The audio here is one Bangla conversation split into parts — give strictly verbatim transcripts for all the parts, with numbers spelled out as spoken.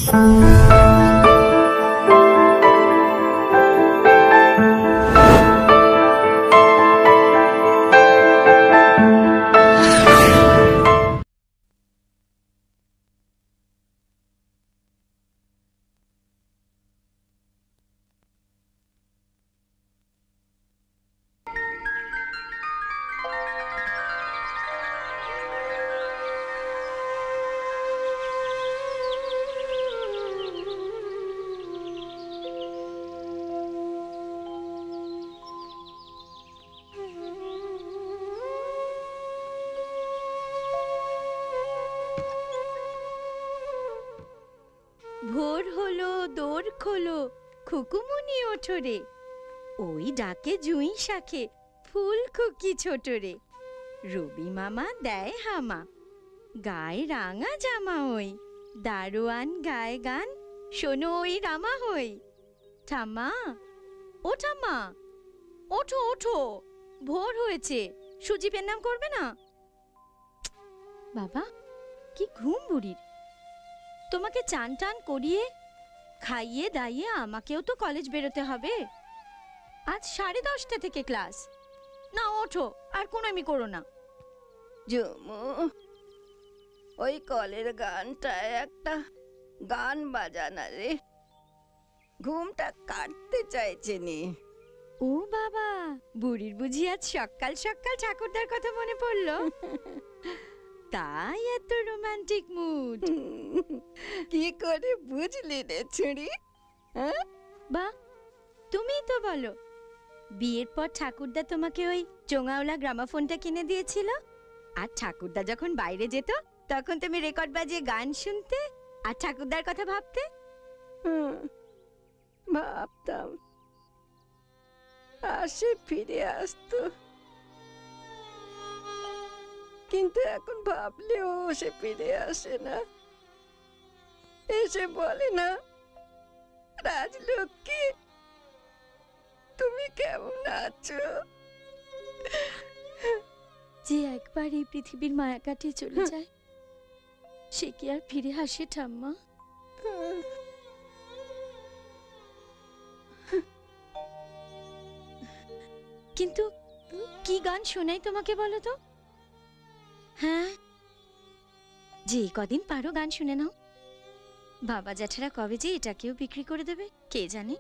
ভোর হলো দোর খোলো খুকুমনি ওঠরে, ওই ডাকে জুঁই শাখে ফুল খুকি ছোটরে। রবি মামা দেয় হামা, গায়ে রাঙা জামা ওই, দারোয়ান গায়ে গান শোনো ওই রামা হই। ঠাম্মা, ও ঠাম্মা, ওঠো ওঠো, ভোর হয়েছে, সুজি পেন্নাম করবে না? বাবা, কি ঘুম বুড়ির। তোমাকে চান টান করিয়ে খাইয়ে দাইয়ে আমাকেও তো কলেজ বেরোতে হবে। আজ সাড়ে দশটা থেকে ক্লাস। না ওঠো, আর কোনো আমি করো না। জুমু, ওই কলের গানটা একটা গান বাজানা রে, ঘুমটা কাটতে চাইছে নি। ও বাবা, বুড়ির বুঝি আজ সকাল সকাল ঠাকুরদার কথা মনে পড়লো? তাই এত রোমান্টিক মুড। কি করে বুঝলি রে ছুরি? বাহ, তুমিই তো বলো, বিয়ের পর ঠাকুরদা তোমাকে ওই চোঙাওলা গ্রামাফোনটা কিনে দিয়েছিল, আর ঠাকুরদা যখন বাইরে যেত তখন তুমি রেকর্ড বাজিয়ে গান শুনতে আর ঠাকুরদার কথা ভাবতে। ভাবতাম আসে ফিরে আসতো, কিন্তু এখন ভাবলেও সে ফিরে আসে না। এসে বলে না, রাজলক্ষ্মী তুমি কেমন আছো? যে একবার এই পৃথিবীর মায়া কাটিয়ে চলে যায় সে কি আর ফিরে আসে ঠাম্মা? কিন্তু কি গান শোনাই তোমাকে বলো তো? হ্যাঁ, যে কদিন পারো গান শুনে নাও। বাবা জ্যাঠারা কবে যে এটাকেও বিক্রি করে দেবে কে জানে।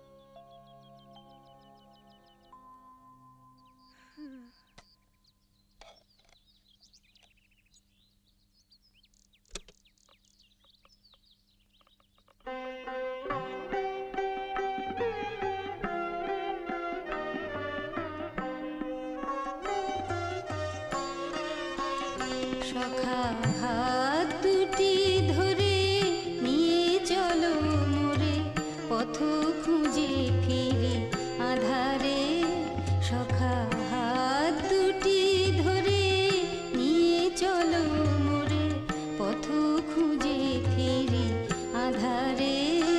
সখা হাত দুটি ধরে নিয়ে চলো মোরে, পথ খুঁজে ফিরে আধারে। সখা হাত দুটি ধরে নিয়ে চলো মোরে, পথ খুঁজে ফিরে আধারে।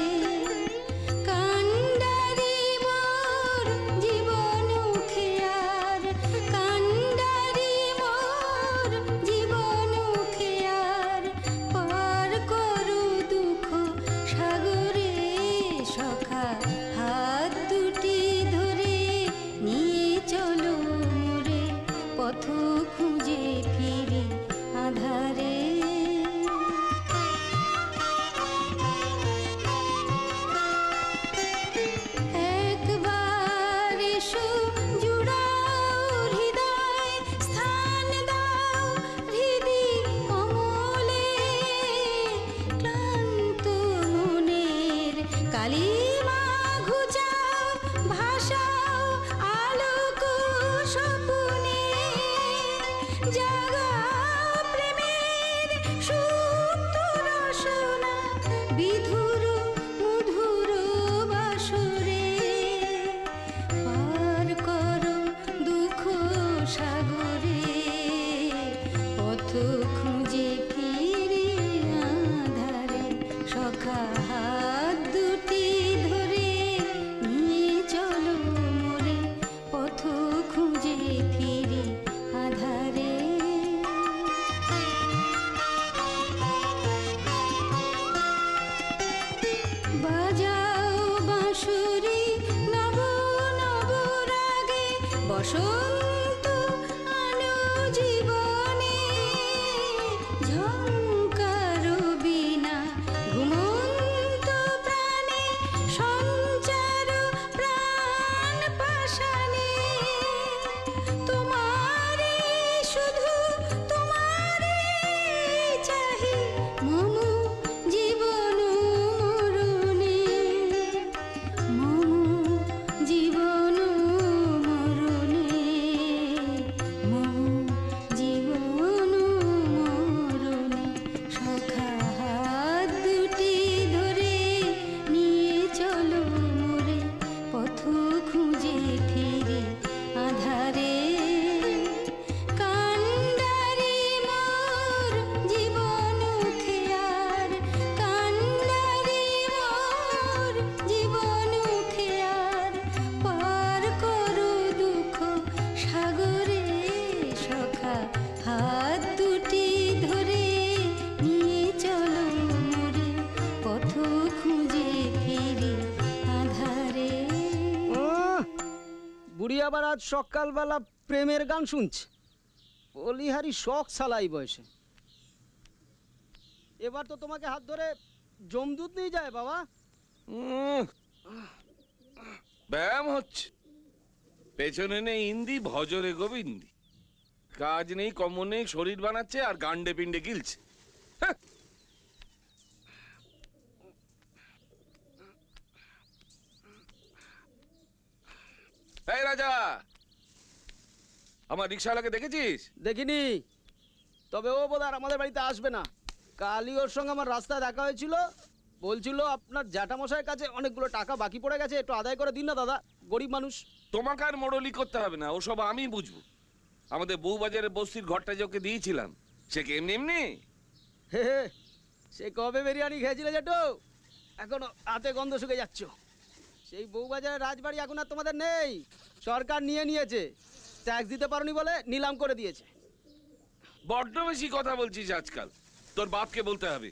কান্ডারি মোর জীবন খেয়ার, কান্ডারি মোর জীবন খেয়ার, পার করো দুঃখ সাগরে। সখা হাত দুটি ধরে নিয়ে চলো মোরে, পথ খুঁজে ফিরে আধারে। একবার এসো জুড়াও হৃদয়, স্থান দাও হৃদি কমলে। ক্লান্ত মনের কালিমা ঘুচাও, ভাষাও আলোক স্বপ্নে। জাগাও প্রেমের সুপ্ত রসনা, বিধুর মধুর বাসরে। পার করো দুঃখ সাগরে, পথ খুঁজে ফিরে আধারে। সখা হাত দুটি ধরে নিয়ে চলো মোরে, পথ খুঁজে ফিরে আধারে। বসন্ত আনো জীবনে ঝংকার বীণা ঘুমন্ত প্রাণে সঞ্চার প্রাণ পাশানে তোমারে শুধু তোমারে চাহি মম জীবন মরণে মম জীবন মরণে মম জীবন মরণে সখা হাত দুটি ধরে নিয়ে চলো মোরে পথ খুঁজে ফিরে আধারে কান্ডারি মোর জীবন খেয়ার কান্ডারি মোর জীবন খেয়ার পার করো দুঃখ সাগরে সখা হাত দুটি ধরে নিয়ে চলো মোরে পথ খুঁজে ফিরে আধারে। উহ, বুড়ি আবার আজ সকালবেলা প্রেমের গান শুনছে। বলিহারি শখ সালাই বয়সে। এবার তো তোমাকে হাত ধরে জমদূত নিয়ে যায় বাবা। উম, ব্যায়াম হচ্ছে, পেছনে নেই ইন্দি, ভজরে গোবিন্দি। কাজ নেই, কর্ম নেই, শরীর বানাচ্ছে আর গান্ডে পিণ্ডে গিলছে। হ্যাঁ। এই রাজা, আমার রিক্সাওয়ালাকে দেখেছিস? দেখিনি, তবে ও বোধ আর আমাদের বাড়িতে আসবে না। কালই ওর সঙ্গে আমার রাস্তায় দেখা হয়েছিল। বলছিল আপনার জ্যাঠামশাইয়ের কাছে অনেকগুলো টাকা বাকি পড়ে গেছে, একটু আদায় করে দিন না দাদা, গরিব মানুষ। তোমাকে আর মোড়লি করতে হবে না, ওসব আমি বুঝবো। আমাদের বউবাজারের বস্তির ঘরটা যে ওকে দিয়েছিলাম, সে কি এমনি এমনি? হে হে, সে কবে বিরিয়ানি খেয়েছিলে জেঠু? এখনো হাতে গন্ধ শুকে যাচ্ছ। সেই বউবাজারের রাজবাড়ি এখন আর তোমাদের নেই, সরকার নিয়ে নিয়েছে। ট্যাক্স দিতে পারোনি বলে নিলাম করে দিয়েছে। বড্ড বেশি কথা বলছিস আজকাল, তোর বাপকে বলতে হবে।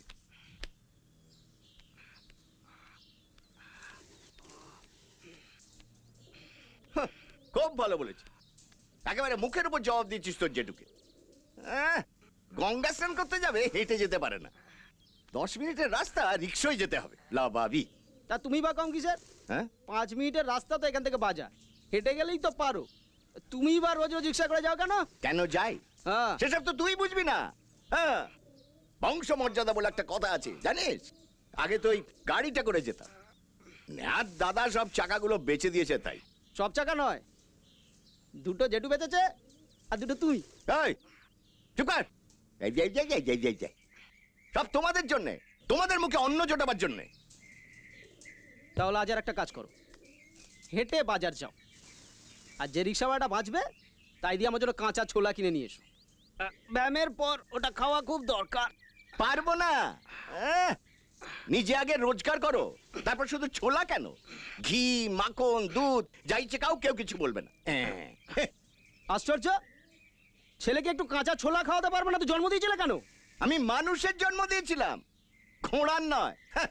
খুব ভালো বলেছি, একেবারে মুখের উপর জবাব দিচ্ছিস তোর জেঠুকে। আহ, গঙ্গা স্নান করতে যাবে, হেঁটে যেতে পারে না। দশ মিনিটের রাস্তা রিক্সায় যেতে হবে, লাভাবি। তা তুমি বা কম কিসের? হ্যাঁ, পাঁচ মিনিটের রাস্তা তো এখান থেকে বাজার, হেঁটে গেলেই তো পারো। তুমি বা রোজ রোজ রিক্সা করে যাও কেন? কেন যাই হ্যাঁ, সেসব তো তুই বুঝবি না। হ্যাঁ, বংশ মর্যাদা বলে একটা কথা আছে জানিস। আগে তো ওই গাড়িটা করে যেতাম, আর দাদা সব চাকাগুলো বেচে দিয়েছে তাই। সব চাকা নয়, দুটো জেঠু বেঁচেছে আর দুটো তুই। এই চুপ কর। এই যে, এই যে, এই যে, এই যে, এই যে। সব তোমাদের জন্যে, তোমাদের মুখে অন্ন জোটাবার জন্যে। তাহলে আজ আর একটা কাজ করো, হেঁটে বাজার যাও, আর যে রিক্সাওয়ালাটা বাঁচবে তাই দিয়ে আমার জন্য কাঁচা ছোলা কিনে নিয়ে এসো। আহ, ব্যায়ামের পর ওটা খাওয়া খুব দরকার। পারবো না। আহ, নিজে আগে রোজগার করো, তারপর শুধু ছোলা কেন, ঘি মাখন দুধ যা ইচ্ছে খাও, কেউ কিছু বলবে না। আহ, আশ্চর্য, ছেলেকে একটু কাঁচা ছোলা খাওয়াতে পারবে না তো জন্ম দিয়েছিলে কেন? আমি মানুষের জন্ম দিয়েছিলাম, ঘোড়ার নয়। হ্যাঁ,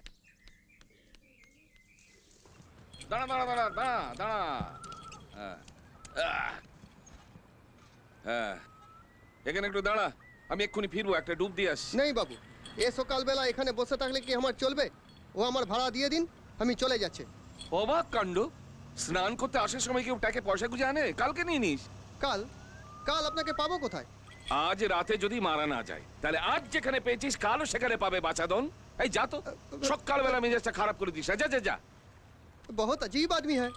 দাঁড়া দাঁড়া দাঁড়া দাঁড়া দাঁড়া। হ্যাঁ, আহ, হ্যাঁ, এখানে একটু দাঁড়া, আমি এক্ষুনি ফিরবো, একটা ডুব দিয়ে আসছি। নেই বাবু, এ সকালবেলা এখানে বসে থাকলে কি আমার চলবে? ও আমার ভাড়া দিয়ে দিন, আমি চলে যাচ্ছি। অবাক কাণ্ড, স্নান করতে আসার সময় কেউ টাকে পয়সা গুঁজে আনে? কালকে নিয়ে নিস। কাল কাল আপনাকে পাবো কোথায়? আজ রাতে যদি মারা না যায়, তাহলে আজ যেখানে পেয়েছিস কালও সেখানে পাবে বাছাদন। এই যা তো, সকালবেলা মেজাজটা খারাপ করে দিস। যা যা যা। बहुत अजीब आदमी है।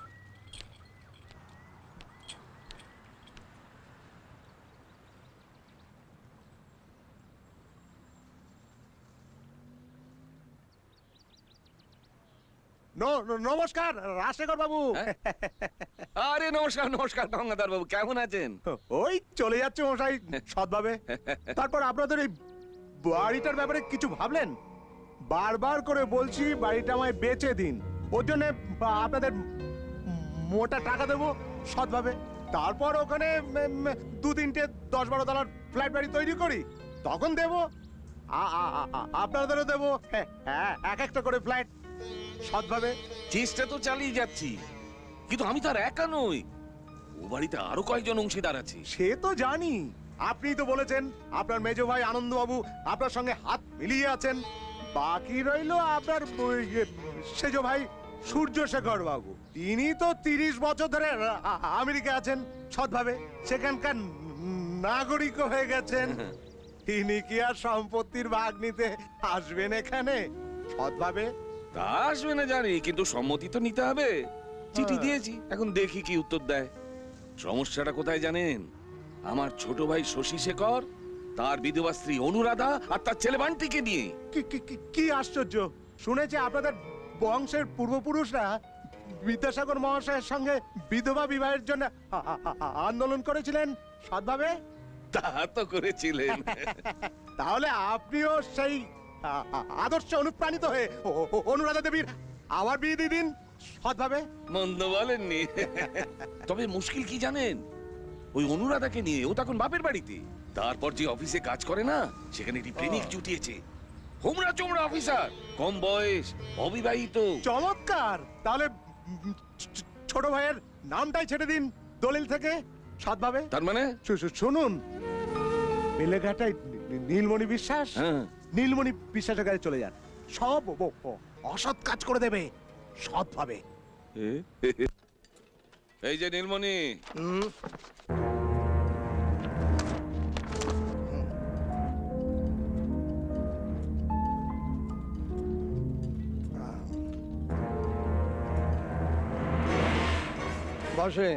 নমস্কার রাজশেখর বাবু। আরে নমস্কার নমস্কার গঙ্গাধর বাবু, কেমন আছেন? ওই চলে যাচ্ছে মশাই সৎভাবে। তারপর আপনাদের এই বাড়িটার ব্যাপারে কিছু ভাবলেন? বারবার করে বলছি বাড়িটা আমায় বেচে দিন, ওর জন্য আপনাদের মোটা টাকা দেবো সৎভাবে। তারপর ওখানে দু তিনটে দশ বারো তলার ফ্ল্যাট বাড়ি তৈরি করি, তখন দেবো। আপনাদেরও দেবো এক একটা করে ফ্ল্যাট সৎভাবে। চেষ্টা তো চালিয়ে যাচ্ছি, কিন্তু আমি তো আর একা নই। ও বাড়িতে আরো কয়েকজন অংশীদার আছে। সে তো জানি, আপনিই তো বলেছেন আপনার মেজো ভাই আনন্দবাবু আপনার সঙ্গে হাত মিলিয়ে আছেন। বাকি রইল আপনার ওই, ইয়ে, সেজো ভাই সূর্যশেখর বাবু। তিনি তো তিরিশ বছর ধরে আ- আ- আমেরিকা আছেন সৎভাবে, সেখানকার নাগরিক হয়ে গেছেন। তিনি কি আর সম্পত্তির ভাগ নিতে আসবেন এখানে সৎভাবে? তা আসবে না জানি, কিন্তু সম্মতি তো নিতে হবে। চিঠি হ্যাঁ। দিয়েছি, এখন দেখি কি উত্তর দেয়। সমস্যাটা কোথায় জানেন? আমার ছোট ভাই শশী শেখর, তার বিধবা স্ত্রী অনুরাধা আর তার ছেলে বান্টিকে নিয়ে। কি- কি- কি- কি আশ্চর্য! শুনেছি আপনাদের বংশের পূর্বপুরুষরা বিদ্যাসাগর মহাশয়ের সঙ্গে বিধবা বিবাহের জন্য আ- আ- আ- আন্দোলন করেছিলেন সৎভাবে। তা তো করেছিলেন। তাহলে আপনিও সেই আ- আ- আদর্শে অনুপ্রাণিত হয়ে ও- ও- অনুরাধা দেবীর আবার বিয়ে দিয়ে দিন সৎভাবে। মন্দ বলেননি। তবে মুশকিল কি জানেন? ওই অনুরাধাকে নিয়ে ও তখন বাপের বাড়িতে, তারপর যে অফিসে কাজ করে না, সেখানে একটি প্রেমিক জুটিয়েছে। হোমরা চোমরা অফিসার, কম বয়স, অবিবাহিত। চমৎকার! তাহলে উম, ছ- ছ- ছোট ভাইয়ের নামটাই ছেড়ে দিন দলিল থেকে সৎভাবে। তার মানে শু- শু- শুনুন, বেলেঘাটায় নী- নীলমণি বিশ্বাস, হ্যাঁ। নীলমণি বিশ্বাসের কাছে চলে যান। সব ও- ও- ও অসৎ কাজ করে দেবে সৎভাবে। এই যে নীলমণি, বসেন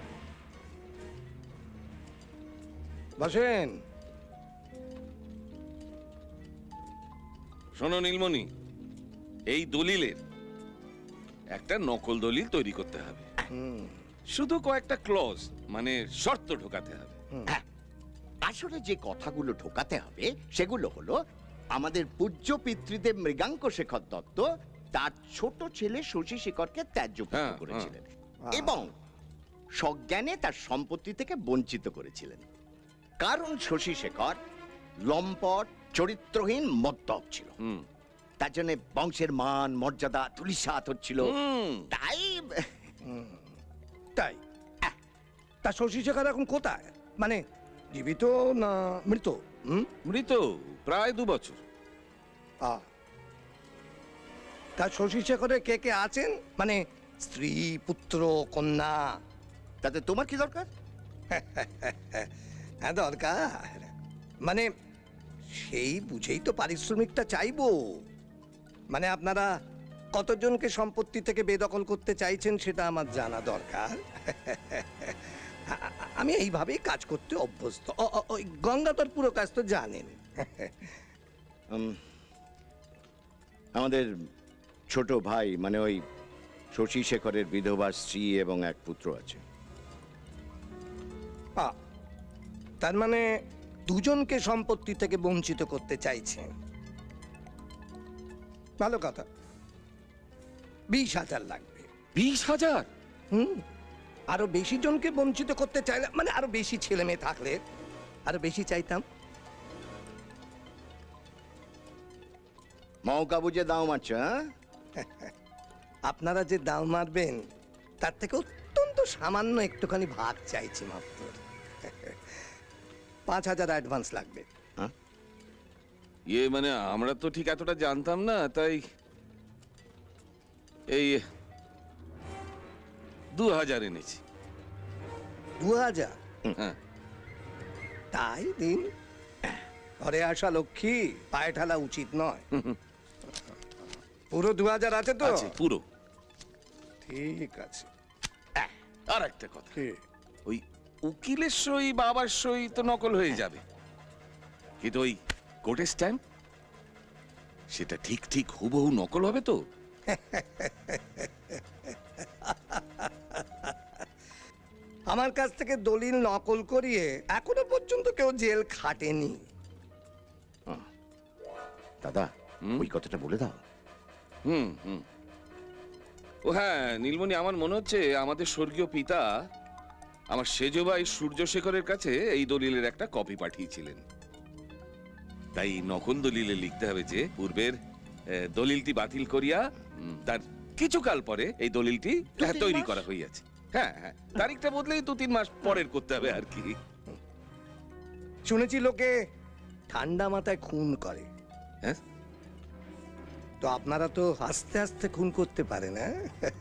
বসেন। শোনো নীলমণি, এই দলিলের একটা নকল দলিল তৈরি করতে হবে। শুধু কয়েকটা ক্লজ মানে শর্ত ঢোকাতে হবে। হ্যাঁ, আসলে যে কথাগুলো ঢোকাতে হবে সেগুলো হলো আমাদের পূজ্য পিতৃদেব মৃগাঙ্ক শেখর দত্ত তার ছোট ছেলে শশী শেখরকে ত্যায্য পুত্র হ্যাঁ, করেছিলেন এবং সজ্ঞানে তার সম্পত্তি থেকে বঞ্চিত করেছিলেন। কারণ শশী শেখর লম্পট, চরিত্রহীন, মদ্যপ ছিল। হুম তার জন্য বংশের মান মর্যাদা ধূলিসাৎ হচ্ছিল। হুম। তাই তাই তা শশী শেখর এখন কোথায়? মানে জীবিত না মৃত? হুম? মৃত প্রায় দু বছর। আ। তা শশী শেখরের কে কে আছেন? মানে স্ত্রী, পুত্র, কন্যা? তাতে তোমার কি দরকার? হ্যাঁ দরকার, মানে সেই বুঝেই তো পারিশ্রমিকটা চাইবো। মানে আপনারা কতজনকে সম্পত্তি থেকে বেদখল করতে চাইছেন সেটা আমার জানা দরকার। আমি এইভাবেই কাজ করতে অভ্যস্ত। ও- ও- ওই গঙ্গাধর পুরো কাজ তো জানেন। উম, আমাদের ছোট ভাই মানে ওই শশী শেখরের বিধবা স্ত্রী এবং এক পুত্র আছে। আ, তার মানে দুজনকে সম্পত্তি থেকে বঞ্চিত করতে চাইছেন। ভালো কথা, বিশ হাজার লাগবে। বিশ হাজার? হুম, আরো বেশি জনকে বঞ্চিত করতে চাইলে, মানে আরো বেশি ছেলে মেয়ে থাকলে আরো বেশি চাইতাম। মৌকা বুঝে দাও মারছো, হ্যাঁ? আপনারা যে দাম মারবেন তার থেকে অত্যন্ত সামান্য একটুখানি ভাগ চাইছি মাত্র। পাঁচ হাজার অ্যাডভান্স লাগবে। ইয়ে মানে আমরা তো ঠিক এতটা জানতাম না, তাই এই দু হাজার এনেছি। দু হাজার? হ্যাঁ। তাই দিন। ঘরে আসা লক্ষ্মী পায়ে ঢালা উচিত নয়। পুরো দু হাজার আছে তো? আছে পুরো। ঠিক আছে। আর একটা কথা, কি? ওই উকিলের সই বাবার সই তো নকল হয়ে যাবে, কিন্তু ওই কোর্টের স্ট্যাম্প সেটা ঠিক ঠিক হুবহু নকল হবে তো? আমার কাছ থেকে দলিল নকল করিয়ে এখনো পর্যন্ত কেউ জেল খাটেনি। দাদা হুম? ওই কথাটা বলে দাও। হুম হুম ও হ্যাঁ নীলমণি, আমার মনে হচ্ছে আমাদের স্বর্গীয় পিতা আমার সেজ ভাই সূর্যশেখরের কাছে এই দলিলের একটা কপি পাঠিয়েছিলেন। তাই নকল দলিলে লিখতে হবে যে পূর্বের আহ, দলিলটি বাতিল করিয়া উম, তার কিছুকাল পরে এই দলিলটি দু তিন তৈরি মাস? করা হইয়াছে। হ্যাঁ হ্যাঁ তারিখটা বদলেই দু তিন মাস পরের করতে হবে আর কি। শুনেছি লোকে ঠান্ডা মাথায় খুন করে, হ্যাঁ তো আপনারা তো আস্তে আস্তে খুন করতে পারেন। হ্যাঁ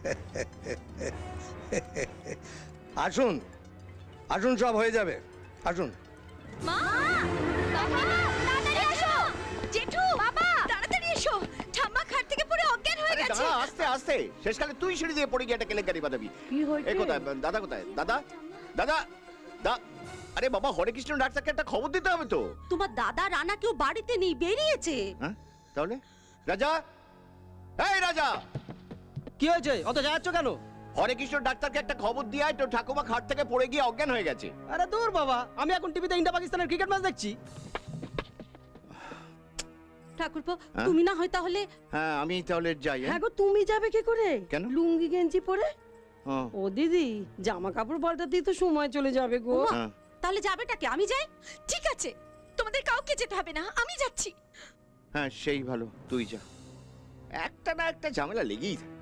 আসুন আসুন, সব হয়ে যাবে, আসুন। মা বাবা তাড়াতাড়ি এসো, জেঠু বাবা তাড়াতাড়ি এসো, ঠাম্মা খাট থেকে পড়ে অজ্ঞান হয়ে আরে গেছে। দাঁড়া, আস্তে আস্তে, শেষকালে তুই সিঁড়ি দিয়ে পড়ে গিয়ে একটা কেলেঙ্কারি বাঁধাবি। কি হয়েছে? এই কোথায় দাদা, কোথায় দাদা? দাদা দা আরে বাবা, হরে কৃষ্ণ ডাক্তারকে একটা খবর দিতে হবে তো। তোমার দাদা রানা কেউ বাড়িতে নেই, বেরিয়েছে। হ্যাঁ তাহলে রাজা, এই রাজা, কি হয়েছে? অত যাচ্ছ কেন? হরে কৃষ্ণ ডাক্তারকে একটা খবর দিয়ে আয় তো, ঠাকুমা খাট থেকে পড়ে গিয়ে অজ্ঞান হয়ে গেছে। আরে দূর বাবা, আমি এখন টিভিতে ইন্ডিয়া পাকিস্তানের ক্রিকেট ম্যাচ দেখছি। ঠাকুরপো, হ্যাঁ? তুমি না হয় তাহলে। হ্যাঁ আমি তাহলে যাই। হ্যাঁ গো, তুমি যাবে কি করে? কেন? লুঙ্গি গেঞ্জি পরে? হ্যাঁ। ও দিদি, জামা কাপড় পাল্টাতেই তো সময় চলে যাবে গো। হ্যাঁ। তাহলে যাবেটাকে, আমি যাই। ঠিক আছে, তোমাদের কাউকে যেতে হবে না, আমি যাচ্ছি। হ্যাঁ সেই ভালো, তুই যা, একটা না একটা ঝামেলা লেগেই থাকে।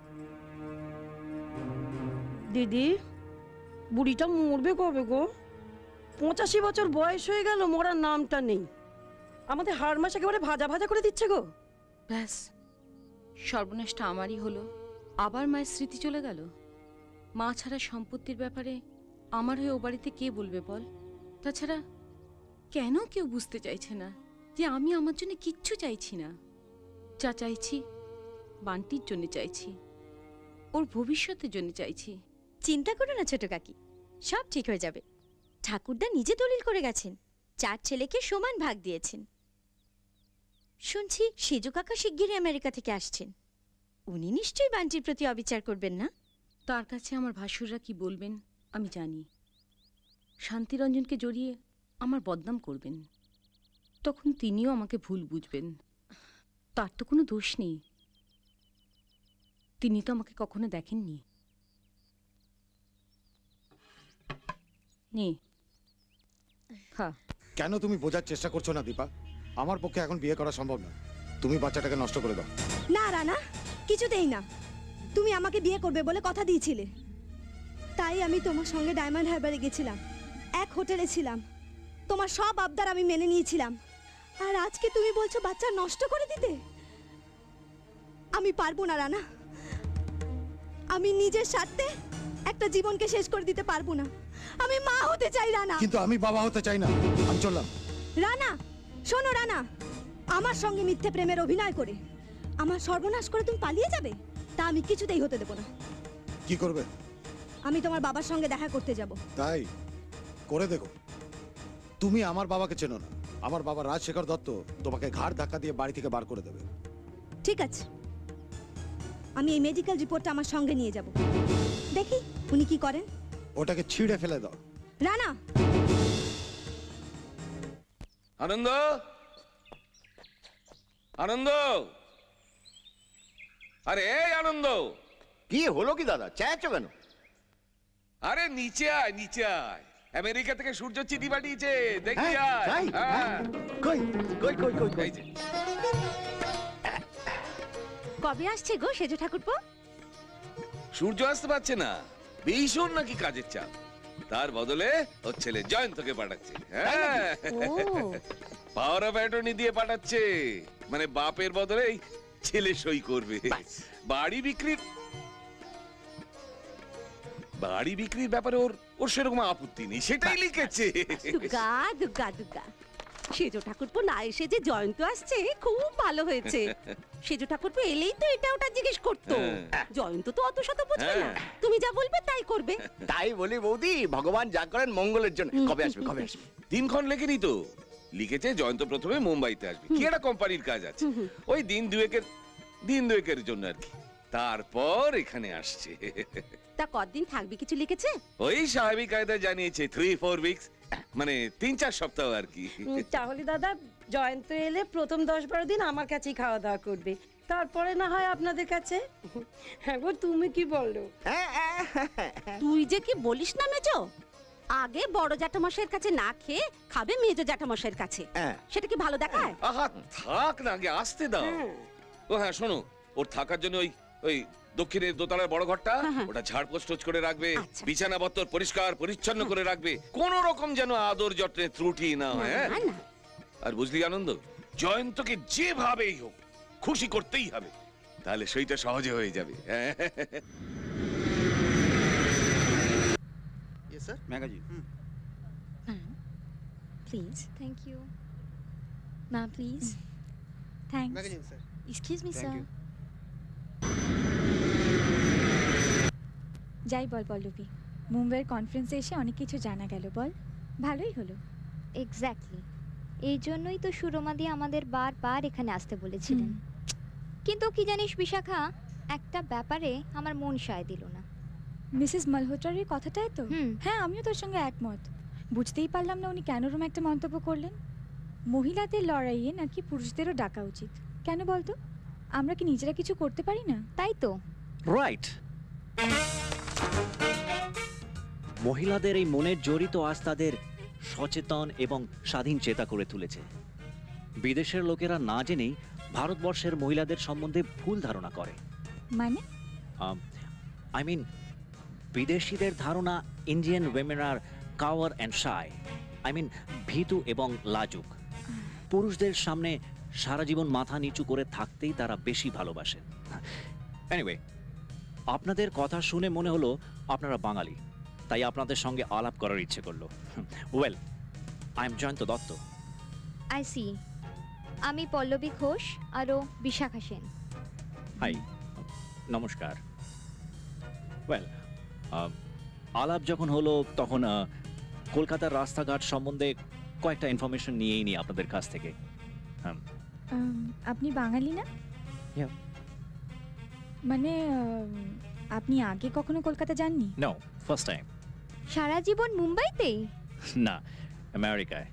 দিদি, বুড়িটা মরবে কবে গো? পঁচাশি বছর বয়স হয়ে গেল, মরার নামটা নেই। আমাদের হাড় মাস একেবারে ভাজা ভাজা করে দিচ্ছে গো। ব্যাস, সর্বনাশটা আমারই হলো। আবার মায়ের স্মৃতি চলে গেল। মা ছাড়া সম্পত্তির ব্যাপারে আমার হয়ে ও বাড়িতে কে বলবে বল? তাছাড়া কেন কেউ বুঝতে চাইছে না যে আমি আমার জন্য কিচ্ছু চাইছি না। যা চাইছি বান্টির জন্য চাইছি, ওর ভবিষ্যতের জন্য চাইছি। চিন্তা করো না ছোট কাকি, সব ঠিক হয়ে যাবে। ঠাকুরদা নিজে দলিল করে গেছেন, চার ছেলেকে সমান ভাগ দিয়েছেন। শুনছি সেজু কাকা শিগগিরই আমেরিকা থেকে আসছেন। উনি নিশ্চয়ই বান্টির প্রতি অবিচার করবেন না। তার কাছে আমার ভাসুররা কি বলবেন আমি জানি। শান্তিরঞ্জনকে জড়িয়ে আমার বদনাম করবেন, তখন তিনিও আমাকে ভুল বুঝবেন। তার তো কোনো দোষ নেই, তিনি তো আমাকে কখনো দেখেননি। নে খা। কেন তুমি বোঝার চেষ্টা করছো না দীপা? আমার পক্ষে এখন বিয়ে করা সম্ভব না। তুমি বাচ্চাটাকে নষ্ট করে দাও। না রানা, কিছুতেই না। তুমি আমাকে বিয়ে করবে বলে কথা দিয়েছিলে, তাই আমি তোমার সঙ্গে ডায়মন্ড হারবারে গেছিলাম, এক হোটেলে ছিলাম, তোমার সব আবদার আমি মেনে নিয়েছিলাম। আর আজকে তুমি বলছো বাচ্চা নষ্ট করে দিতে? আমি পারবো না রানা, আমি নিজের স্বার্থে একটা জীবনকে শেষ করে দিতে পারবো না। আমি মা হতে চাই রানা। কিন্তু আমি বাবা হতে চাই না। আমি চললাম। রানা শোনো রানা, আমার সঙ্গে মিথ্যে প্রেমের অভিনয় করে আমার সর্বনাশ করে তুমি পালিয়ে যাবে, তা আমি কিছুতেই হতে দেব না। কি করবে? আমি তোমার বাবার সঙ্গে দেখা করতে যাব। তাই করে দেখো। তুমি আমার বাবাকে চেনো না। আমার বাবা রাজশেখর দত্ত তোমাকে ঘাড় ধাক্কা দিয়ে বাড়ি থেকে বার করে দেবে। ঠিক আছে, আমি এই মেডিকেল রিপোর্টটা আমার সঙ্গে নিয়ে যাব, দেখি উনি কি করেন। ওটাকে ছিঁড়ে ফেলে দাও। রানা। আনন্দ, আনন্দ, আরে এই আনন্দ। কি হলো কি দাদা, চেঁচাচ্ছ কেন? আরে নিচে আয়, নিচে আয়। আমেরিকা থেকে সূর্য চিঠি পাঠিয়েছে, দেখবি হ্যাঁ, আয়। তাই? হ্যাঁ। কই কই কই কই কই? এই যে, কবে আসছে গো সেজু ঠাকুরপো? সূর্য আসতে পারছে না, ভীষণ নাকি কাজের চাপ। তার বদলে ওর ছেলে জয়ন্তকে পাঠাচ্ছে। হ্যাঁ, পাওয়ার অফ অ্যাটর্নি দিয়ে পাঠাচ্ছে, মানে বাপের বদলে এই ছেলে সই করবে। বাড়ি বিক্রির বাড়ি বিক্রির ব্যাপারে ওর ওর সেরকম আপত্তি নেই, সেটাই লিখেছে। দুর্গা দুর্গা দুর্গা, সেজো ঠাকুরপো না এসে যে জয়ন্ত আসছে খুব ভালো হয়েছে। সেজো ঠাকুরপো এলেই তো এটা ওটা জিজ্ঞেস করতো, জয়ন্ত তো অত শত বুঝবে না। তুমি যা বলবে তাই করবে। তাই বলি বৌদি, ভগবান যা করেন মঙ্গলের জন্য। কবে আসবে কবে আসবে? দিনক্ষণ লেখেনি তো, লিখেছে জয়ন্ত প্রথমে মুম্বাইতে আসবে, কি একটা কোম্পানির কাজ আছে, ওই দিন দুয়েকের দিন দুয়েকের জন্য আর কি। তারপর এখানে আসছে। তা কতদিন থাকবে কিছু লিখেছে? ওই স্বাভাবিক কায়দায় জানিয়েছে থ্রি ফোর উইকস, মানে তিন চার সপ্তাহ আর কি। তাহলে দাদা জয়ন্ত এলে প্রথম দশ বারো দিন আমার কাছেই খাওয়া দাওয়া করবে, তারপরে না হয় আপনাদের কাছে। হ্যাঁ গো, তুমি কি বলো? তুই যে কি বলিস না মেজো, আগে বড় জ্যাঠামশাইয়ের কাছে না খেয়ে খাবে মেজো জ্যাঠামশাইয়ের কাছে, সেটা কি ভালো দেখায়? আহা থাক না, আগে আসতে দাও। ও হ্যাঁ শোনো, ওর থাকার জন্য ওই ওই দক্ষিণের দোতলার বড় ঘরটা ওটা ঝাড়পোছ টোচ করে রাখবে, বিছানাপত্র পরিষ্কার পরিচ্ছন্ন করে রাখবে, কোন রকম যেন আদর যত্নে ত্রুটি না হয়। হ্যাঁ? আর বুঝলি আনন্দ, জয়ন্তকে যেভাবেই হোক খুশি করতেই হবে, তাহলে সেইটা সহজে হয়ে যাবে। Sir magazine Please. Thank you. Ma'am, please. Thanks. Magazine sir Excuse me, Thank sir. you. যাই বল পল্লবী, মুম্বাইয়ের কনফারেন্সে এসে অনেক কিছু জানা গেল, বল। ভালোই হলো। এক্স্যাক্টলি, এই জন্যই তো সুরমা দিয়ে আমাদের বারবার এখানে আসতে বলেছিলেন। কিন্তু কি জানিস বিশাখা, একটা ব্যাপারে আমার মন সায় দিল না। মিসেস মালহোত্রার কথাটাই তো? হ্যাঁ, আমিও তোর সঙ্গে একমত। বুঝতেই পারলাম না উনি কেন রকম একটা মন্তব্য করলেন। মহিলাদের লড়াইয়ে নাকি পুরুষদেরও ডাকা উচিত। কেন বলতো? আমরা কি নিজেরা কিছু করতে পারি না? তাই তো। রাইট। মহিলাদের এই মনের জড়িত আজ তাদের সচেতন এবং স্বাধীন চেতা করে তুলেছে। বিদেশের লোকেরা না জেনেই ভারতবর্ষের মহিলাদের সম্বন্ধে ভুল ধারণা করে। মানে? আই মিন, বিদেশিদের ধারণা Indian women are coward and shy. I mean, ভীতু এবং লাজুক। পুরুষদের সামনে সারা জীবন মাথা নিচু করে থাকতেই তারা বেশি ভালোবাসেন। এনিওয়ে, আপনাদের কথা শুনে মনে হলো আপনারা বাঙালি, তাই আপনাদের সঙ্গে আলাপ করার ইচ্ছে করলো। Well, I am Jayanta Dutta. I see. আমি পল্লবী ঘোষ আরও বিশাখা সেন। হাই, নমস্কার। ওয়েল, আলাপ যখন হলো তখন কলকাতার রাস্তাঘাট সম্বন্ধে কয়েকটা ইনফরমেশন নিয়েই নিই আপনাদের কাছ থেকে। হ্যাঁ, আপনি বাঙালি না? মানে আপনি আগে কখনো কলকাতা যাননি? No, first time. সারা জীবন মুম্বাইতেই? না, আমেরিকায়।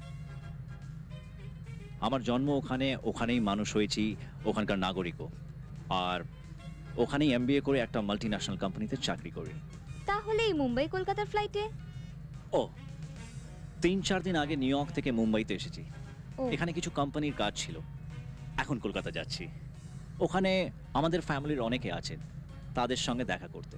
আমার জন্ম ওখানে, ওখানেই মানুষ হয়েছি, ওখানকার নাগরিকও। আর ওখানেই এমবিএ করে একটা মাল্টি ন্যাশনাল কোম্পানিতে চাকরি করি। তাহলে এই মুম্বাই কলকাতার ফ্লাইটে? ও, তিন চার দিন আগে নিউ ইয়র্ক থেকে মুম্বাইতে এসেছি। এখানে কিছু কোম্পানির কাজ ছিল, এখন কলকাতা যাচ্ছি। ওখানে আমাদের ফ্যামিলির অনেকে আছেন, তাদের সঙ্গে দেখা করতে।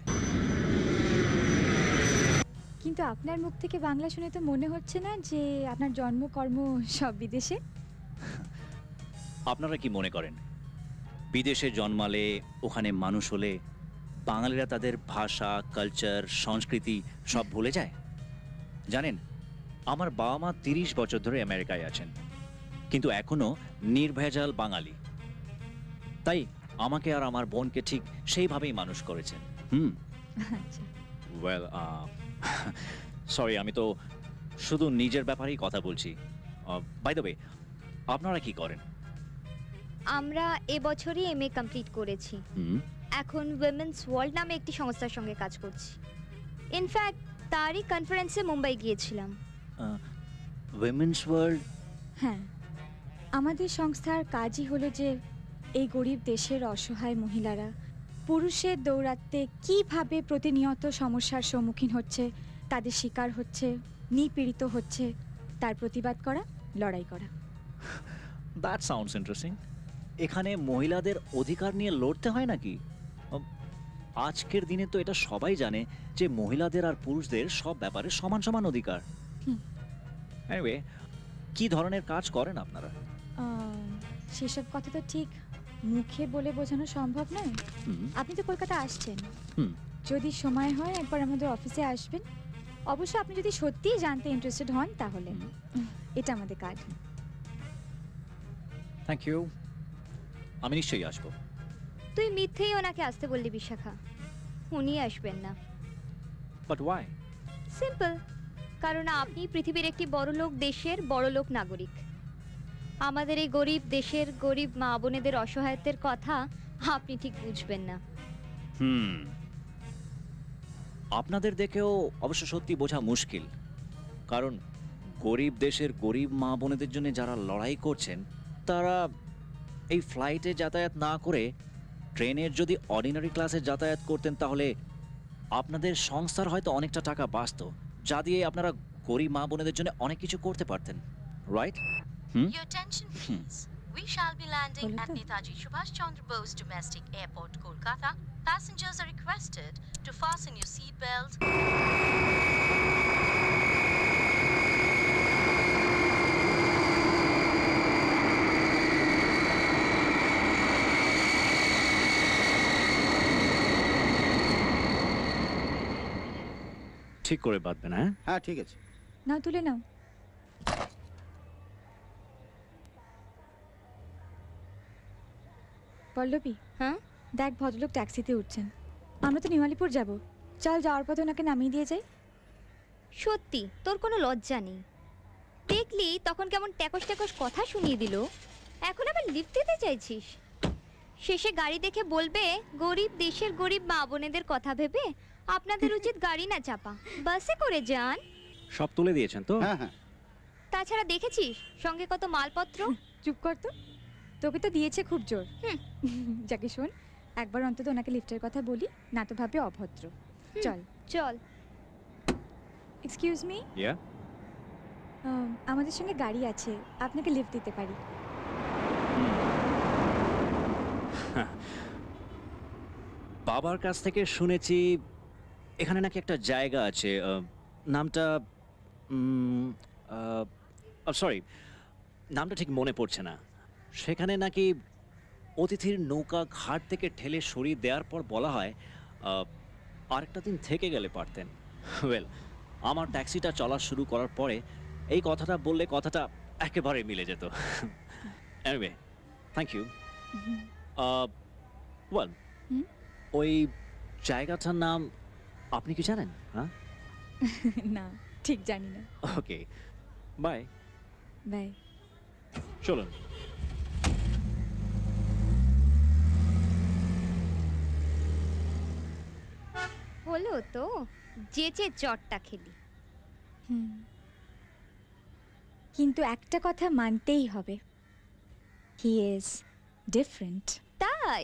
কিন্তু আপনার মুখ থেকে বাংলা শুনে তো মনে হচ্ছে না যে আপনার জন্মকর্ম সব বিদেশে। আপনারা কি মনে করেন বিদেশে জন্মালে, ওখানে মানুষ হলে বাঙালিরা তাদের ভাষা, কালচার, সংস্কৃতি সব ভুলে যায়? জানেন, আমার বাবা মা তিরিশ বছর ধরে আমেরিকায় আছেন, কিন্তু এখনো নির্ভেজাল বাঙালি। তাই আমাকে আর আমার বোনকে ঠিক সেইভাবেই মানুষ করেছেন। হুম। ওয়েল, সরি, আমি তো শুধু নিজের ব্যাপারেই কথা বলছি। বাই দ্য ওয়ে, আপনারা কি করেন? আমরা এবছরই এমএ কমপ্লিট করেছি। এখন উইমেন্স ওয়ার্ল্ড নামে একটি সংস্থার সঙ্গে কাজ করছি। ইনফ্যাক্ট তারই কনফারেন্সে মুম্বাই গিয়েছিলাম। Women's world? হ্যাঁ, আমাদের সংস্থার কাজই হলো যে এই গরিব দেশের অসহায় মহিলারা পুরুষের দৌরাত্মে কিভাবে প্রতিনিয়ত সমস্যার সম্মুখীন হচ্ছে, তাদের শিকার হচ্ছে, নিপীড়িত হচ্ছে, তার প্রতিবাদ করা, লড়াই করা। That sounds interesting. এখানে মহিলাদের অধিকার নিয়ে লড়তে হয় নাকি? আজকের দিনে তো এটা সবাই জানে যে মহিলাদের আর পুরুষদের সব ব্যাপারে সমান সমান অধিকার। এনিওয়ে, কি ধরনের কাজ করেন আপনারা? সেসব কথা তো ঠিক মুখে বলে বোঝানো সম্ভব নয়। আপনি তো কলকাতা আসছেন, যদি সময় হয় একবার আমাদের অফিসে আসবেন। অবশ্য আপনি যদি সত্যিই জানতে ইন্টারেস্টেড হন তাহলে এটা আমাদের কাজ। থ্যাংক ইউ, আমি নিশ্চয়ই আসবো। তুই মিথ্যেই ওনাকে আসতে বললি বিশাখা, উনি আসবেন না। But why? সিম্পল, কারণ আপনি পৃথিবীর একটি বড়লোক দেশের বড়লোক নাগরিক। আমাদের এই গরিব দেশের গরিব মা বোনেদের অসহায়ত্বের কথা আপনি ঠিক বুঝবেন না। হুম, আপনাদের দেখেও অবশ্য সত্যি বোঝা মুশকিল, কারণ গরিব দেশের গরিব মা বোনেদের জন্য যারা লড়াই করছেন তারা এই ফ্লাইটে যাতায়াত না করে ট্রেনের যদি অর্ডিনারি ক্লাসে যাতায়াত করতেন তাহলে আপনাদের সংস্থার হয়তো অনেকটা টাকা বাঁচত, যা দিয়ে আপনারা গরিব মা বোনেদের জন্য অনেক কিছু করতে পারতেন, right? Hmm. We shall be landing at Netaji Subhash Chandra Bose Domestic Airport, Kolkata. Passengers are requested to fasten your seat belt. ঠিক করে বাঁধবেন, হ্যাঁ? হ্যাঁ ঠিক আছে। নাও তুলে নাও। পল্লবী, হ্যাঁ দেখ ভদ্রলোক ট্যাক্সিতে উঠছেন। আমরা তো নিমালিপুর যাব, চল যাওয়ার পথে ওনাকে নামিয়ে দিয়ে যাই। সত্যি তোর কোনো লজ্জা নেই? দেখলি তখন কেমন ট্যাকস ট্যাকস কথা শুনিয়ে দিল, এখন আবার লিফট দিতে চাইছিস? শেষে গাড়ি দেখে বলবে গরিব দেশের গরিব মা বোনেদের কথা ভেবে আপনাদের উচিত গাড়ি না চাপা, বাসে করে যান। সব তুলে দিয়েছেন তো? হ্যাঁ হ্যাঁ। তাছাড়া দেখেছিস সঙ্গে কত মালপত্র? চুপ কর তো, তোকে তো দিয়েছে খুব জোর। যাকে শোন, একবার অন্তত ওনাকে লিফটের কথা বলি, না তো ভাবে অভদ্র। চল চল। এক্সকিউজ মি, ইয়া, আমাদের সঙ্গে গাড়ি আছে, আপনাকে লিফট দিতে পারি। বাবার কাছ থেকে শুনেছি এখানে নাকি একটা জায়গা আছে, আহ, নামটা সরি নামটা ঠিক মনে পড়ছে না। সেখানে নাকি অতিথির নৌকা ঘাট থেকে ঠেলে সরিয়ে দেওয়ার পর বলা হয় আহ, আরেকটা দিন থেকে গেলে পারতেন। ওয়েল, আমার ট্যাক্সিটা চলা শুরু করার পরে এই কথাটা বললে কথাটা একেবারে মিলে যেত। Anyway, thank you. ওয়েল, ওই জায়গাটার নাম আপনি কি জানেন? হ্যাঁ, না ঠিক জানি না। Okay, bye bye. চলুন। হলো তো, যেচে চটটা খেলি। হুম, কিন্তু একটা কথা মানতেই হবে, হি ইজ ডিফারেন্ট। তাই?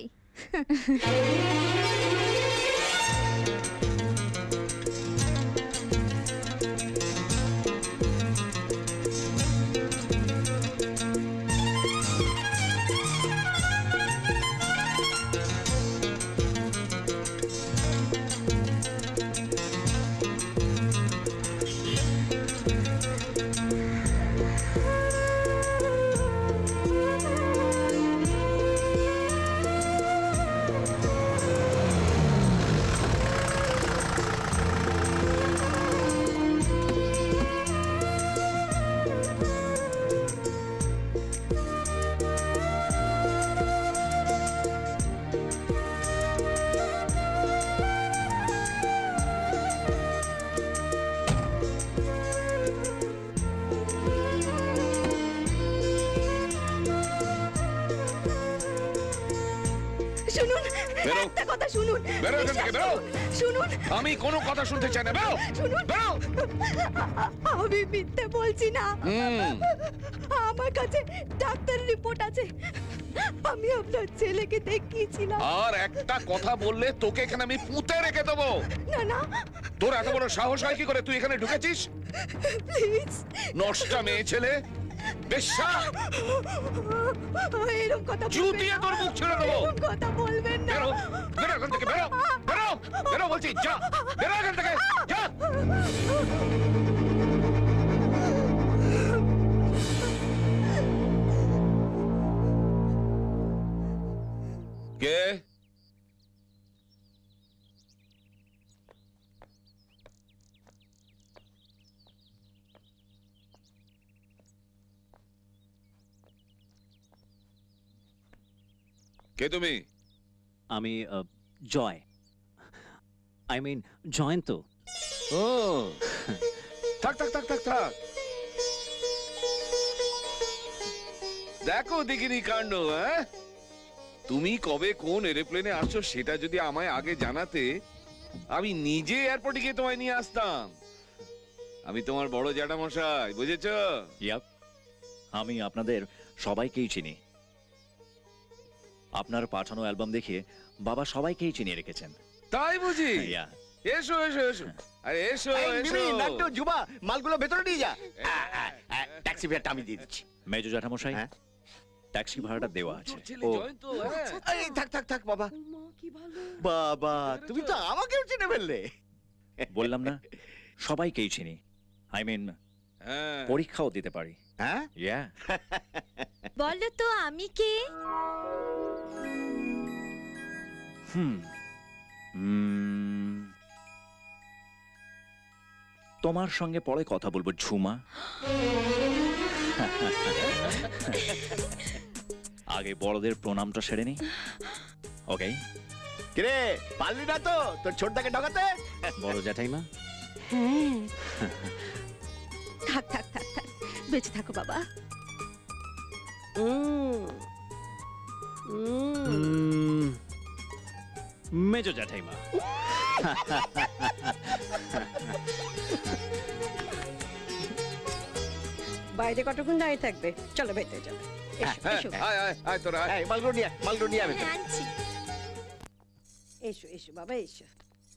শুনুন, বেরো। একটা কথা শুনুন। বেরো এখান থেকে, বেরো। শুনুন, আমি কোনো কথা শুনতে চাই না, বেরো। শুনুন, বেরো। আমি মিথ্যে বলছি না। হুম। আমার কাছে ডাক্তার রিপোর্ট আছে, আমি আপনার ছেলেকে দেখিয়েছিলাম। আর একটা কথা বললে তোকে এখানে আমি পুঁতে রেখে দেবো। না না, তোর এত বড় সাহস হয় কি করে তুই এখানে ঢুকেছিস? প্লিজ। নষ্টা মেয়ে ছেলে, বেশ্যা। এরকম কথা জুতিয়ে তোর মুখ ছেড়ে দেবো। এরকম কথা বলবেন না। বেরো, বেরো এখান থেকে, বেরো, বেরো, বেরো বলছি, যা, বেরো এখান থেকে, যা। কে? কে তুমি? আমি আহ, জয়, আই মিন জয়ন্ত। ও, থাক থাক থাক থাক থাক। দেখো দেখিনি কাণ্ড। হ্যাঁ, তুমি কবে কোন এরোপ্লেনে আসছো সেটা যদি আমায় আগে জানাতে, আমি নিজে এয়ারপোর্টে গিয়ে তোমায় নিয়ে আসতাম। আমি তোমার বড় জ্যাঠামশাই, বুঝেছো? ইয়াপ, আমি আপনাদের সবাইকেই চিনি। আপনার পাঠানো অ্যালবাম দেখে বাবা সবাইকেই চিনিয়ে রেখেছেন। তাই বুঝি? ইয়া। এসো এসো এসো, আরে এসো এই, এসো। মিমি, নান্টু, জুবা, মালগুলো ভেতরে নিয়ে যা। ট্যাক্সি ফেয়ারটা আমি দিয়ে দিচ্ছি। মেজো জ্যাঠামশাই, ট্যাক্সি ভাড়াটা দেওয়া আছে ও এই থাক থাক থাক বাবা বাবা তুমি তো আমাকেও চিনে ফেললে। বললাম না সবাইকেই চিনি, আই মিন পরীক্ষাও দিতে পারি। হ্যাঁ ইয়া বলো তো আমি কে? হুম উম, তোমার সঙ্গে পরে কথা বলবো ঝুমা। আগে বড়দের প্রণামটা সেরে নি। ওকে কিরে পারলি না তো তোর ছোটটাকে ঢোকাতে? বড় জ্যাঠাইমা হ্যাঁ থাক থাক থাক থাক বেঁচে থাকো বাবা। উম, উম। উম, মেজো জ্যাঠাইমা। বাইরে কতক্ষণ দাঁড়িয়ে থাকবে? চলো ভেতরে চলো। এসো, এসো। মালগুলো নিয়ে মালগুলো নিয়ে হ্যাঁ, আনছি। এসো এসো বাবা এসো।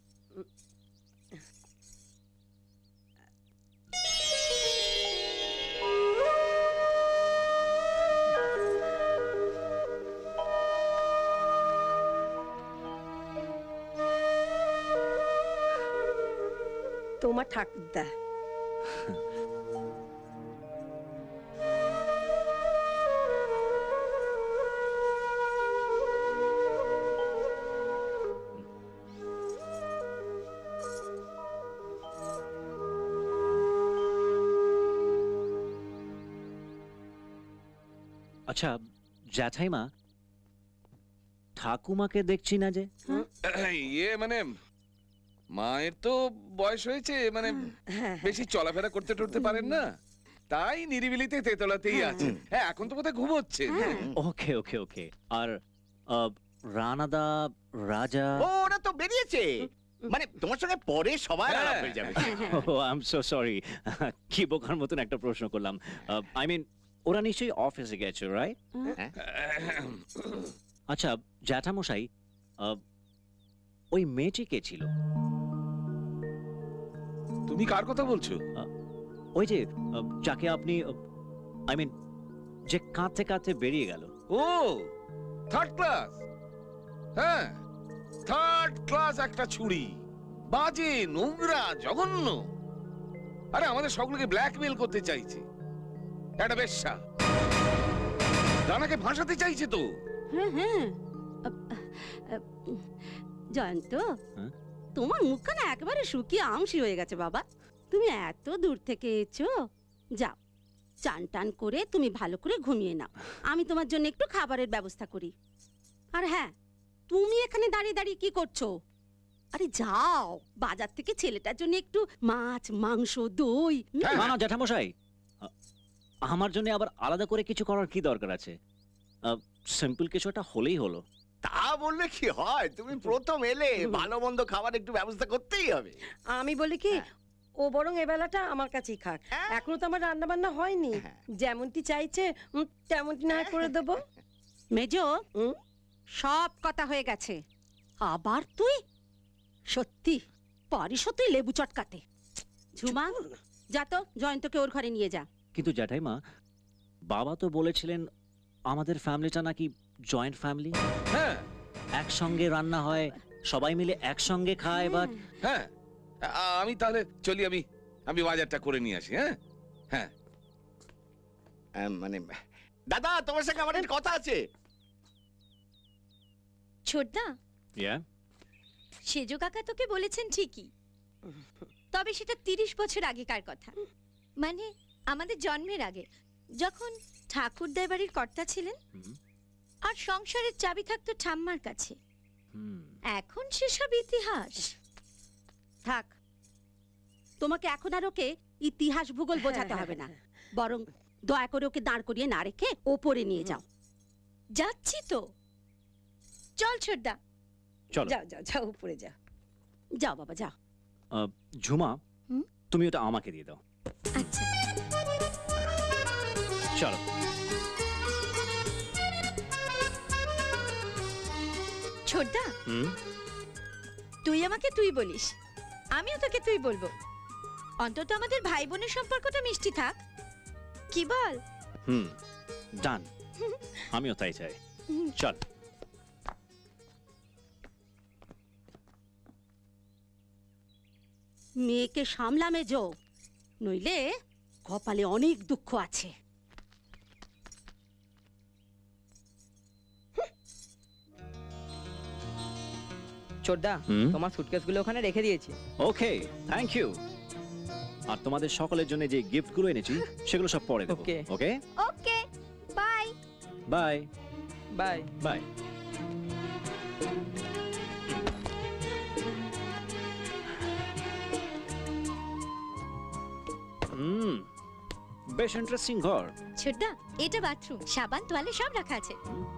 তোমার ঠাকুরদা। আচ্ছা জ্যাঠাইমা, ঠাকুমাকে দেখছি না যে? ইয়ে মানে মায়ের তো বয়স হয়েছে, মানে বেশি চলাফেরা করতে টরতে পারেন না, তাই নিরিবিলিতে তেতলাতেই আছে। হ্যাঁ এখন তো বোধহয় ঘুমোচ্ছে। ওকে ওকে ওকে। আর আহ, রানাদা, রাজা? ও ওরা তো বেরিয়েছে, মানে তোমার সঙ্গে পরে সবার আলাপ হয়ে যাবে। Oh I am so sorry, কি বোকার মতন একটা প্রশ্ন করলাম। আই মিন ওরা নিশ্চয়ই অফিসে গেছে, রাইট? আচ্ছা জ্যাঠামশাই, আহ, ওই মেয়েটি কে ছিল? তুমি কার কথা বলছো? ওই যে আহ, যাকে আপনি, আই মিন যে কাঁদতে কাঁদতে বেরিয়ে গেল। Oh third class. হ্যাঁ থার্ড ক্লাস একটা ছুরি, বাজে, নোংরা, জঘন্য। আরে আমাদের সকলকে ব্ল্যাকমেল করতে চাইছে, একটা বেশ্যা। রানাকে ভাসাতে চাইছে তো। হ্যাঁ হ্যাঁ জয়ন্ত, তোমার মুখখানা একেবারে শুকিয়ে আমসি হয়ে গেছে বাবা। তুমি এত দূর থেকে এসো, যাও চান টান করে তুমি ভালো করে ঘুমিয়ে নাও, আমি তোমার জন্য একটু খাবারের ব্যবস্থা করি। আর হ্যাঁ, তুমি এখানে দাঁড়িয়ে দাঁড়িয়ে কি করছো? আরে যাও বাজার থেকে ছেলেটার জন্য একটু মাছ, মাংস, দই। না না জ্যাঠামশাই, আহ, আমার জন্য আবার আলাদা করে কিছু করার কি দরকার আছে? সিম্পল কিছু একটা হলেই হলো। তা বললে কি হয়, তুমি প্রথম এলে, ভালো মন্দ খাবার একটু ব্যবস্থা করতেই হবে। আমি বলি কি, ও বরং এবেলাটা আমার কাছেই খাক, এখনো তো আমার রান্না বান্না হয়নি। যেমনটি চাইছে উম, তেমনটি না করে দেবো। মেজো, সব কথা হয়ে গেছে। আবার তুই সত্যি পারিস তুই লেবু চটকাতে। ঝুমা, যা তো জয়ন্তকে ওর ঘরে নিয়ে যা। কিন্তু জ্যাঠাইমা, বাবা তো বলেছিলেন আমাদের ফ্যামিলিটা নাকি জয়েন্ট ফ্যামিলি। হ্যাঁ একসঙ্গে রান্না হয়, সবাই মিলে একসঙ্গে খায়। বাট হ্যাঁ আ- আমি তাহলে চলি, আমি আমি বাজারটা করে নিয়ে আসি। হ্যাঁ হ্যাঁ মানে দাদা তোমার সঙ্গে আমার একটা কথা আছে। ছোটদা, ইয়া সেজো কাকা তোকে বলেছেন ঠিকই, তবে সেটা তিরিশ বছর আগেকার কথা, মানে আমাদের জন্মের আগে, যখন ঠাকুরদার বাড়ির কর্তা ছিলেন আর সংসারের চাবি থাকতো ঠাম্মার কাছে। এখন সেসব ইতিহাস। থাক, তোমাকে এখন আর ওকে ইতিহাস ভূগোল বোঝাতে হবে না, বরং দয়া করে ওকে দাঁড় করিয়ে না রেখে ওপরে নিয়ে যাও। যাচ্ছি তো, চল ছোটদা। চলো। যাও যাও যাও উপরে যাও, যাও বাবা যাও। আহ, ঝুমা, তুমি ওটা আমাকে দিয়ে দাও। আচ্ছা চলো। ছোটদা, হুম তুই আমাকে তুই বলিস, আমিও তোকে তুই বলবো। অন্তত আমাদের ভাই বোনের সম্পর্কটা মিষ্টি থাক, কি বল? হুম ডান। আমিও তাই চাই। চল। মেয়েকে সামলামে যো, নইলে কপালে অনেক দুঃখ আছে। ছোটদা, হুম? তোমার সুটকেসগুলো ওখানে রেখে দিয়েছি। ওকে, থ্যাংক ইউ। আর তোমাদের সকলের জন্য যে গিফটগুলো এনেছি সেগুলো সব পরে দেবো। Okay. Okay, okay, bye. Bye bye bye. Hmm, বেশ ইন্টারেস্টিং ঘর। ছোটদা, এটা বাথরুম, সাবান তোয়ালে সব রাখা আছে।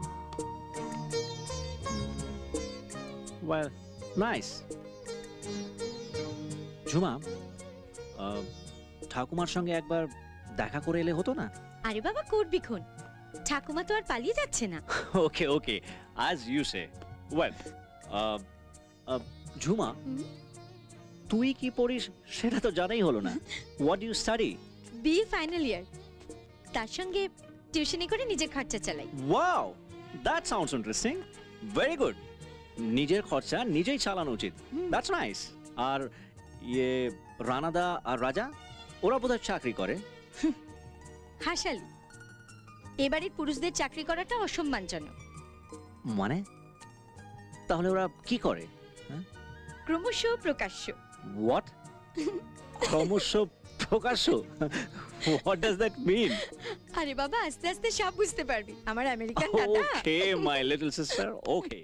Well, nice. ঝুমা, আহ, ঠাকুমার সঙ্গে একবার দেখা করে এলে হতো না? আরে বাবা, করবি খুন, ঠাকুমা তো আর পালিয়ে যাচ্ছে না। Okay okay, as you say. Well, Jhuma, তুই কি পড়িস সেটা তো জানাই হলো না। What do you study? B final year, তার সঙ্গে টিউশনি করে নিজের খরচা চালাই। Wow, that sounds interesting. Very good. নিজের খরচা নিজেই চালানো উচিত। That's nice. আর ইয়ে রানাদা আর রাজা, ওরা বোধহয় চাকরি করে। হাসালি, এবারের পুরুষদের চাকরি করাটা অসম্মানজনক। মানে? তাহলে ওরা কি করে? ক্রমশ প্রকাশ্য। হোয়াট? ক্রমশ প্রকাশ্য? What does that mean? আরে বাবা, আস্তে আস্তে সব বুঝতে পারবি, আমার আমেরিকান দাদা। Okay my little sister, okay.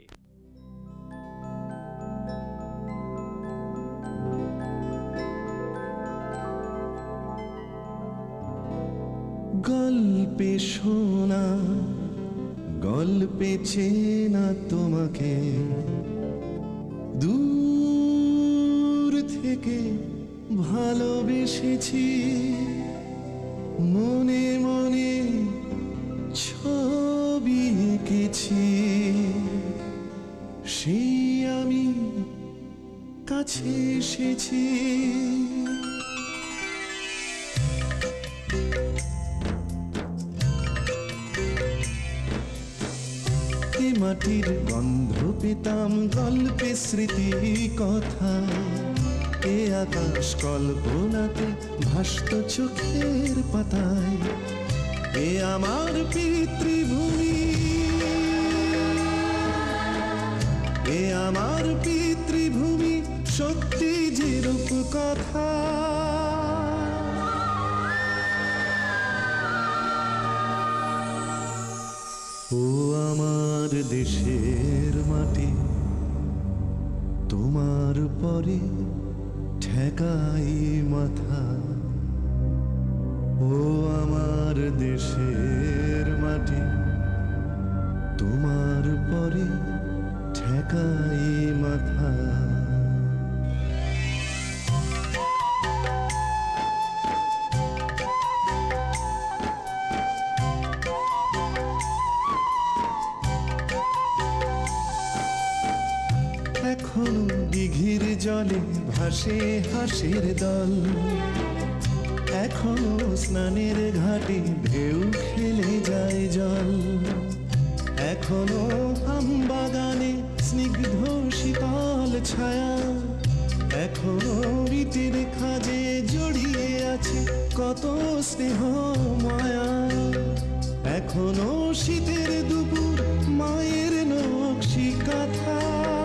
গল্পে শোনা, গল্পে চেনা তোমাকে, দূর থেকে ভালোবেসেছি, মনে মনে ছবি এঁকেছি, সেই আমি কাছে এসেছি। মাটির গন্ধ পেতাম গল্পে স্মৃতি কথা, এ আকাশ কল্পনাতে ভাসত চোখের পাতায়, এ আমার পিতৃভূমি, এ আমার পিতৃভূমি, সত্যি যে রূপ কথা। ও আমার দেশের মাটি, তোমার পরে ঠেকাই মাথা। ও আমার দেশের মাটি, তোমার পরে ঠেকাই মাথা। এখনো দিঘির জলে ভাসে হাসির দল, এখনো স্নানের ঘাটে ঢেউ খেলে যায় জল, এখনো আম বাগানে স্নিগ্ধ শীতল ছায়া, এখনো ইটের খাজে জড়িয়ে আছে কত স্নেহ মায়া, এখনো শীতের দুপুর মায়ের নকশি কাঁথা।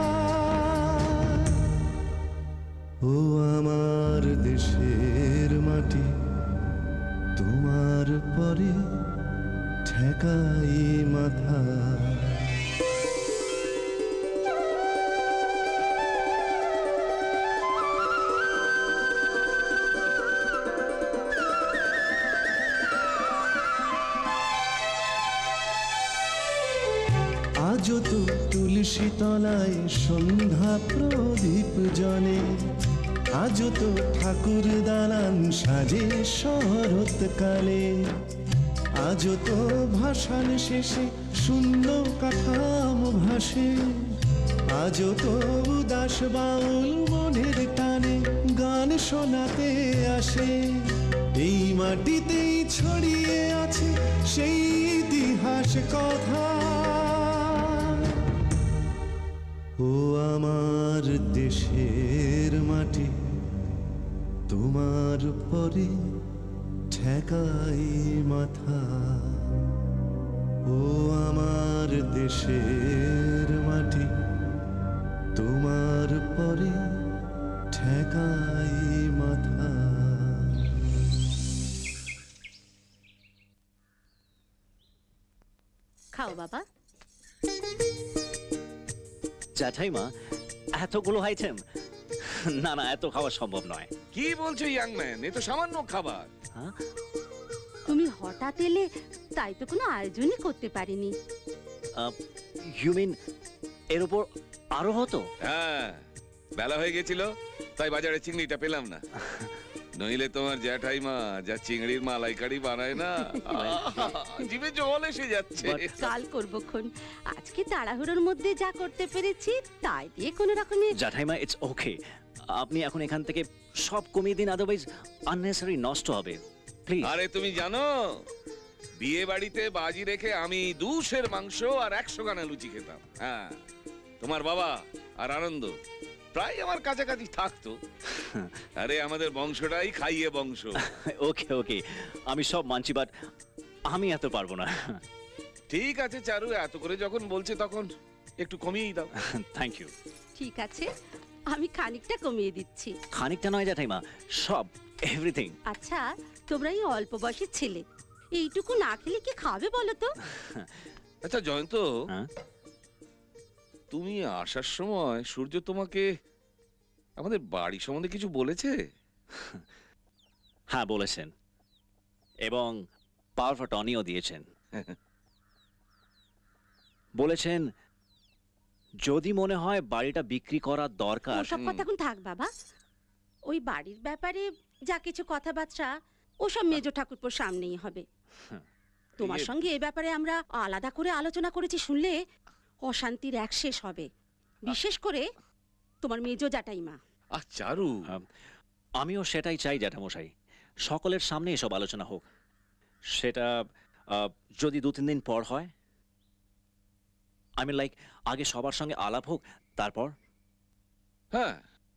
ও আমার দেশের মাটি, তোমার পরে ঠেকাই মাথা। আজও তো তুলসী তলায় সন্ধ্যা প্রদীপ জনে, আজও তো ঠাকুর দালান সাজে শরৎকালে, আজও তো ভাসান শেষে শূন্য কাঠাম ভাসে, আজও তো উদাস বাউল মনের টানে গান শোনাতে আসে। এই মাটিতেই ছড়িয়ে আছে সেই ইতিহাস ইতিহাস কথা। ও আমার দেশের মাটি, তোমার পরে ঠেকাই মাথা। ও আমার দেশের মাটি, তোমার পরে ঠেকাই মাথা। খাও বাবা। জ্যাঠাইমা, এতগুলো আইটেম? না না, এত খাওয়া সম্ভব নয়। কি বলছো ইয়াং ম্যান, এ তো সামান্য খাবার। তুমি হঠাৎ এলে তাই তো কোনো আয়োজনই করতে পারিনি। ইউ মিন এর উপর আরো হতো? হ্যাঁ, বেলা হয়ে গেছিল তাই বাজারে চিংড়িটা পেলাম না, নইলে তোমার জ্যাঠাইমা যা চিংড়ির মালাইকারি বানায় না, জিভে জল এসে যাচ্ছে। কাল করবো খন, আজকে তাড়াহুড়োর মধ্যে যা করতে পেরেছি তাই দিয়ে কোনো রকমে। জ্যাঠাইমা, ইটস ওকে, আপনি এখন এখান থেকে সব কমিয়ে দিন, আদারওয়াইজ আননেসেসারি নষ্ট হবে, প্লিজ। আরে তুমি জানো, বিয়ে বাড়িতে বাজি রেখে আমি দুশের মাংস আর একশো গানা লুচি খেতাম। হ্যাঁ, তোমার বাবা আর আনন্দ প্রায় আমার কাছাকাছি থাকতো। আরে আমাদের বংশটাই খাইয়ে বংশ। ওকে ওকে, আমি সব মানছি, বাট আমি এত পারবো না। ঠিক আছে চারু, এত করে যখন বলছে তখন একটু কমিয়েই দাও। Thank you. ঠিক আছে, আমি খানিকটা কমিয়ে দিচ্ছি। খানিকটা নয় জ্যাঠাইমা, সব, এভরিথিং। আচ্ছা, তোমরা এই অল্প বয়সের ছেলে, এইটুকু না খেলে কি খাবে বলো তো? আচ্ছা জয়ন্ত, তুমি আসার সময় সূর্য তোমাকে আমাদের বাড়ি সম্বন্ধে কিছু বলেছে? হ্যাঁ বলেছেন, এবং পাওয়ার অফ অ্যাটর্নিও দিয়েছেন। বলেছেন যদি মনে হয় বাড়িটা বিক্রি করা দরকার। ওসব কথা এখন থাক বাবা, ওই বাড়ির ব্যাপারে যা কিছু কথাবার্তা ওসব মেজো ঠাকুরপোর সামনেই হবে। তোমার সঙ্গে এ ব্যাপারে আমরা আলাদা করে আলোচনা করেছি শুনলে অশান্তির এক শেষ হবে, বিশেষ করে তোমার মেজো জ্যাঠাইমা। চারু, আমিও সেটাই চাই জ্যাঠামশাই, সকলের সামনে এসব আলোচনা হোক। সেটা আহ, যদি দু তিন দিন পর হয়, আমি লাইক আগে সবার সঙ্গে আলাপ হোক, তারপর। হ্যাঁ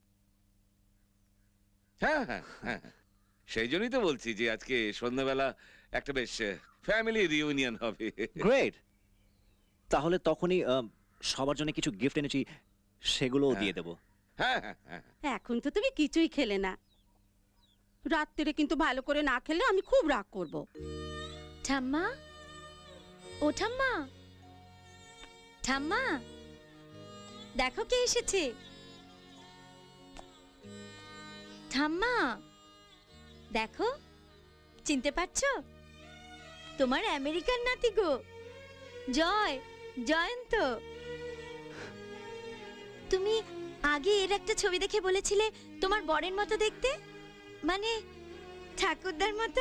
হ্যাঁ হ্যাঁ হ্যাঁ, সেই জন্যই তো বলছি যে আজকে সন্ধ্যাবেলা একটা বেশ ফ্যামিলি রিউনিয়ন হবে। গ্রেট, তাহলে তখনই আহ, সবার জন্য কিছু গিফট এনেছি, সেগুলোও দিয়ে দেবো। হ্যাঁ হ্যাঁ হ্যাঁ। এখন তো তুমি কিছুই খেলে না, রাত্রে কিন্তু ভালো করে না খেলে আমি খুব রাগ করব। ঠাম্মা, ও ঠাম্মা, ঠাম্মা দেখো কে এসেছে। ঠাম্মা দেখো, চিনতে পারছো? তোমার আমেরিকান নাতি গো, জয়, জয়ন্ত। তুমি আগে এর একটা ছবি দেখে বলেছিলে তোমার বরের মতো দেখতে, মানে ঠাকুরদার মতো।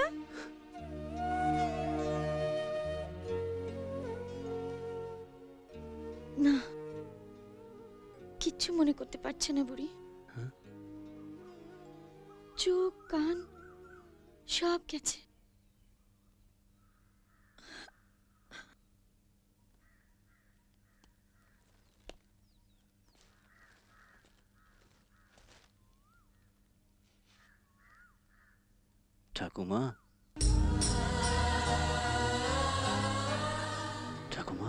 না, কিচ্ছু মনে করতে পারছে না বুড়ি, চোখ কান সব গেছে। ঠাকুমা, ঠাকুমা,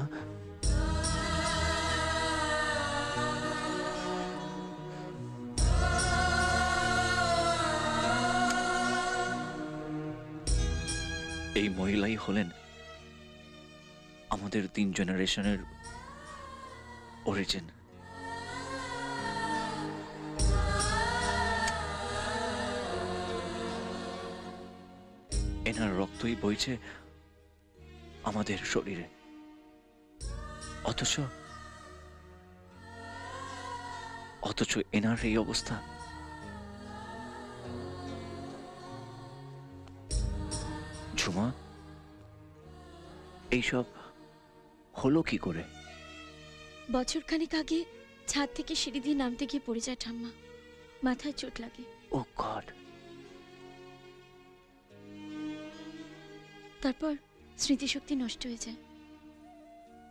এই মহিলাই হলেন আমাদের তিন জেনারেশনের অরিজিন। এনার রক্তই বইছে আমাদের শরীরে, অথচ অথচ এনার এই অবস্থা। ঝুমা, এইসব হলো কি করে? বছর খানেক আগে ছাদ থেকে সিঁড়ি দিয়ে নামতে গিয়ে পড়ে যায় ঠাম্মা, মাথায় চোট লাগে। Oh god. তারপর স্মৃতিশক্তি নষ্ট হয়ে যায়,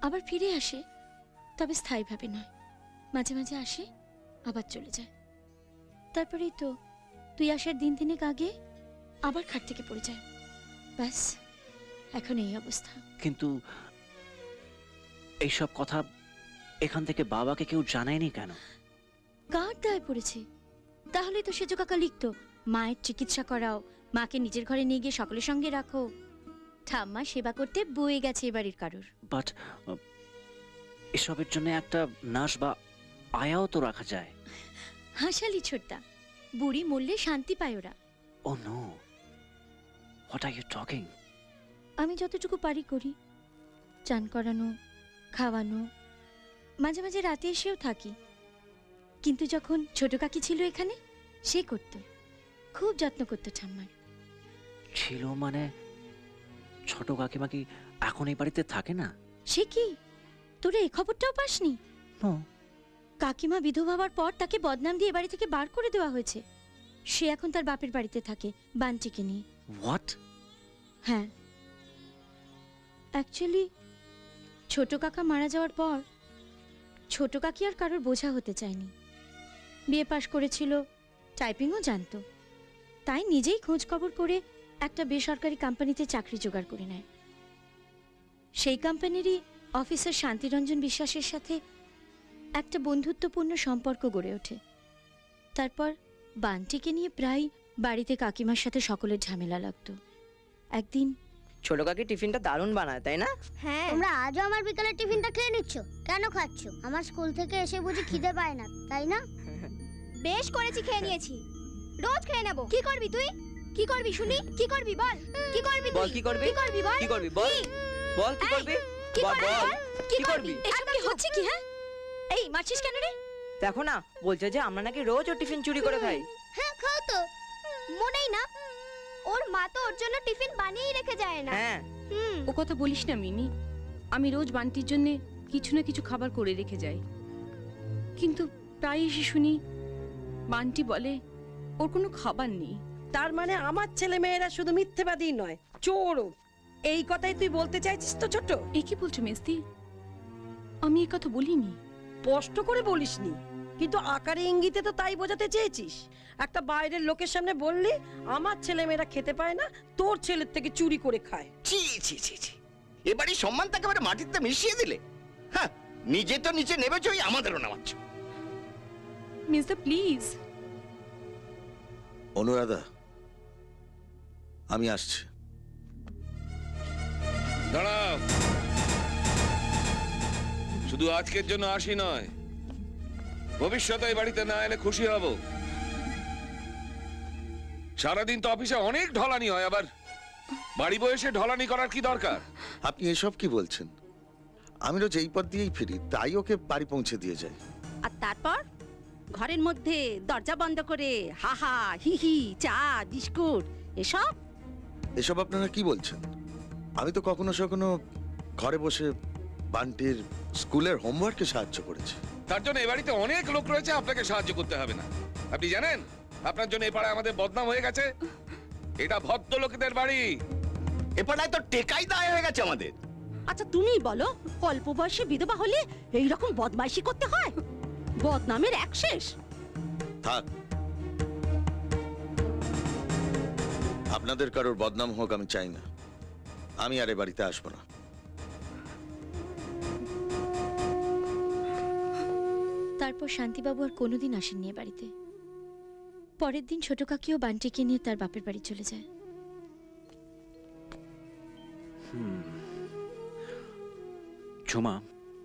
আবার ফিরে আসে, তবে স্থায়ীভাবে নয়। মাঝে মাঝে আসে, আবার চলে যায়। তারপরেই তো তুই আসার দিন তিনেক আগে আবার খাট থেকে পড়ে যায়। ব্যাস, এখন এই অবস্থা। কিন্তু এইসব কথা এখান থেকে বাবাকে কেউ জানায়নি কেন? কার দায় পড়েছে? তাহলে তো সেজো কাকা লিখতো, মায়ের চিকিৎসা করাও, মাকে নিজের ঘরে নিয়ে গিয়ে সকলের সঙ্গে রাখো। ঠাম্মা সেবা করতে বয়ে গেছে এবাড়ির কারোর। বাট এসবের জন্য একটা নার্স বা আয়াও তো রাখা যায়। হাসালি ছোট্টা, বুড়ি মরলে শান্তি পায় ওরা। Oh no, what are you talking? আমি যতটুকু পারি করি, চান করানো, খাওয়ানো, মাঝে মাঝে রাতে এসেও থাকি। কিন্তু যখন ছোট কাকি ছিল এখানে, সে করত, খুব যত্ন করতো ঠাম্মার। ছিল মানে ছোট কাকিমা কি এখন এই বাড়িতে থাকে না? সে কি, তোরা এই খবরটাও পাসনি? কাকিমা বিধবা হওয়ার পর তাকে বদনাম দিয়ে বাড়ি থেকে বার করে দেওয়া হয়েছে। সে এখন তার বাপের বাড়িতে থাকে, বান্টিকে নিয়ে। হোয়াট? হ্যাঁ, অ্যাকচুয়ালি ছোট কাকা মারা যাওয়ার পর ছোট কাকি আর কারোর বোঝা হতে চায়নি। বিয়ে পাশ করেছিল, টাইপিংও জানতো, তাই নিজেই খোঁজ খবর করে একটা বেসরকারি কোম্পানিতে চাকরি জোগাড় করে নেয়। সেই কোম্পানিরই অফিসার শান্তিরঞ্জন বিশ্বাসের সাথে একটা বন্ধুত্বপূর্ণ সম্পর্ক গড়ে ওঠে। তারপর বান্টিকে নিয়ে প্রায় বাড়িতে কাকিমার সাথে সকলের ঝামেলা লাগতো। একদিন ছোট কাকি টিফিনটা দারুণ বানায়, তাই না? হ্যাঁ, তোমরা আজও আমার বিকালের টিফিনটা খেয়ে নিচ্ছ। কেন খাচ্ছ? আমার স্কুল থেকে এসে বুঝি খিদে পায় না, তাই না? বেশ করেছি, খেয়ে নিয়েছি, রোজ খেয়ে নেব। কি করবি তুই? কি করবি শুনি? কি করবি বল? কি করবি বল, তুই? কি করবি? কি করবি বল? কি করবি বল? বল কি করবি? কি বল করবি বল। বল? কি কি করবি? করবি? এসব কি হচ্ছে কি? হ্যাঁ, এই মারছিস কেন রে? দেখো না, বলছে যে আমরা নাকি রোজ ওর টিফিন চুরি করে খাই। হ্যাঁ, খাও তো। মনেই না, ওর মা তো ওর জন্য টিফিন বানিয়েই রেখে যায় না। হ্যাঁ, ও কথা বলিস না মিমি। আমি রোজ বান্টির জন্য কিছু না কিছু খাবার করে রেখে যাই, কিন্তু প্রায় এসে শুনি বান্টি বলে ওর কোনো খাবার নেই। তার মানে আমার ছেলে মেয়েরা শুধু মিথ্যেবাদী নয়, চোরও। এই কথাই তুই বলতে চাইছিস তো ছোট? এ কি বলছো মেস্তি? আমি এই কথা বলিনি। স্পষ্ট করে বলিসনি, কিন্তু আকারে ইঙ্গিতে তো তাই বোঝাতে চেয়েছিস। একটা বাইরের লোকের সামনে বললি আমার ছেলে মেয়েরা খেতে পায় না, তোর ছেলের থেকে চুরি করে খায়। ছি ছি ছি ছি, এবারই সম্মানটা একেবারে মাটিতে মিশিয়ে দিলে। হ্যাঁ, নিজে তো নিচে নেবেছই, আমাদেরও নামাচ্ছ। Mister please. অনুরাধা, আমি আসছি। দাঁড়াও, শুধু আজকের জন্য আসি নয়, ভবিষ্যতে এই বাড়িতে না এলে খুশি হব। সারাদিন তো অফিসে অনেক ঢলানি হয়, আবার বাড়ি বয়সে ঢলানি করার কি দরকার? আপনি এসব কি বলছেন? আমি রোজ এই পথ দিয়েই ফিরি, তাই ওকে বাড়ি পৌঁছে দিয়ে যাই। আর তারপর ঘরের মধ্যে দরজা বন্ধ করে হাহা হিহি চা বিস্কুট এসব এসব আপনারা কি বলছেন? আমি তো কখনো কখনো ঘরে বসে বান্টির স্কুলের হোমওয়ার্কে সাহায্য করেছি। তার জন্য এই বাড়িতে অনেক লোক রয়েছে, আপনাকে সাহায্য করতে হবে না। আপনি জানেন আপনার জন্য এই পাড়ায় আমাদের বদনাম হয়ে গেছে। এটা ভদ্রলোকেদের বাড়ি। এ পাড়ায় তো টেকাই দায় হয়ে গেছে আমাদের। আচ্ছা তুমি বলো, অল্প বয়সে বিধবা হলে এই রকম বদমাইশি করতে হয়? বদনামের এক শেষ। থাক, আপনাদের কারোর বদনাম হোক আমি চাই না। আমি আর এ বাড়িতে আসবো না। তারপর শান্তিবাবু আর কোনোদিন আসেননি এ বাড়িতে। পরের দিন ছোট কাকিও বান্টিকে নিয়ে তার বাপের বাড়ি চলে যায়। ঝুমা,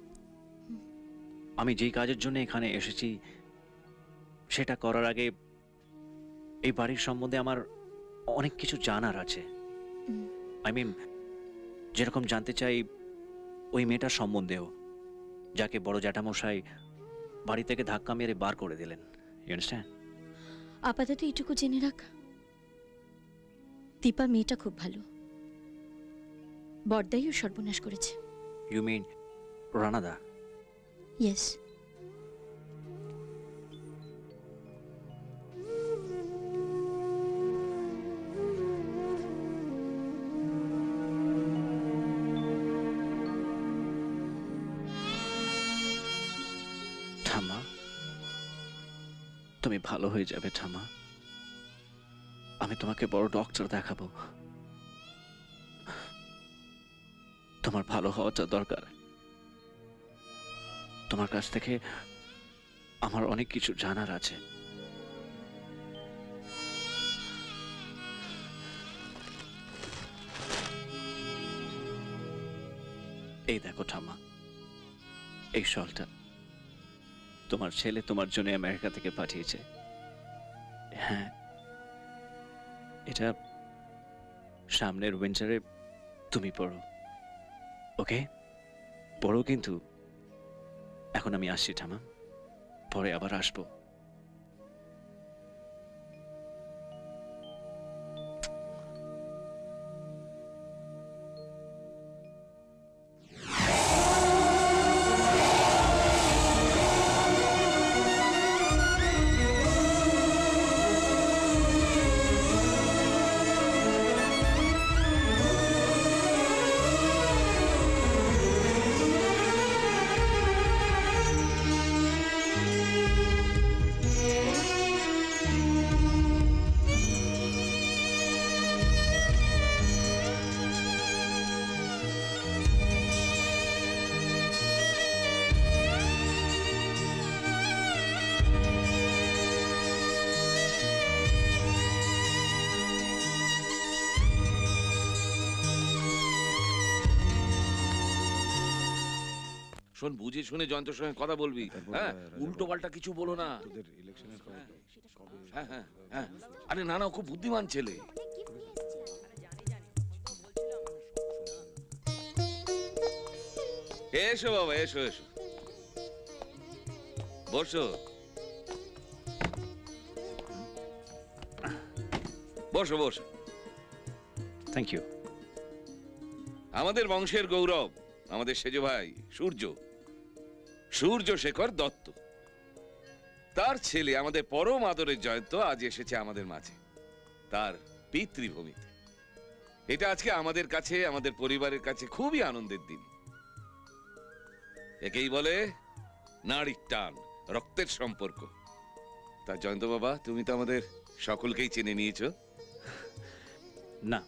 আমি যেই কাজের জন্য এখানে এসেছি সেটা করার আগে এই বাড়ির সম্বন্ধে আমার অনেক কিছু জানার আছে। আই মিন, যেরকম জানতে চাই ওই মেয়েটার সম্বন্ধেও, যাকে বড় জ্যাঠামশাই বাড়ি থেকে ধাক্কা মেরে বার করে দিলেন। You understand? আপাতত এইটুকু জেনে রাখ, দীপা মেয়েটা খুব ভালো, বড়দাইও সর্বনাশ করেছে। You mean Ranada? ইয়েস। তুমি ভালো হয়ে যাবে ঠামা। আমি তোমাকে বড় ডক্টর দেখাবো। তোমার ভালো হওয়াটা দরকার। তোমার কাছ থেকে আমার অনেক কিছু জানার আছে। এই দেখো ঠাম্মা, এই শলটা তোমার ছেলে তোমার জন্য আমেরিকা থেকে পাঠিয়েছে। হ্যাঁ, এটা সামনের উইন্টারে তুমি পড়ো, ওকে? পড়ো কিন্তু। এখন আমি আসছি ঠাম্মা, পরে আবার আসবো। শোন, বুঝে শুনে জয়ন্তর সঙ্গে কথা বলবি, হ্যাঁ? উল্টো পাল্টা কিছু বলো না। হ্যাঁ হ্যাঁ হ্যাঁ, আরে না না, খুব বুদ্ধিমান ছেলে। এসো বাবা, এসো এসো, বসো বসো বসো। Thank you. আমাদের বংশের গৌরব, আমাদের সেজ ভাই সূর্য, সূর্য শেখর দত্ত, তার ছেলে আমাদের পরম আদরের জয়ন্ত আজ এসেছে আমাদের মাঝে, তার পিতৃভূমিতে। এটা আজকে আমাদের কাছে, আমাদের পরিবারের কাছে খুবই আনন্দের দিন। একেই বলে নাড়ির টান, রক্তের সম্পর্ক। তা জয়ন্ত বাবা, তুমি তো আমাদের সকলকেই চেনে নিয়েছো। না,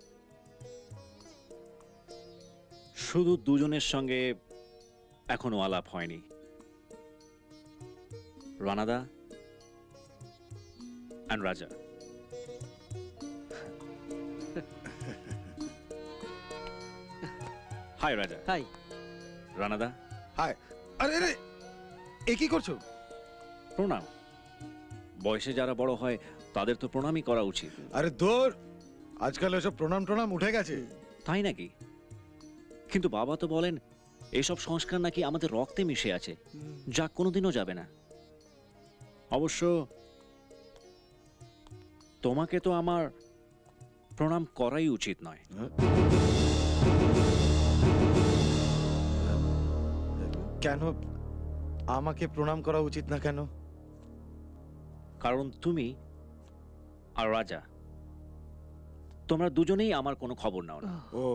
শুধু দুজনের সঙ্গে এখনো আলাপ হয়নি। Ranada and Raja. Hi Raja. Hi Ranada. Hi. আরে আরে, এ কি করছো? প্রণাম। বয়সে যারা বড় হয় তাদের তো প্রণামই করা উচিত। আরে দূর, আজকাল এসব প্রণাম টনাম উঠে গেছে। তাই নাকি? কিন্তু বাবা তো বলেন এসব সংস্কার নাকি আমাদের রক্তে মিশে আছে, যা কোনোদিনও যাবে না। অবশ্য তোমাকে তো আমার প্রণাম করাই উচিত নয়। কেন আমাকে প্রণাম করা উচিত না কেন? কারণ তুমি আর রাজা, তোমরা দুজনেই আমার কোনো খবর নাও না। ও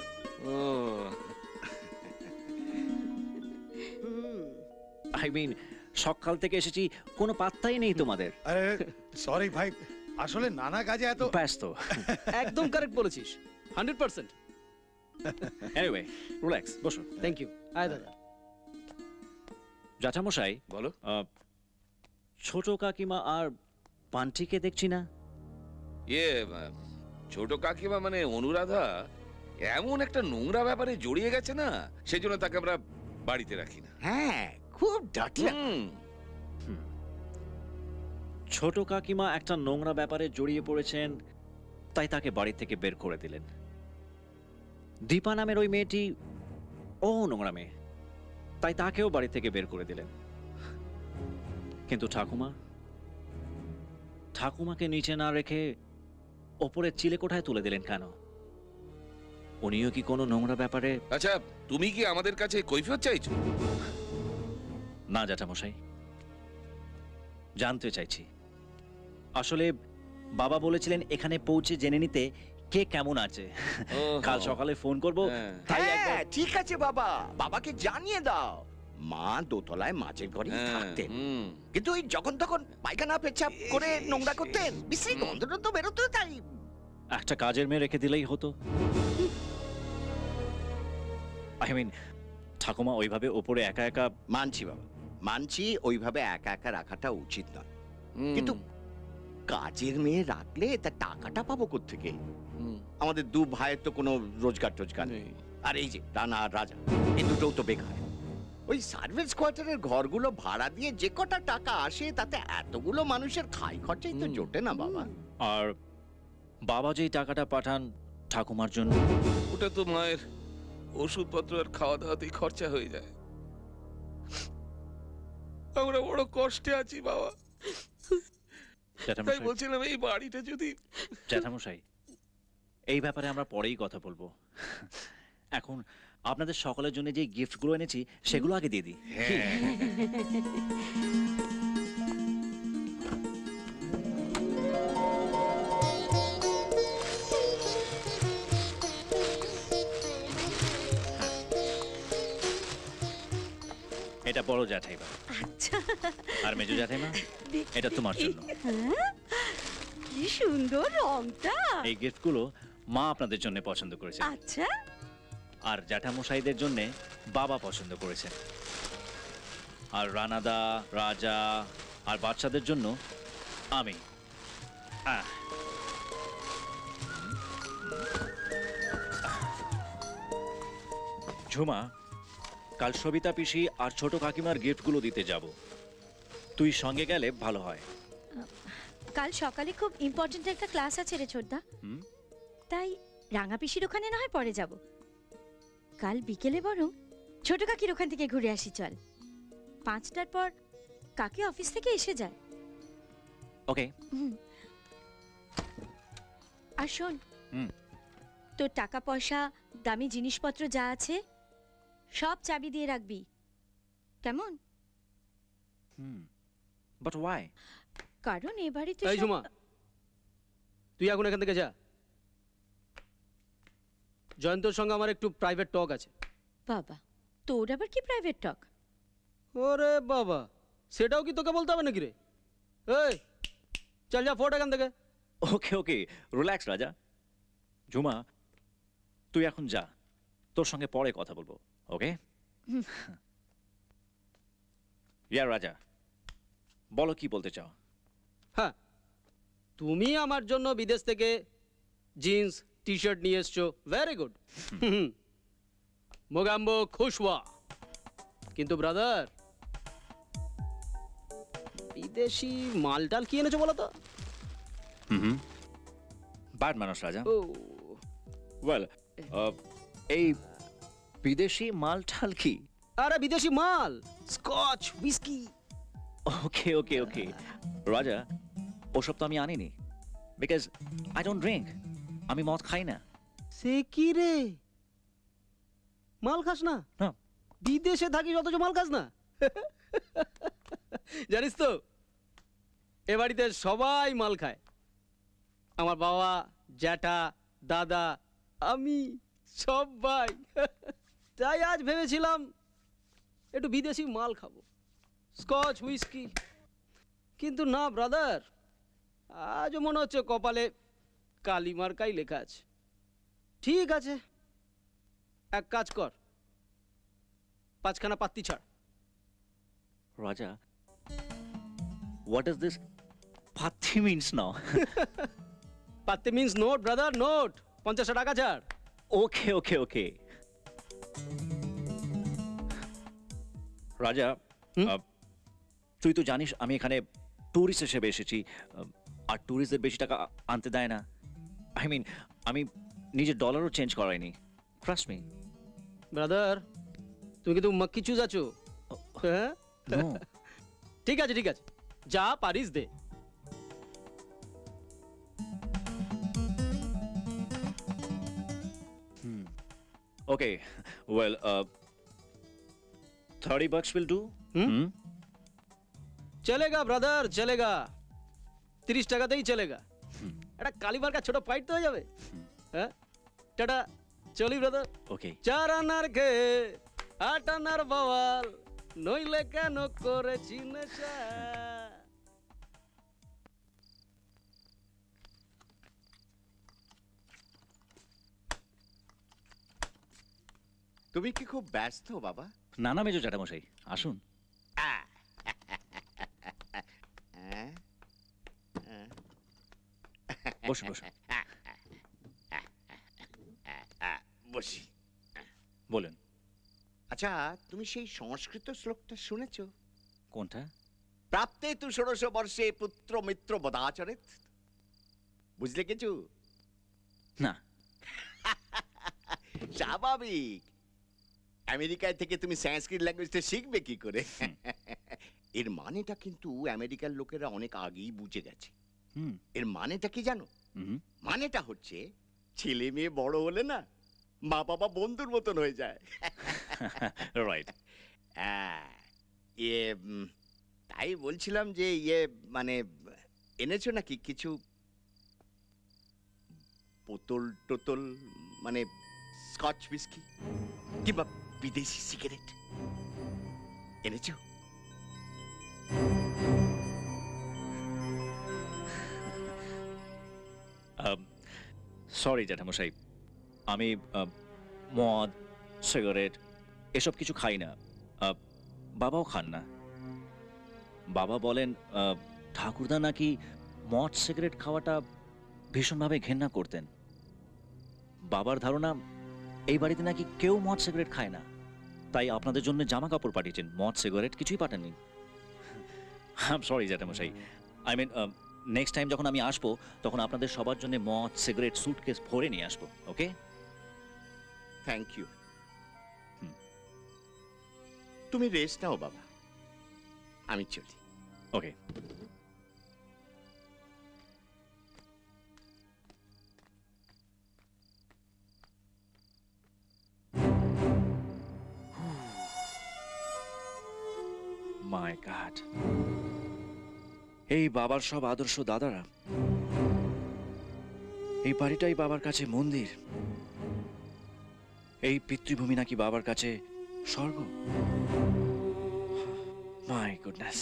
আই মিন, সকাল থেকে এসেছি, কোনো পাত্তাই নেই তোমাদের। আরে সরি ভাই, আসলে নানা কাজে এত ব্যস্ত। একদম কারেক্ট বলেছিস, হান্ড্রেড পার্সেন্ট। এনিওয়ে, রিল্যাক্স, বসো। Thank you. আয় দাদা। জ্যাঠামশাই বলো। ছোট কাকিমা আর পান্টিকে দেখছি না। ইয়ে, ছোট কাকিমা মানে অনুরাধা এমন একটা নোংরা ব্যাপারে জড়িয়ে গেছে না, সেজন্য তাকে আমরা বাড়িতে রাখি না। হ্যাঁ, খুব ডাকলে। ছোট কাকিমা একটা নোংরা ব্যাপারে জড়িয়ে পড়েছেন, তাই তাকে বাড়ি থেকে বের করে দিলেন। দীপা নামের ওই মেয়েটি, ও নোংরা মেয়ে, তাই তাকেও বাড়ি থেকে বের করে দিলেন। কিন্তু ঠাকুমা, ঠাকুমাকে নিচে না রেখে ওপরের চিলেকোঠায় তুলে দিলেন কেন? উনিও কি কোনো নোংরা ব্যাপারে? আচ্ছা, তুমি কি আমাদের কাছে কৈফিয়ত চাইছো? না জ্যাঠামশাই, জানতে চাইছি। আসলে বাবা বলেছিলেন এখানে পৌঁছে জেনে নিতে কে কেমন আছে। কাল সকালে ফোন করব, তাই হ্যাঁ, ঠিক আছে বাবা, বাবাকে জানিয়ে দাও। মা দোতলায় মাঝের ঘরে হ্যাঁ, থাকতেন, হুম। কিন্তু ওই যখন তখন পায়খানা পেচ্ছাপ করে নোংরা করতেন, বিশ্রী গন্ধটা তো বেরোতো, তাই একটা কাজের মেয়ে রেখে দিলেই হতো। আই মিন ঠাকুমা ওইভাবে ওপরে একা একা। মানছি বাবা, মানছি ওইভাবে একা একা রাখাটা উচিত নয়, কিন্তু কাজের মেয়ে রাখলে তার টাকাটা পাবো কোত্থেকে? আমাদের দু ভাইয়ের তো কোনো রোজগার টোজগার নেই, আর এই যে রানা আর রাজা, এই দুটোও তো বেকার। ওই সার্ভিস কোয়ার্টারের ঘরগুলো ভাড়া দিয়ে যে কটা টাকা আসে তাতে এতগুলো মানুষের খাই খরচাই তো জোটে না বাবা। আর বাবা যেই টাকাটা পাঠান ঠাকুমার জন্য, ওটা তো মায়ের ওষুধপত্র আর খাওয়া দাওয়াতেই খরচা হয়ে যায়। আমরা বড় কষ্টে আছি বাবা, তাই জ্যাঠামশাই বলছিলাম এই বাড়িটা যদি। জ্যাঠামশাই এই ব্যাপারে আমরা পরেই কথা বলবো। এখন আপনাদের সকলের জন্য যে গিফটগুলো এনেছি সেগুলো আগে দিয়ে দিই। এটা বড় জ্যাঠাইমা, আচ্ছা, আর মেজো জ্যাঠাইমা এটা তোমার জন্য। হ্যাঁ? কি সুন্দর রংটা। এই গিফটগুলো মা আপনাদের জন্য পছন্দ করেছে, আচ্ছা, আর জ্যাঠামশাইদের জন্য বাবা পছন্দ করেছেন, আর রানাদা, রাজা আর বাচ্চাদের জন্য আমি। আহ। ঝুমা, কাল সবিতা পিসি আর ছোট কাকিমার গিফটগুলো দিতে যাব, তুই সঙ্গে গেলে ভালো হয়। কাল সকালে খুব ইম্পর্ট্যান্ট একটা ক্লাস আছে রে ছোটদা, হুম? তাই রাঙা পিসির ওখানে না হয় পরে যাব। কাল বিকেলে বরং ছোট কাকির ওখান থেকে ঘুরে আসি চল। পাঁচটার পর কাকি অফিস থেকে এসে যায়। ওকে। হুম। আর শোন, হুম। তোর টাকা পয়সা, দামি জিনিসপত্র যা আছে সব চাবি দিয়ে রাখবি, কেমন? হুম। But why? কারণ এ বাড়িতে এই সব- ঝুমা, তুই এখন এখান থেকে যা। জয়ন্তর সঙ্গে আমার একটু প্রাইভেট টক আছে। বাবা, তোর আবার কি প্রাইভেট টক? ওরে বাবা, সেটাও কি তোকে বলতে হবে নাকি রে? এই চল যা, ফোট এখান থেকে। ওকে ওকে, রিল্যাক্স রাজা। ঝুমা, তুই এখন যা, তোর সঙ্গে পরে কথা বলবো। ওকে? ইয়া রাজা, বলো কি বলতে চাও? হ্যাঁ, তুমি আমার জন্য বিদেশ থেকে জিন্স টি শার্ট নিয়ে এসছো, ভেরি গুড। মোগাম্বো খুশওয়া, কিন্তু ব্রাদার বিদেশি মালটাল কি এনেছো বলো তো? হুম, ব্যাড মানুষ রাজা। ও ওয়েল, এই বিদেশি মাল ঠাল কি? আরে বিদেশি মাল, স্কচ, হুইস্কি। ওকে ওকে ওকে রাজা, ওসব তো আমি আনিনি, বিকজ আই ডোন্ট ড্রিঙ্ক। আমি মদ খাই না। সে কি রে, মাল খাস না? না। বিদেশে থাকিস অথচ মাল খাস না? জানিস তো এ বাড়িতে সবাই মাল খায়, আমার বাবা, জ্যাঠা, দাদা, আমি, সবাই। তাই আজ ভেবেছিলাম একটু বিদেশি মাল খাবো, স্কচ, হুইস্কি। কিন্তু না ব্রাদার, আজও মনে হচ্ছে কপালে কালি মার্কাই লেখা আছে। ঠিক আছে, এক কাজ কর, পাঁচখানা পাত্তি ছাড়। রাজা, what does this পাত্তি means now? পাত্তি মিন্স নোট ব্রাদার, নোট। পঞ্চাশ টাকা ছাড়। ওকে ওকে ওকে রাজা, আহ, তুই তো জানিস আমি এখানে টুরিস্ট হিসেবে এসেছি, আহ, আর টুরিস্টদের বেশি টাকা আ- আনতে দেয় না। আই মিন আমি নিজের ডলারও চেঞ্জ করাইনি, ট্রাস্ট মি। ব্রাদার, তুমি কিন্তু মক্কি চুজ আছো। হ্যাঁ, ঠিক আছে ঠিক আছে, যা পারিস দে। Okay, well, thirty bucks will do. হুম, চলেগা ব্রাদার, চলেগা। তিরিশ টাকাতেই চলেগা। একটা কালীমার কা ছোট ফাইট তো হয়ে যাবে। হ্যাঁ, টাটা, চলি ব্রাদার। ওকে। চার আনার খে আট আনার বাওয়াল, নইলে কেন করেছি নেশা। তুমি কি খুব ব্যস্ত বাবা? না না মেজো জ্যাঠামশাই, আসুন। বসুন বসুন। বসি। বলেন। আচ্ছা, তুমি সেই সংস্কৃত শ্লোকটা শুনেছ? কোনটা? প্রাপ্তে তু ষোড়শ বর্ষে পুত্র মিত্র বদাচরেত। বুঝলে কিছু? না। স্বাভাবিক, আমেরিকায় থেকে তুমি সংস্কৃত ল্যাঙ্গুয়েজটা শিখবে কি করে? এর মানেটা কিন্তু আমেরিকার লোকেরা অনেক আগেই বুঝে গেছে। এর মানেটা কি জানো? মানেটা হচ্ছে ছেলে মেয়ে বড় হলে না মা বাবা বন্ধুর মতন হয়ে যায়। রাইট। ইয়ে তাই বলছিলাম যে ইয়ে মানে এনেছো নাকি কিছু বোতল টোতল, মানে স্কচ হুইস্কি কিংবা বিদেশি সিগারেট এনেছো? সরি জ্যাঠামশাই, আমি আহ, মদ সিগারেট এসব কিছু খাই না। আহ, বাবাও খান না। বাবা বলেন আহ, ঠাকুরদা নাকি মদ সিগারেট খাওয়াটা ভীষণভাবে ঘেন্না করতেন। বাবার ধারণা এই বাড়িতে নাকি কেউ মদ সিগারেট খায় না, তাই আপনাদের জন্য জামা কাপড় পাঠিয়েছেন, মদ সিগারেট কিছুই পাঠাননি। সরি জ্যাঠামশাই, আই মিন নেক্সট টাইম যখন আমি আসবো তখন আপনাদের সবার জন্য মদ সিগারেট সুটকেস ভরে নিয়ে আসবো। ওকে? Thank you. তুমি রেস্ট নাও বাবা, আমি চলি। ওকে। মাই গড, এই বাবার সব আদর্শ দাদারা, এই বাড়িটাই বাবার কাছে মন্দির, এই পিতৃভূমি নাকি বাবার কাছে স্বর্গ। My goodness.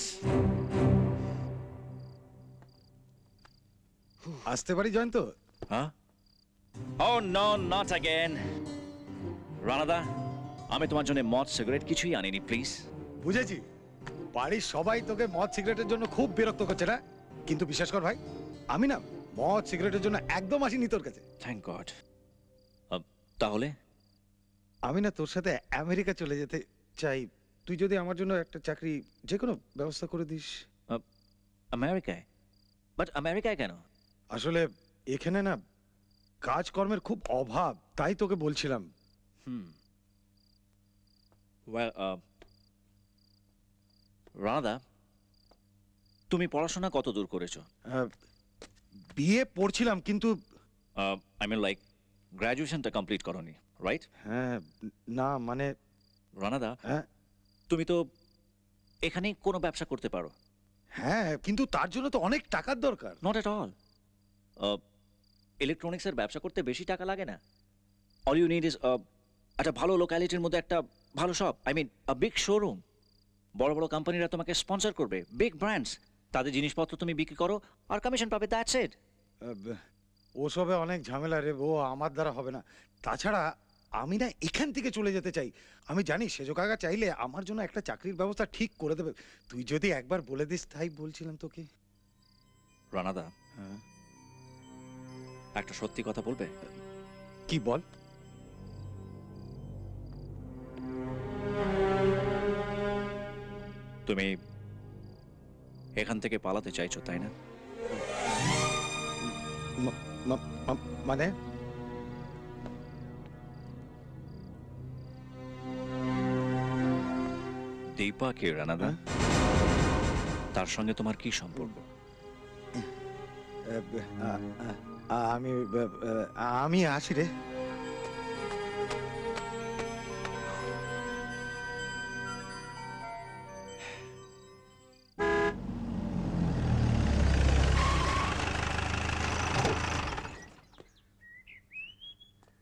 আসতে পারি জয়ন্ত? হ্যাঁ? Oh no, not again. Ranada, আমি তোমার জন্য মদ সিগারেট কিছুই আনিনি, প্লিজ। বুঝেছি, বাড়ির সবাই তোকে মদ সিগারেটের জন্য খুব বিরক্ত করছে না, কিন্তু বিশ্বাস কর ভাই, আমি না মদ সিগারেটের জন্য একদম আসিনি তোর কাছে। Thank god. তাহলে আমি না তোর সাথে আমেরিকা চলে যেতে চাই। তুই যদি আমার জন্য একটা চাকরি যে কোনো ব্যবস্থা করে দিস। আমেরিকায়? বাট আমেরিকায় কেন? আসলে এখানে না কাজকর্মের খুব অভাব, তাই তোকে বলছিলাম। হুম। ওয়েল, রানাদা, তুমি পড়াশোনা কত দূর করেছো? বিএ পড়ছিলাম, কিন্তু আই মিন লাইক গ্র্যাজুয়েশনটা কমপ্লিট করনি, রাইট? হ্যাঁ। না মানে রানাদা, তুমি তো এখানে কোনো ব্যবসা করতে পারো। হ্যাঁ, কিন্তু তার জন্য তো অনেক টাকার দরকার। Not at all. ইলেকট্রনিক্সের ব্যবসা করতে বেশি টাকা লাগে না। অল ইউ নিড ইজ একটা ভালো লোক্যালিটির মধ্যে একটা ভালো shop, I mean a big showroom. বড় বড় কোম্পানিরা তোমাকে স্পন্সর করবে, বিগ ব্র্যান্ডস, তাদের জিনিসপত্র তুমি বিক্রি করো আর কমিশন পাবে, দ্যাটস ইট। ওসবে অনেক ঝামেলা রে, ও আমার দ্বারা হবে না। তাছাড়া আমি না এখান থেকে চলে যেতে চাই। আমি জানি সেজো কাকা চাইলে আমার জন্য একটা চাকরির ব্যবস্থা ঠিক করে দেবে। তুই যদি একবার বলে দিস, তাই বলছিলাম তোকে। রানাদা, একটা সত্যি কথা বলবে? কি বল? তুমি এখান থেকে পালাতে চাইছো, তাই না? মানে দীপা কে রানাদা? তার সঙ্গে তোমার কি সম্পর্ক? আমি আমি আসি রে।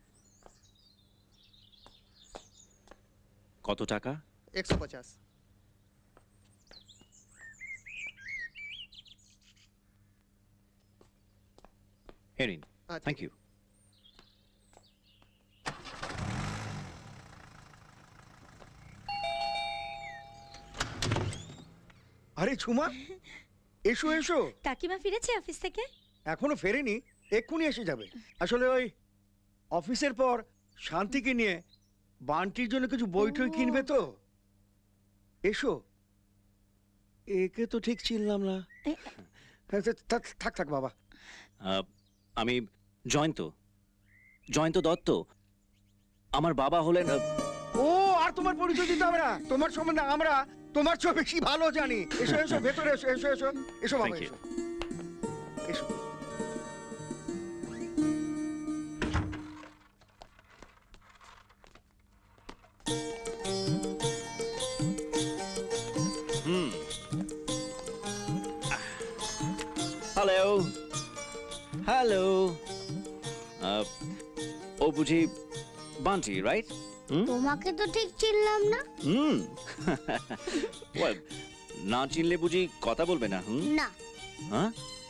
কত টাকা? একশো পঞ্চাশ। হেরিন থ্যাংক ইউ। আরে ঝুমা, এসো এসো। কাকিমা ফিরেছে অফিস থেকে? এখনো ফেরেনি, এক্ষুনি এসে যাবে। আসলে ওই অফিসের পর শান্তিকে নিয়ে বান্টির জন্য কিছু বই টই কিনবে তো। এসো। একে তো ঠিক চিনলাম না। হ্যাঁ, থাক থাক থাক বাবা। আহ, আমি জয়ন্ত জয়ন্ত দত্ত। আমার বাবা হলেন আহ, ও, আর তোমার পরিচয় দিতে হবে না। তোমার সম্বন্ধে আমরা তোমার চেয়ে বেশি ভালো জানি। এসো এসো, ভেতরে এসো এসো এসো এসো বাবা, Thank you. এসো এসো। হুম হ্যালো হ্যালো ও বুঝি বান্টি, রাইট? তোমাকে তো ঠিক চিনলাম না। হুম Well, না চিনলে বুঝি কথা বলবে না? হুম না। হ্যাঁ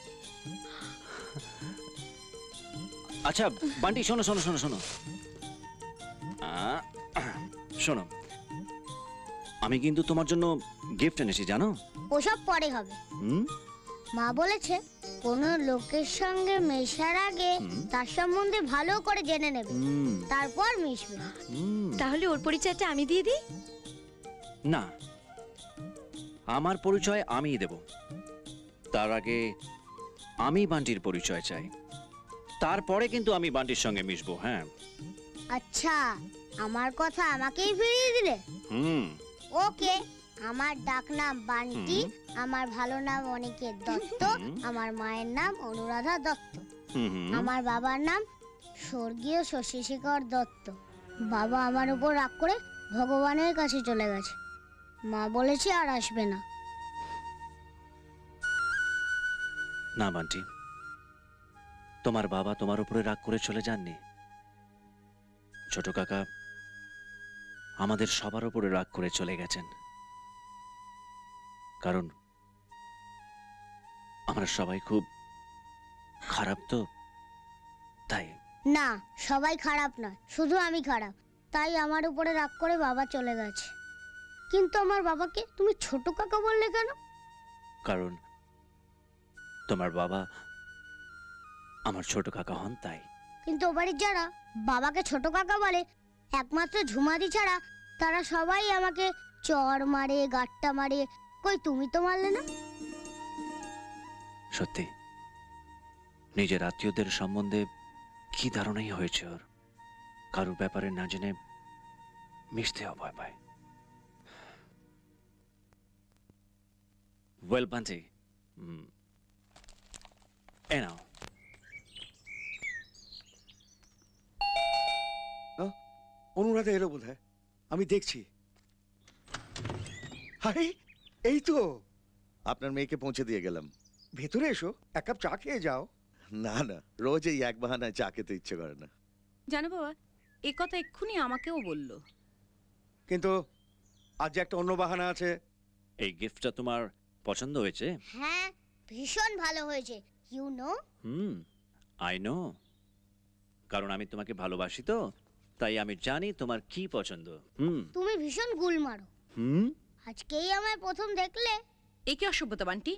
আচ্ছা বান্টি, শোনো শোনো শোনো শোনো আহ, শোনো, আমি কিন্তু তোমার জন্য গিফট এনেছি, জানো? ওসব পরে হবে। হুম মা বলেছে কোনো লোকের সঙ্গে মেশার আগে তার সম্বন্ধে ভালো করে জেনে নেবে, হুম তারপর মিশবে। তাহলে ওর পরিচয়টা আমি দিয়ে দিই? না, আমার পরিচয় আমিই দেব। তার আগে আমি বান্টির পরিচয় চাই, তারপরে কিন্তু আমি বান্টির সঙ্গে মিশবো। হ্যাঁ আচ্ছা, আমার কথা আমাকেই ফিরিয়ে দিলে? হুম ওকে। আমার ডাক নাম বান্টি, আমার ভালো নাম অনিকেত দত্ত, আমার মায়ের নাম অনুরাধা দত্ত, হুম হুম আমার বাবার নাম স্বর্গীয় শশীশেখর দত্ত। বাবা আমার উপর রাগ করে ভগবানের কাছে চলে গেছে। মা বলেছে আর আসবে না। না বান্টি, তোমার বাবা তোমার উপরে রাগ করে চলে যাননি। ছোট কাকা আমাদের সবার উপরে রাগ করে চলে গেছেন, কারণ আমরা সবাই খুব খারাপ তো, তাই। না, সবাই খারাপ নয়, শুধু আমি খারাপ। তাই আমার উপরে রাগ করে বাবা চলে গেছে। কিন্তু আমার বাবাকে তুমি ছোট কাকা বললে কেন? কারণ তোমার বাবা আমার ছোট কাকা হন, তাই। কিন্তু ও বাড়ির যারা বাবাকে ছোট কাকা বলে, একমাত্র ঝুমাদি ছাড়া তারা সবাই আমাকে চর মারে, গাট্টা মারে। কই তুমি তো মারলে না? সত্যি নিজের আত্মীয়দের সম্বন্ধে কি ধারণাই হয়েছে ওর, কারোর ব্যাপারে না জেনে মিশতেও ভয় পায়। ওয়েল বান্টি, এ নাও। অনুরাধা এলো বোধ হয়, আমি দেখছি। আরে এই তো। আপনার মেয়েকে পৌঁছে দিয়ে গেলাম। ভেতরে এসো, এক কাপ চা খেয়ে যাও। না না, রোজ এই এক বাহানায় চা খেতে ইচ্ছে করে না। জানো বাবা, এ কথা এক্ষুনি আমাকেও বললো। কিন্তু আজ যে একটা অন্য বাহানা আছে। এই গিফটটা তোমার পছন্দ হয়েছে? হ্যাঁ, ভীষণ ভালো হয়েছে। You know? Hmm I know, কারণ আমি তোমাকে ভালোবাসি তো, তাই আমি জানি তোমার কি পছন্দ। হুম তুমি ভীষণ গুল মারো। হুম আজকেই আমায় প্রথম দেখলে। এ কি অসভ্যতা বান্টি?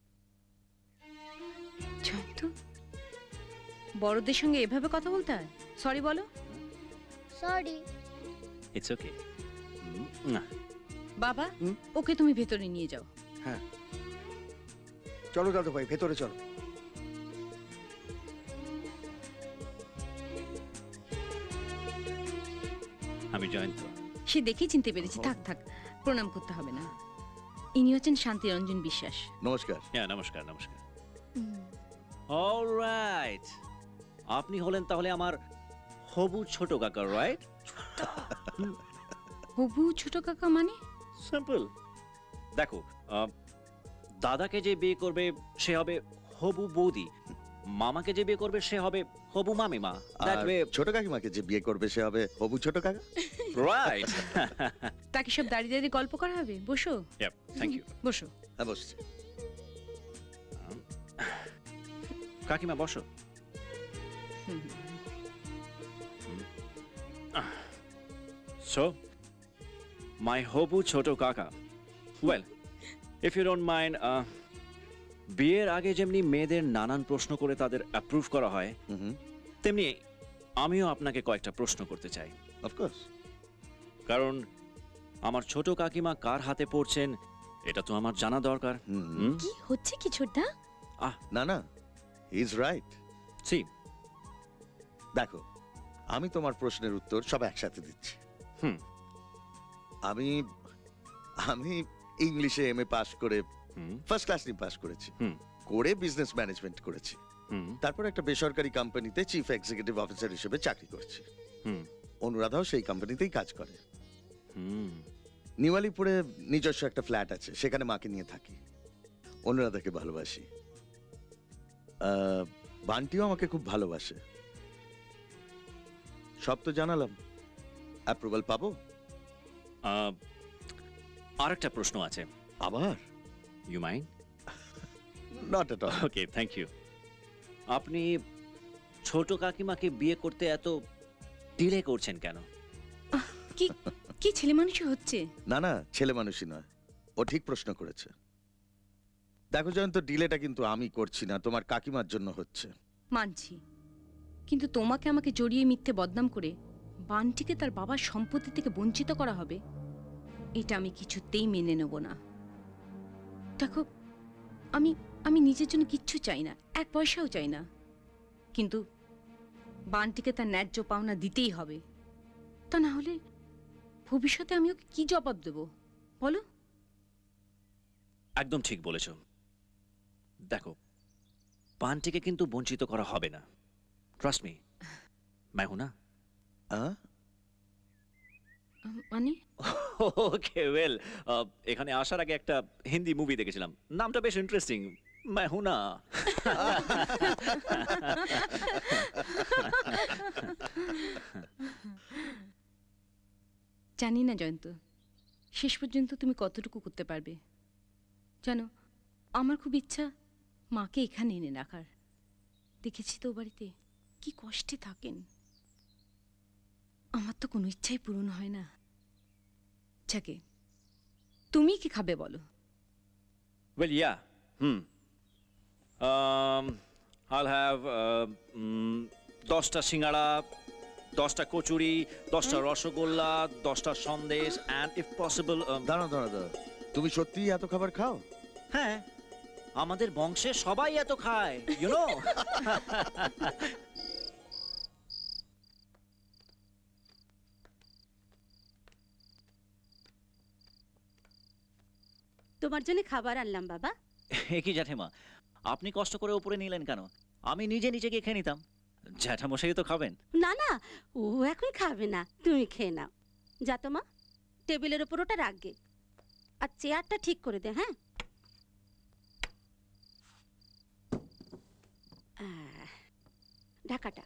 জয়ন্ত, বড়দের সঙ্গে এভাবে কথা বলতে হয়? সরি বলো। সরি। It's okay. না বাবা, ওকে তুমি ভেতরে নিয়ে যাও। হ্যাঁ চলো দাদু ভাই, ভেতরে চলো। আমি জয়ন্ত। সে দেখেই চিনতে পেরেছি। থাক থাক, প্রণাম করতে হবে না। ইনি হচ্ছেন শান্তিরঞ্জন বিশ্বাস। নমস্কার। হ্যাঁ নমস্কার নমস্কার। অলরাইট, আপনি হলেন তাহলে আমার হবু ছোট কাকা, রাইট? হবু ছোট কাকা মানে? সিম্পল। দেখো, আহ, দাদাকে যে বিয়ে করবে সে হবে হবু বৌদি, মামাকে যে বিয়ে করবে সে হবে হবু মামিমা। দ্যাট আর ওয়ে ছোট কাকিমাকে যে বিয়ে করবে সে হবে হবু ছোট কাকা। রাইট। তাকে সব দাঁড়িয়ে দাঁড়িয়ে গল্প করা হবে। বসো। Yep, thank you. বসো। হ্যাঁ বসছি। কাকিমা বসো। So, my hobu choto kaka. Well, if you don't mind, uh, বিয়ের আগে যেমনি মেয়েদের নানান প্রশ্ন করে তাদের অ্যাপ্রুভ করা হয়, তেমনি আমিও আপনাকে কয়েকটা প্রশ্ন করতে চাই। অফকোর্স। কারণ আমার ছোট কাকিমা কার হাতে পড়ছেন এটা তো আমার জানা দরকার। কি হচ্ছে কি ছোটদা? আহ না না, হি ইজ রাইট। সি, দেখো, আমি তোমার প্রশ্নের উত্তর সব একসাথে দিচ্ছি। হুম। আমি আমি ইংলিশে এমএ পাস করে ফার্স্ট ক্লাস নিয়ে পাস করেছি, করে বিজনেস ম্যানেজমেন্ট করেছি, তারপর একটা বেসরকারি কোম্পানিতে চিফ এক্সিকিউটিভ অফিসার হিসেবে চাকরি করছি। অনুরাধাও সেই কোম্পানিতেই কাজ করে। নিওয়ালিপুরে নিজস্ব একটা ফ্ল্যাট আছে, সেখানে মাকে নিয়ে থাকি। অনুরাধাকে ভালোবাসি, বান্টিও আমাকে খুব ভালোবাসে। সব তো জানালাম, অ্যাপ্রুভাল পাবো? আর একটা প্রশ্ন আছে। আবার? You mind? Not at all. Okay, thank you. আপনি ছোট কাকিমাকে বিয়ে করতে এত ডিলে করছেন কেন? কি কি ছেলে মানুষই হচ্ছে? না না, ছেলে মানুষই নয়, ও ঠিক প্রশ্ন করেছে। দেখো জয়ন্ত, ডিলেটা কিন্তু আমি করছি না, তোমার কাকিমার জন্য হচ্ছে। মানছি, কিন্তু তোমাকে আমাকে জড়িয়ে মিথ্যে বদনাম করে বান্টিকে তার বাবার সম্পত্তি থেকে বঞ্চিত করা হবে, এটা আমি কিছুতেই মেনে নেব না। দেখো, আমি আমি নিজের জন্য কিচ্ছু চাই না, এক পয়সাও চাই না, কিন্তু বান্টিকে তার ন্যায্য পাওনা দিতেই হবে। তা না হলে ভবিষ্যতে আমি ওকে কি জবাব দেব বলো? একদম ঠিক বলেছ। দেখো, বান্টিকে কিন্তু বঞ্চিত করা হবে না, ট্রাস্ট মি। मैं हूं ना। মানে? ওকে, ওয়েল, এখানে আসার আগে একটা হিন্দি মুভি দেখেছিলাম, নামটা বেশ ইন্টারেস্টিং, मैं हूं ना। জানি না জয়ন্ত, শেষ পর্যন্ত তুমি কতটুকু করতে পারবে। জানো, আমার খুব ইচ্ছা মাকে এখানে এনে রাখার। দেখেছি তো বাড়িতে কি কষ্টে থাকেন, আমার তো কোনো ইচ্ছাই পূরণ হয় না। যাকে, তুমি কি খাবে বলো? Well, yeah. Hmm. Um, I'll have uh, mm, দশটা সিঙ্গাড়া, দশটা কচুরি, দশটা রসগোল্লা, দশটা সন্দেশ, and if possible, দাঁড়া দাঁড়া দাঁড়া, তুমি সত্যিই এত খাবার খাও? হ্যাঁ, আমাদের বংশে সবাই এত খায়, you know. তোমার জন্য খাবার আনলাম বাবা। একই জ্যাঠামা, আপনি কষ্ট করে উপরে নিলেন কেন? আমি নিজে নিজে গিয়ে খেয়ে নিতাম। জ্যাঠামশাই তো খাবেন। না না, ও এখন খাবে না, তুমি খেয়ে নাও। যা তো মা, টেবিলের উপর ওটা রাখবে, আর চেয়ারটা ঠিক করে দে। হ্যাঁ, ঢাকাটা।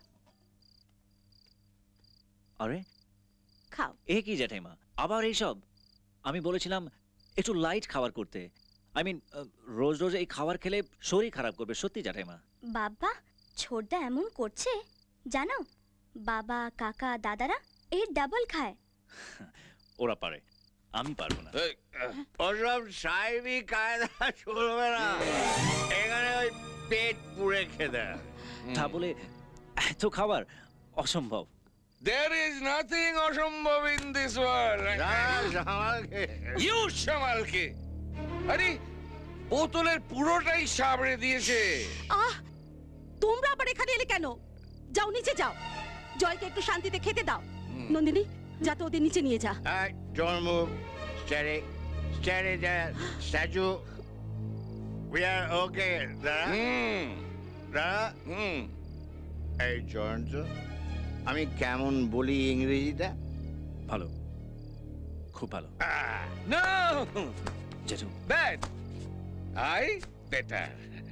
আরে খাও। এ কি জ্যাঠাইমা, আবার এইসব? আমি বলেছিলাম একটু লাইট খাবার করতে। আই মিন, রোজ রোজ এই খাবার খেলে শরীর খারাপ করবে। সত্যি জ্যাঠাইমা। বাবা, ছোটদা এমন করছে জানো, বাবা কাকা দাদারা এর ডাবল খায়। ওরা পারে, আমি পারবো না। ওসব সাহেবি কায়দা চলবে না, এখানে ওই পেট পুড়ে খেতে। তা বলে এত খাবার অসম্ভব। There is nothing অসম্ভব in this world. You সামালকে। আরে বোতলের পুরোটাই সাবড়ে দিয়েছে। আহ, তোমরা আবার এখানে এলে কেন? যাও নিচে যাও, জয়কে একটু শান্তিতে খেতে দাও। নন্দিনী, যা তো ওদের নিচে নিয়ে যা। Don't move. Steady. Steady there. Statue. We are okay. Dara? Hmm. Dara? হুম। এই জয়ন্ত, আমি কেমন বলি ইংরেজিটা? ভালো, খুব ভালো। No! জেঠু। Bad. I better.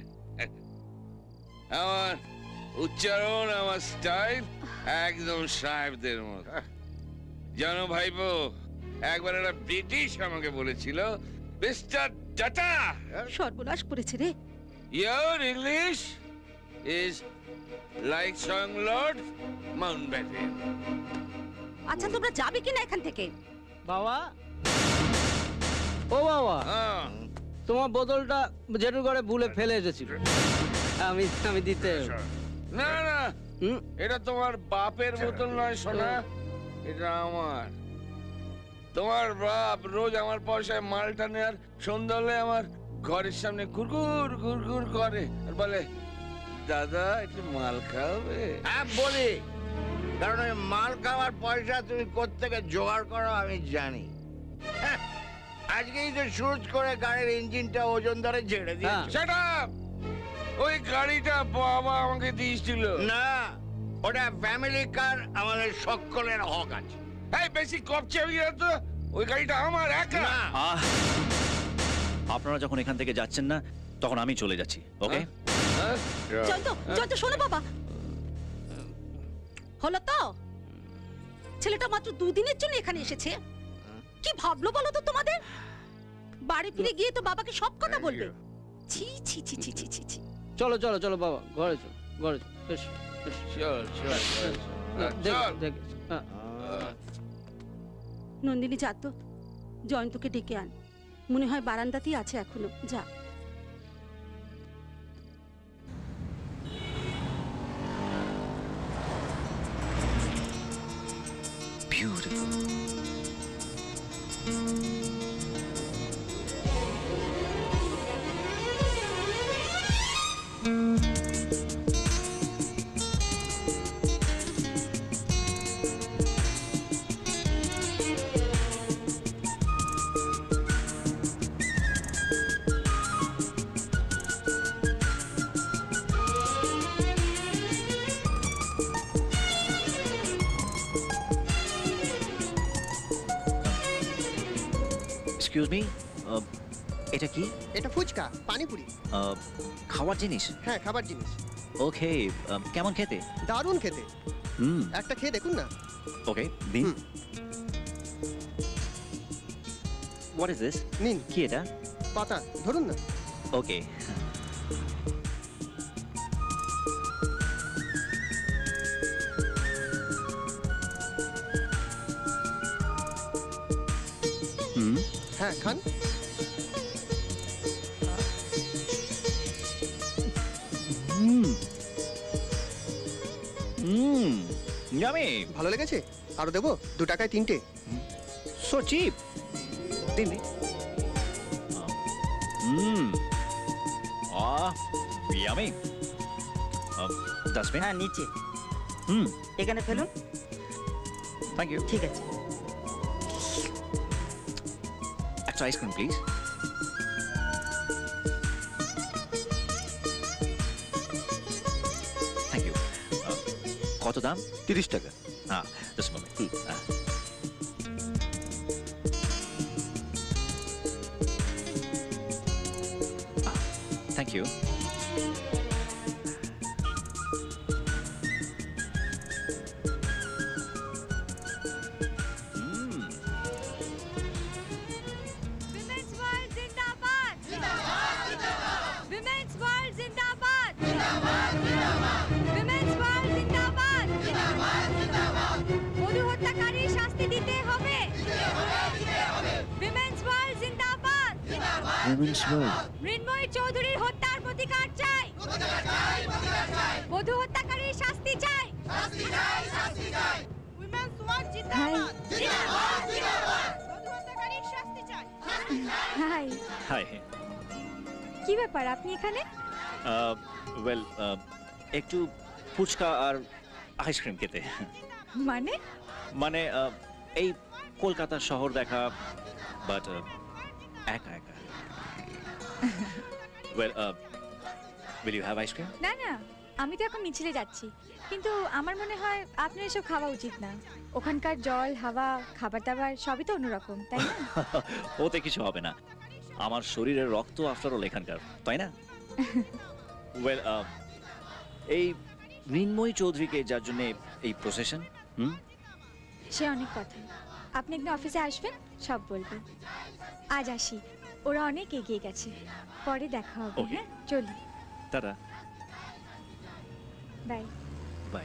আমার উচ্চারণ, আমার স্টাইল একদম সাহেবদের মতো। জানো ভাইপো, একবার একটা ব্রিটিশ আমাকে বলেছিল, মিস্টার টাটা। সর্বনাশ করেছে রে। Your English is like Song Lord Mountbatten. আচ্ছা তোমরা যাবে কিনা এখান থেকে? বাবা, ও বাবা, তোমার বোতলটা জেঠুর ঘরে ভুলে ফেলে এসেছিল, আমি আমি দিতে। না না, এটা তোমার বাপের বোতল নয় সোনা, এটা আমার। তোমার বাপ রোজ আমার পয়সায় মাল টানে আর সন্ধ্যা হলে আমার ঘরের সামনে ঘুরঘুর ঘুরঘুর করে আর বলে, দাদা একটু মাল খাবে? হ্যাঁ বলি, কারণ ওই মাল খাওয়ার পয়সা তুমি কোত্থেকে জোগাড় করো আমি জানি। হ্যাঁ, আজকেই তো শুট করে গাড়ির ইঞ্জিনটা ওজন ধরে ছেড়ে দিয়েছে। Shut up! ওই গাড়িটা বাবা আমাকে দিয়েছিল। না, ওটা ফ্যামিলি কার, আমাদের সকলের হক আছে। এই বেশি কপচে হয়ে তো, ওই গাড়িটা আমার একা। আহ, আপনারা যখন এখান থেকে যাচ্ছেন না তখন আমি চলে যাচ্ছি, ওকে? জয়ন্ত, জয়ন্ত শোনো বাবা, হলো তো? ছেলেটা মাত্র দুদিনের জন্য এখানে এসেছে, কি ভাবলো বলো তো তোমাদের? বাড়ি ফিরে গিয়ে তো বাবাকে সব কথা বলবে। ছি ছি ছি ছি ছি ছি ছি। চলো চলো চলো বাবা, ঘরে চলো, ঘরে চলো। এসো, এসো। চল চল চল দেখ- দেখ, হ্যাঁ। নন্দিনী যা তো, জয়ন্তকে ডেকে আন, মনে হয় বারান্দাতেই আছে এখনো, যা। Beautiful. এক্সকিউজ মি, এটা কি? এটা ফুচকা, পানিপুরি। আহ, খাওয়ার জিনিস? হ্যাঁ, খাবার জিনিস। ওকে, কেমন খেতে? দারুণ খেতে। হুম, একটা খেয়ে দেখুন না। ওকে দিন। What is this? নিন। কি এটা? পাতা, ধরুন না। ওকে। হুম, হ্যাঁ, খান। হুম, হুম, ইয়ামি। ভালো লেগেছে? আরো দেবো? দু টাকায় তিনটে। So cheap. দিন দিন। Hmm, ah, yummy. ডাস্টবিন? হ্যাঁ, নিচে। হুম, এখানে ফেলুন। Thank you. ঠিক আছে। একটা আইসক্রিম প্লিজ। Thank you. কত দাম? তিরিশ টাকা। হ্যাঁ, just moment. Thank you. Mrinmoyee চৌধুরীর হত্যার প্রতিকার চাই, বধূ হত্যাকারীর শাস্তি চাই। Hi, hi. কি ব্যাপার আপনি এখানে? ওয়েল, একটু ফুচকা আর আইসক্রিম খেতে। মানে? মানে আহ, এই কলকাতা শহর দেখা, বাট একা একা। Well, will you have ice cream? না না, আমি তো এখন মিছিলে যাচ্ছি, কিন্তু আমার মনে হয় আপনার এসব খাওয়া উচিত না। ওখানকার জল, হাওয়া, খাবার দাবার সবই তো অন্যরকম, তাই না? ওতে কিছু হবে না, আমার শরীরের রক্ত আফটার অল এখানকার, তাই না? ওয়েল, এই মৃন্ময়ী চৌধুরীকে যার জন্য এই প্রসেশন, হুম, সে অনেক কথা। আপনি একদিন অফিসে আসবেন, সব বলবেন। আজ আসি, ওরা অনেক এগিয়ে গেছে, পরে দেখা হবে। হ্যাঁ, চলি। টাটা। Bye bye.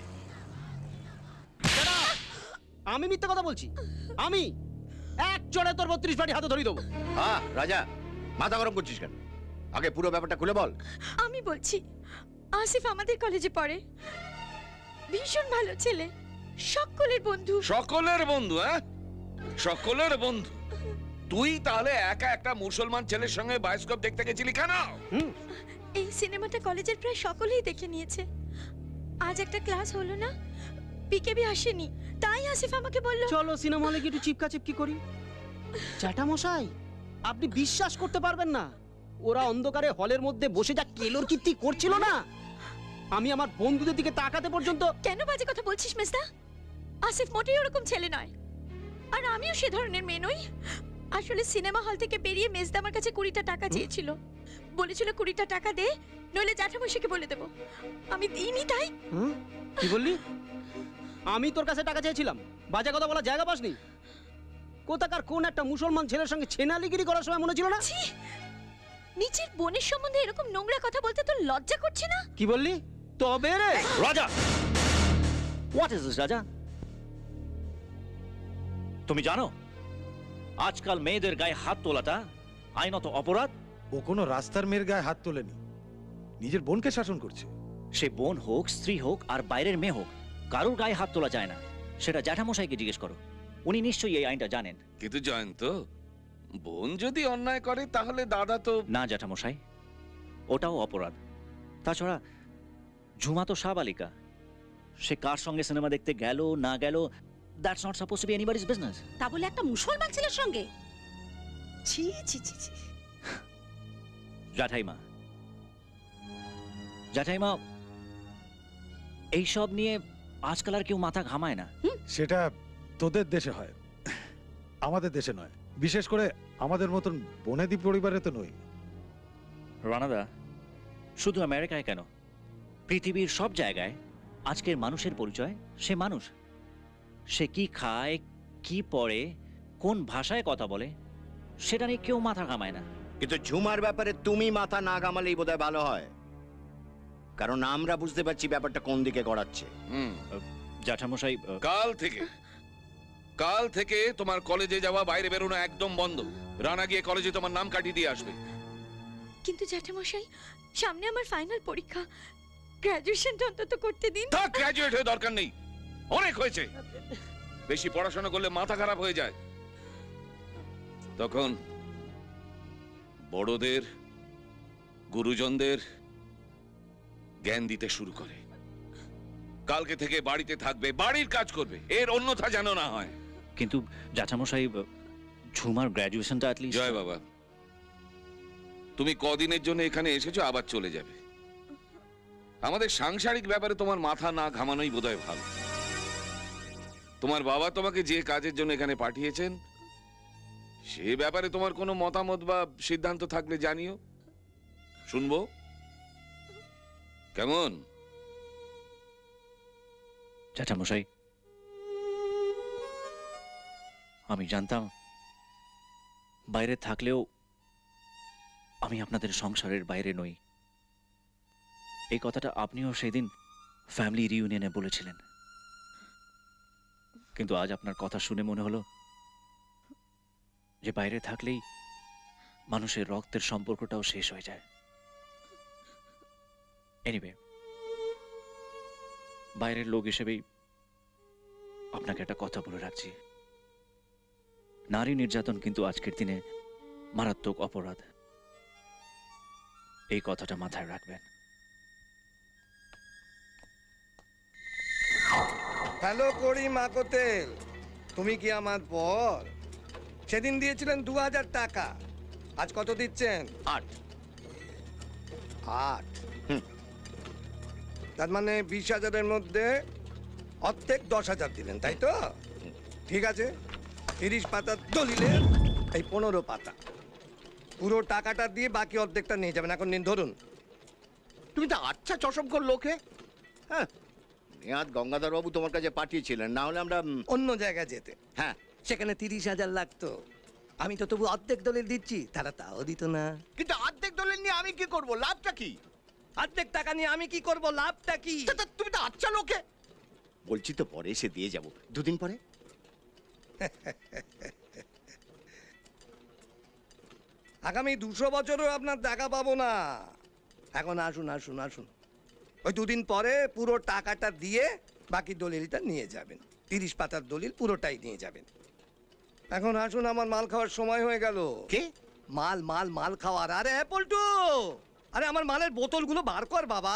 আমি মিথ্যে কথা বলছি? আমি এক চড়ে তোর বত্রিশ বাটি হাতে ধরিয়ে দেবো। হ্যাঁ রাজা, মাথা গরম করছিস কেন? আগে পুরো ব্যাপারটা খুলে বল। আমি বলছি, আসিফ আমাদের কলেজে পড়ে, ভীষণ ভালো ছেলে, সকলের বন্ধু। সকলের বন্ধু? হ্যাঁ, সকলের বন্ধু। তুই তাহলে একা একটা মুসলমান ছেলের সঙ্গে বায়োস্কোপ দেখতে গেছিলি কেন? এই সিনেমাটা কলেজের প্রায় সকলেই দেখে নিয়েছে। আজ একটা ক্লাস হলো না, পিকেবি আসেনি, তাই আসিফ আমাকে বলল চলো সিনেমা হলে কি একটু চিপকা চিপকি করি। জ্যাঠামশাই, আপনি বিশ্বাস করতে পারবেন না, ওরা অন্ধকারে হলের মধ্যে বসে যা কেলোর কীর্তি করছিল না, আমি আমার বন্ধুদের দিকে তাকাতে পর্যন্ত। কেন বাজে কথা বলছিস মেজদা? আসিফ মোটেই ওরকম ছেলে নয়, আর আমিও সে ধরনের মেয়ে নই। আসলে সিনেমা হল থেকে বেরিয়ে মেজদা আমার কাছে কুড়িটা টাকা চেয়েছিল, বলেছিল কুড়িটা টাকা দে, নইলে জ্যাঠামশাইকে বলে দেবো। আমি দিইনি। তাই কি বললি? আমি তোর কাছে টাকা চেয়েছিলাম? বাজে কথা বলা জায়গা পাসনি? কোথাকার কোন একটা মুসলমান ছেলের সঙ্গে ছেনালিগিরি করার সময় মনে ছিল না? নিজের বোনের সম্বন্ধে এরকম নোংরা কথা বলতে তোর লজ্জা করছে না? কি বললি? তবে রে রাজা, হোয়াট ইজ দিস রাজা? তুমি জানো আজকাল মেয়েদের গায়ে হাত তোলাটা আইনত অপরাধ? ও কোনো রাস্তার মেয়ের গায়ে হাত তোলেনি, নিজের বোনকে শাসন করছে। সে বোন হোক, স্ত্রী হোক, আর বাইরের মেয়ে হোক, কারোর গায়ে হাত তোলা যায় না। সেটা জ্যাঠামশাইকে জিজ্ঞেস করো, উনি নিশ্চয়ই এই আইনটা জানেন। কিন্তু জয়ন্ত, বোন যদি অন্যায় করে তাহলে দাদা তো। না জ্যাঠামশাই, ওটাও অপরাধ। তাছাড়া ঝুমা তো সাবালিকা, সে কার সঙ্গে সিনেমা দেখতে গেল না গেল, that's not suppose to be anybody's business. তা বলে একটা মুসলমান ছেলের সঙ্গে? ছি ছি ছি ছি। জ্যাঠাইমা, জ্যাঠাইমা, এইসব নিয়ে আজকাল আর কেউ মাথা ঘামায় না। সেটা তোদের দেশে হয়, আমাদের দেশে নয়, বিশেষ করে আমাদের মতন বনেদি পরিবারে তো নই। রানাদা, শুধু আমেরিকায় কেন, পৃথিবীর সব জায়গায় আজকের মানুষের পরিচয় সে মানুষ। সে কি খায়, কি পড়ে, কোন ভাষায় কথা বলে, সেটা নিয়ে কেউ মাথা ঘামায় না। কিন্তু ঝুমার ব্যাপারে তুমি মাথা না ঘামালেই বোধহয় ভালো হয়, কারণ আমরা বুঝতে পারছি ব্যাপারটা কোন দিকে গড়াচ্ছে। হুম, জ্যাঠামশাই, কাল থেকে কাল থেকে তোমার কলেজে যাওয়া, বাইরে বেরোনো একদম বন্ধ। রানা গিয়ে কলেজে তোমার নাম কাটিয়ে দিয়ে আসবে। কিন্তু জ্যাঠামশাই, সামনে আমার ফাইনাল পরীক্ষা, গ্র্যাজুয়েশনটা অন্তত করতে দিন। তা গ্র্যাজুয়েট হয়ে দরকার নেই, অনেক হয়েছে। বেশি পড়াশোনা করলে মাথা খারাপ হয়ে যায়। তখন বড়দের, গুরুজনদের জ্ঞান দিতে শুরু করে। কালকে থেকে বাড়িতে থাকবে, বাড়ির কাজ করবে, এর অন্যথা যেন না হয়। কিন্তু জ্যাঠামশাই, ঝুমার গ্র্যাজুয়েশনটা অ্যাটলিস্ট। জয় বাবা, তুমি কদিনের জন্য এখানে এসেছো, আবার চলে যাবে। আমাদের সাংসারিক ব্যাপারে তোমার মাথা না ঘামানোই বোধহয় ভালো। তোমার বাবা তোমাকে যে কাজের জন্য এখানে পাঠিয়েছেন, সে ব্যাপারে তোমার কোনো মতামত বা সিদ্ধান্ত থাকলে জানিও, শুনবো। কেমন? জ্যাঠামশাই, আমি জানতাম বাইরে থাকলেও আমি আপনাদের সংসারের বাইরে নই। এই কথাটা আপনিও সেদিন ফ্যামিলি রিউনিয়নে বলেছিলেন। কিন্তু আজ আপনার কথা শুনে মনে হলো যে বাইরে থাকলেই মানুষের রক্তের সম্পর্কটাও শেষ হয়ে যায়। এনিওয়ে, বাইরের লোক হিসেবেই আপনাকে একটা কথা বলে রাখছি, নারী নির্যাতন কিন্তু আজকের দিনে মারাত্মক অপরাধ। এই কথাটা মাথায় রাখবেন। হ্যালো করি মাকোতেল, তুমি কি আমার পর? সেদিন দিয়েছিলেন দু হাজার টাকা, আজ কত দিচ্ছেন? আট। আট? তার মানে বিশ হাজারের মধ্যে অর্ধেক দশ হাজার দিলেন, তাই তো? ঠিক আছে, তিরিশ পাতার দলিলে এই পনেরো পাতা, পুরো টাকাটা দিয়ে বাকি অর্ধেকটা নিয়ে যাবেন। এখন নিন, ধরুন। তুমি তো আচ্ছা চশমকর লোকে। হ্যাঁ, নেহাত গঙ্গাধর বাবু তোমার কাছে পাঠিয়েছিলেন, না হলে আমরা অন্য জায়গায় যেতে। হ্যাঁ, সেখানে তিরিশ হাজার লাগতো, আমি তো তবু অর্ধেক দলিল দিচ্ছি, তারা তাও দিত না। কিন্তু অর্ধেক দলিল নিয়ে আমি কি করব? লাভটা কি? অর্ধেক টাকা নিয়ে আমি কি করব? লাভটা কি? তুমি তো আচ্ছা লোকে। বলছি তো পরে এসে দিয়ে যাব, দুদিন পরে। আগামী দুশো বছরও আপনার দেখা পাবো না। এখন আসুন আসুন আসুন, ওই দুদিন পরে পুরো টাকাটা দিয়ে বাকি দলিলটা নিয়ে যাবেন। তিরিশ পাতার দলিল পুরোটাই নিয়ে যাবেন। এখন আসুন, আমার মাল খাওয়ার সময় হয়ে গেল। কে? মাল মাল মাল খাওয়ার। আরে পল্টু, আরে আমার মালের বোতলগুলো বার কর বাবা।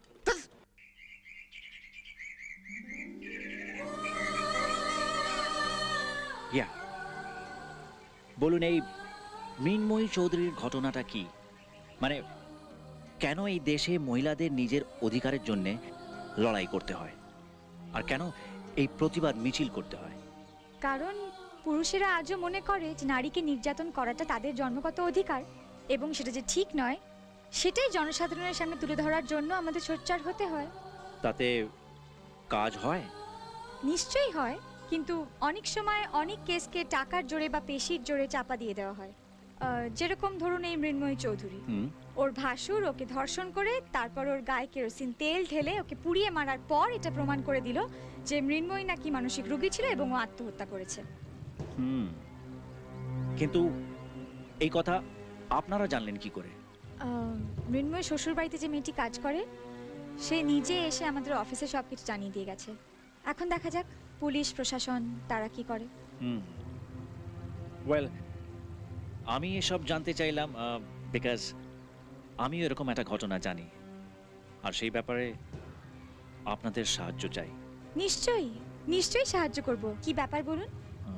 ইয়া, বলুন এই মৃন্ময়ী চৌধুরীর ঘটনাটা কি? মানে কেন এই দেশে মহিলাদের নিজের অধিকারের জন্য লড়াই করতে হয়, আর কেন এই প্রতিবাদ মিছিল করতে হয়? কারণ পুরুষেরা আজও মনে করে যে নারীকে নির্যাতন করাটা তাদের জন্মগত অধিকার এবং সেটা যে ঠিক নয় সেটাই জনসাধারণের সামনে তুলে ধরার জন্য আমাদের সোচ্চার হতে হয়। তাতে কাজ হয়? নিশ্চয়ই হয়, কিন্তু অনেক সময় অনেক কেসকে টাকার জোরে বা পেশির জোরে চাপা দিয়ে দেওয়া হয়। আহ, যেরকম ধরুন এই মৃন্ময়ী চৌধুরী, ওর ভাসুর ওকে ধর্ষণ করে তারপর ওর গায়ে কেরোসিন তেল ঢেলে ওকে পুড়িয়ে মারার পর এটা প্রমাণ করে দিল যে মৃন্ময়ী নাকি মানসিক রোগী ছিল এবং ও আত্মহত্যা করেছে। হুম, কিন্তু এই কথা আপনারা জানলেন কি করে? আহ, মৃন্ময়ী শ্বশুর বাড়িতে যে মেয়েটি কাজ করে সে নিজে এসে আমাদের অফিসে সব কিছু জানিয়ে দিয়ে গেছে। এখন দেখা যাক পুলিশ প্রশাসন তারা কি করে। হুম, ওয়েল, আমি এসব জানতে চাইলাম বিকজ আমিও এরকম একটা ঘটনা জানি, আর সেই ব্যাপারে আপনাদের সাহায্য চাই। নিশ্চয়ই নিশ্চয়ই সাহায্য করব। কি ব্যাপার বলুন?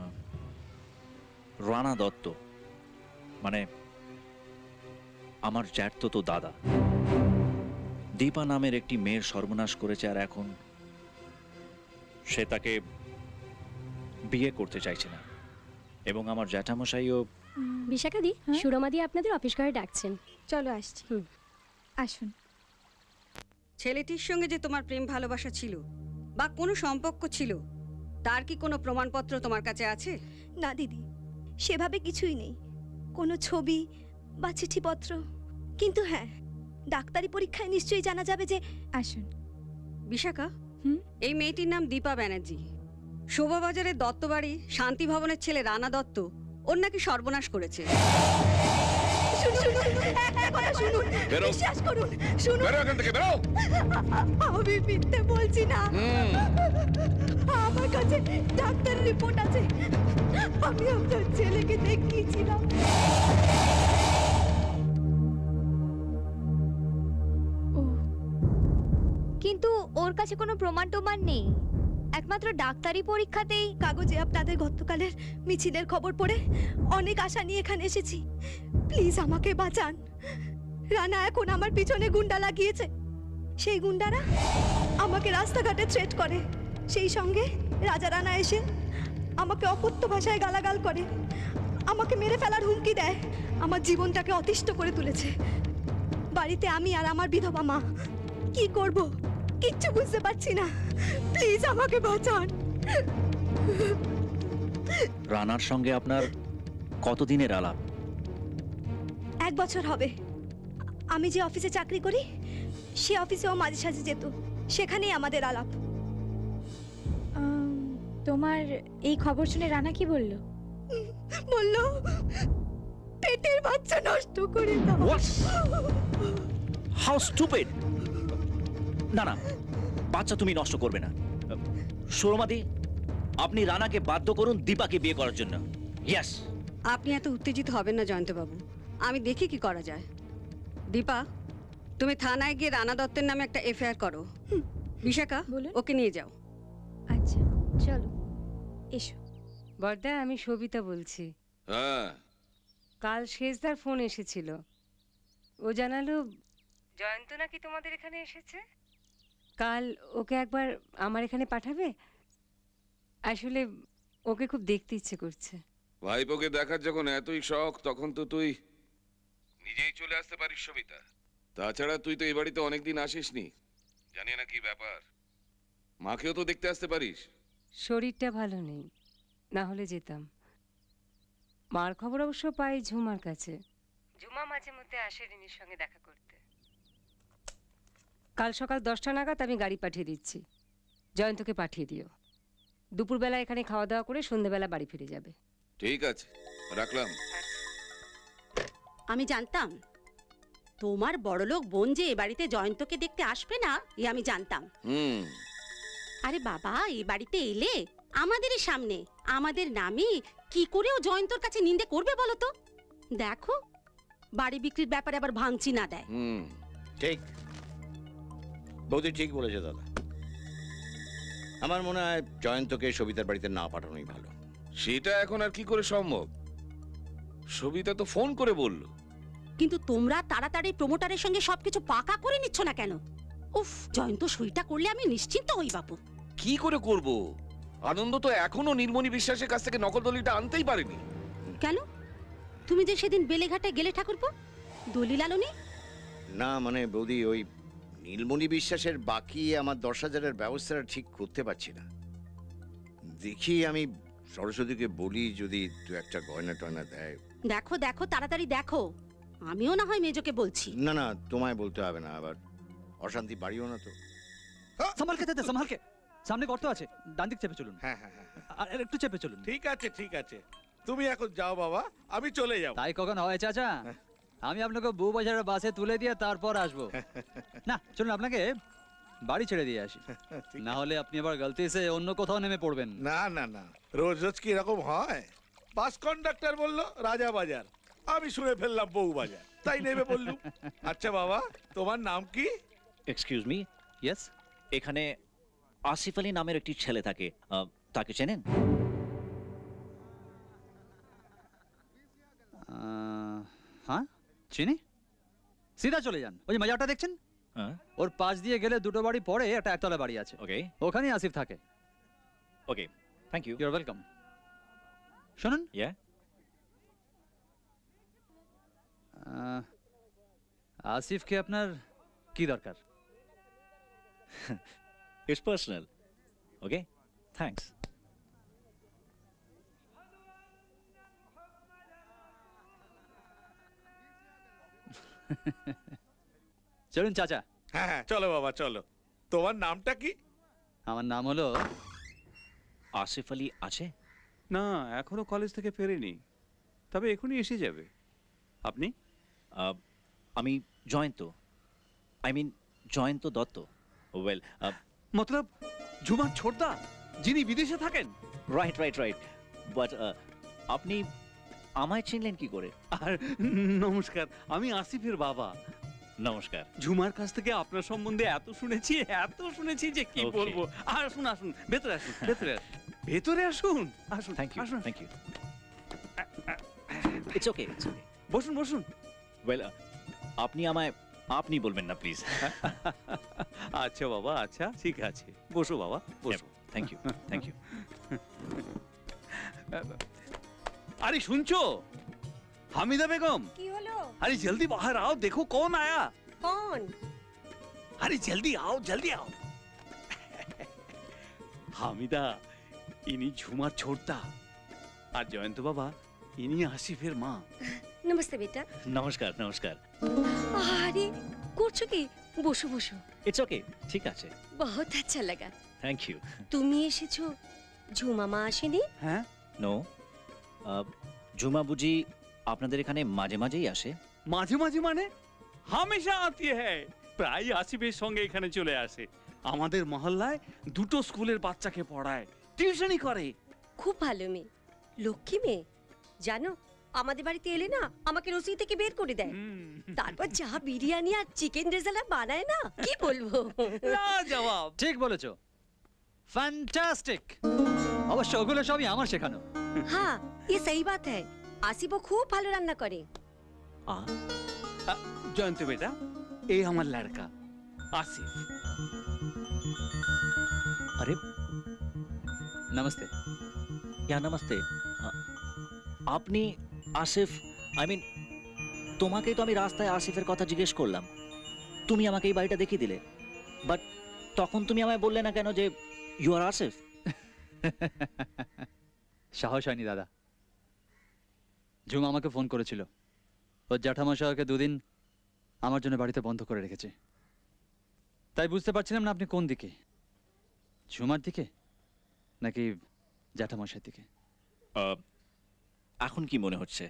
রানা দত্ত, মানে আমার জ্যাঠতো তো দাদা, দীপা নামের একটি মেয়ের সর্বনাশ করেছে, আর এখন সে তাকে বিয়ে করতে চাইছে না। এবং আমার জ্যাঠামশাইও। বিশাখাদি, সুরমাদি আপনাদের অফিস ঘরে ডাকছেন। চলো আসছি। আসুন। ছেলেটির সঙ্গে যে তোমার প্রেম ভালোবাসা ছিল বা কোনো সম্পর্ক ছিল, তার কি কোনো প্রমাণপত্র তোমার কাছে আছে? না দিদি, সেভাবে কিছুই নেই, কোনো ছবি বা চিঠিপত্র। কিন্তু হ্যাঁ, ডাক্তারি পরীক্ষায় নিশ্চয়ই জানা যাবে যে। আসুন। বিশাখা, এই মেয়েটির নাম দীপা ব্যানার্জি। শোভাবাজারের দত্তবাড়ি শান্তি ভবনের ছেলে রানা দত্ত ওর নাকি সর্বনাশ করেছে। বিশ্বাস করুন, শুনুন। আমি মিথ্যে বলছি না, আমার কাছে ডাক্তার রিপোর্ট আছে। আমি আপনার ছেলেকে দেখিয়েছিলাম। কিন্তু ওর কাছে কোনো প্রমাণ টমাণ নেই, একমাত্র ডাক্তারি পরীক্ষাতেই। কাগজে আপনাদের গতকালের মিছিলের খবর পড়ে অনেক আশা নিয়ে এখানে এসেছি। প্লিজ আমাকে বাঁচান। রানা এখন আমার পিছনে গুন্ডা লাগিয়েছে। সেই গুন্ডারা আমাকে রাস্তাঘাটে থ্রেট করে, সেই সঙ্গে রাজা রানা এসে আমাকে অকথ্য ভাষায় গালাগাল করে, আমাকে মেরে ফেলার হুমকি দেয়, আমার জীবনটাকে অতিষ্ঠ করে তুলেছে। বাড়িতে আমি আর আমার বিধবা মা, কি করব কিচ্ছু বুঝতে পারছি না। প্লিজ আমাকে বাঁচান। রানার সঙ্গে আপনার কতদিনের আলাপ? এক বছর হবে। আমি যে অফিসে চাকরি করি সে অফিসেও মাঝে সাঝে যেত, সেখানেই আমাদের আলাপ। তোমার এই খবর শুনে রানা কি বলল? বলল পেটের বাচ্চা নষ্ট করে দাও। How stupid! না না, বাচ্চা তুমি নষ্ট করবে না। সুরমাদি, আপনি রানাকে বাধ্য করুন দীপাকে বিয়ে করার জন্য। ইয়েস। আপনি এত উত্তেজিত হবেন না জয়ন্তবাবু, আমি দেখি কি করা যায়। দীপা, তুমি থানায় গিয়ে রানা দত্তের নামে একটা এফআইআর করো। বিশাখা, ওকে নিয়ে যাও। আচ্ছা চলো। এসো। বর্দা, আমি সবিতা বলছি। হ্যাঁ, কাল শেষদার ফোন এসেছিল। ও জানালো জয়ন্ত নাকি তোমাদের এখানে এসেছে। কাল ওকে একবার আমার এখানে পাঠাবে? আসলে ওকে খুব দেখতে ইচ্ছে করছে। ভাইপোকে দেখার যখন এতই শখ, তখন তো তুই নিজেই চলে আসতে পারিস সবিতা। তাছাড়া তুই তো এই বাড়িতে অনেকদিন আসিসনি, জানি না কি ব্যাপার। মাকেও তো দেখতে আসতে পারিস। শরীরটা ভালো নেই, না হলে যেতাম। মার খবর অবশ্য পাই ঝুমার কাছে। ঝুমা মাঝে মধ্যে আসে রিনির সঙ্গে দেখা করতে। কাল সকাল দশটা নাগাদ আমি গাড়ি পাঠিয়ে দিচ্ছি, জয়ন্তকে পাঠিয়ে দিও। দুপুরবেলা এখানে খাওয়া দাওয়া করে সন্ধ্যেবেলা বাড়ি ফিরে যাবে। ঠিক আছে, রাখলাম। আমি জানতাম তোমার বড়লোক বোন যে এ বাড়িতে জয়ন্তকে দেখতে আসবে না, এ আমি জানতাম। হুম। আরে বাবা, এ বাড়িতে এলে আমাদেরই সামনে আমাদের নামে কি করেও জয়ন্তর কাছে নিন্দে করবে বলো তো? দেখো, বাড়ি বিক্রির ব্যাপারে আবার ভাঙচি না দেয়। হুম, ঠিক। বৌদি ঠিক বলেছে দাদা। আমার মনে হয় জয়ন্তকে সবিতার বাড়িতে না পাঠানোই ভালো। সেটা এখন আর কি করে সম্ভব? সবিতা তো ফোন করে বলল। কিন্তু তোমরা তাড়াতাড়ি প্রমোটারের সঙ্গে সবকিছু পাকা করে নিচ্ছ না কেন? উফ, জয়ন্ত সইটা করলে আমি নিশ্চিন্ত হই বাপু। কি করে করব? আনন্দ তো এখনো নীলমণি বিশ্বাসের কাছ থেকে নকল দলিলটা আনতেই পারেনি। কেন? তুমি যে সেদিন বেলেঘাটে গেলে ঠাকুরপো, দলিল আলোনি? না মানে বৌদি, ওই নীলমণি বিশ্বাসের বাকি আমার দশ হাজারের ব্যবস্থাটা ঠিক করতে পারছি না। দেখি আমি সরস্বতীকে বলি যদি দু একটা গয়না টয়না দেয়। দেখো দেখো, তাড়াতাড়ি দেখো। আমিও না হয় মেজোকে বলছি। না না, তোমায় বলতে হবে না, আবার অশান্তি বাড়িও না তো। संभाल के दादा, संभाल के। सामने গর্ত আছে, ডান দিক চেপে চলুন। হ্যাঁ হ্যাঁ হ্যাঁ, আর একটু চেপে চলুন। ঠিক আছে ঠিক আছে, তুমি এখন যাও বাবা, আমি চলে যাব। তাই কখন হয় চাচা? আমি আপনাকে বউ বাজারের বাসে তুলে দিয়ে তারপর আসবো। না চলুন, আপনাকে বাড়ি ছেড়ে দিয়ে আসি, না হলে আপনি আবার গলতি সে অন্য কোথাও নেমে পড়বেন। না না না, রোজ রোজ কি এরকম হয়? বাস কন্ডাক্টর বললো রাজা বাজার, আমি শুনে ফেললাম বউ বাজার, তাই নেমে বললুম। আচ্ছা বাবা, তোমার নাম কি? Excuse me. ইয়েস। এখানে আসিফ আলী নামের একটি ছেলে থাকে, আহ, তাকে চেনেন? আহ, হ্যাঁ চিনি। সিধা চলে যান, ওই যে মজাটা দেখছেন, ওর পাশ দিয়ে গেলে দুটো বাড়ি পরে একটা একতলা বাড়ি আছে। ওকে, ওখানেই আসিফ থাকে। Okay, thank you. Your welcome. শুনুন, ইয়া, আসিফকে আপনার কি দরকার? It's personal. Okay, thanks. চলুন চাচা। হ্যাঁ হ্যাঁ, চলো বাবা চলো। তোমার নামটা কি? আমার নাম হলো আসিফ আলী। আছে না, এখনো কলেজ থেকে ফেরেনি, তবে এখনই এসে যাবে। আপনি? আহ, আমি Jayanta, I mean Jayanta Dutta. Well, মতলব ঝুমার ছোটদা, যিনি বিদেশে থাকেন? রাইট রাইট রাইট বাট আপনি আমায় চিনলেন কি করে? আর নমস্কার, আমি আসিফের বাবা। নমস্কার। ঝুমার কাছ থেকে আপনার সম্বন্ধে এত শুনেছি, এত শুনেছি যে কি Okay. বলবো। আর আসুন আসুন, ভেতরে আসুন, ভেতরে আসুন, ভেতরে আসুন, আসুন। থ্যাংক ইউ, আসুন। Thank you. It's okay, it's okay. বসুন বসুন। ওয়েল, আপনি আমায় আপনি বলবেন না প্লিজ। আচ্ছা বাবা, আচ্ছা ঠিক আছে, বসো বাবা, বসো। Thank you, thank you. अरे सुनছো हामिदा बेगम? কি হলো? अरे जल्दी बाहर आओ, देखो कौन आया। কোন? अरे जल्दी आओ, जल्दी आओ। हामिदा, इन्हीं झुमा छोड़ता, আর জয়ন্ত বাবা, ইনি আসিফের মা। নমস্তে বেটা। নমস্কার, নমস্কার। আরে করছো কি? বসো বসো। ইটস ওকে, ঠিক আছে। বহুত আচ্ছা লাগা। Thank you. তুমি এসেছো, ঝুমা মা আসেনি? হ্যাঁ। নো, ঝুমা বুঝি আপনাদের এখানে মাঝে মাঝেই আসে? মাঝে মাঝে মানে হামেশা আতি হ্যায়, প্রায় আসিফের সঙ্গে এখানে চলে আসে। আমাদের মহল্লায় দুটো স্কুলের বাচ্চাকে পড়ায়, টিউশনই করে। খুব ভালো মেয়ে, লক্ষ্মী মেয়ে। জানো, আমাদের বাড়িতে এলে না আমাকে রসি থেকে বের করে দেয়, তারপর যা বিরিয়ানি আর চিকেন রেজালা বানায় না, কি বলবো। জবাব। ঠিক বলেছো, ফ্যান্টাস্টিক। অবশ্য ওগুলো সবই আমার শেখানো। হ্যাঁ, ये सही बात है। আসিফও খুব ভালো রান্না করে। জয়ন্ত বেটা, এই আমার লড়কা আসিফ। আরে নমস্তে। ইয়া নমস্তে। আপনি আসিফ? আই মিন, তোমাকেই তো আমি রাস্তায় আসিফের কথা জিজ্ঞেস করলাম, তুমি আমাকে এই বাড়িটা দেখিয়ে দিলে, বাট তখন তুমি আমায় বললে না কেন যে ইউ আর আসিফ? সাহস হয়নি দাদা। ঝুমা আমাকে ফোন করেছিল, ওর জ্যাঠামশাইকে দুদিন আমার জন্য বাড়িতে বন্ধ করে রেখেছে। তাই বুঝতে পারছিলাম না আপনি কোন দিকে, ঝুমার দিকে নাকি জ্যাঠামশাইয়ের দিকে। আহ, এখন কি মনে হচ্ছে?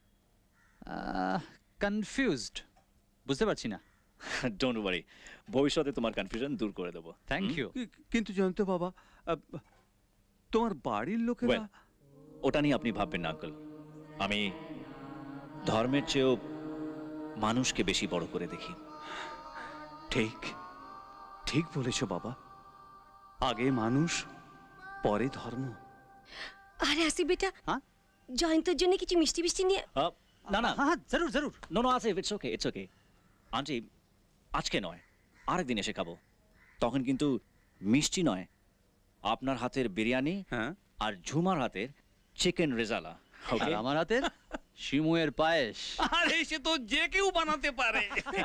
কনফিউজড, বুঝতে পারছি না। ডোন্ট ওয়ারি, ভবিষ্যতে তোমার কনফিউশন দূর করে দেবো। Thank you. কিন্তু জয়ন্ত বাবা, আহ, তোমার বাড়ির লোকেরা ওটা নিয়ে আপনি ভাববেন না আঙ্কেল। আমি ধর্মের চেয়েও মানুষকে বেশি বড় করে দেখি। ঠিক ঠিক বলেছো বাবা, আগে মানুষ পরে ধর্ম। আরে আসিফ বেটা, জয়ন্তর জন্য কিছু মিষ্টি মিষ্টি নিয়ে। আহ, না না হ্যাঁ জরুর জরুর। No no Asif, it's okay it's okay. Aunty, আজকে নয়, আরেকদিন এসে খাবো। তখন কিন্তু মিষ্টি নয়, আপনার হাতের বিরিয়ানি আর ঝুমার হাতের চিকেন রেজালা, আর আমার হাতের শিমুয়ের পায়েস। আরে সে তো যে কেউ বানাতে পারে।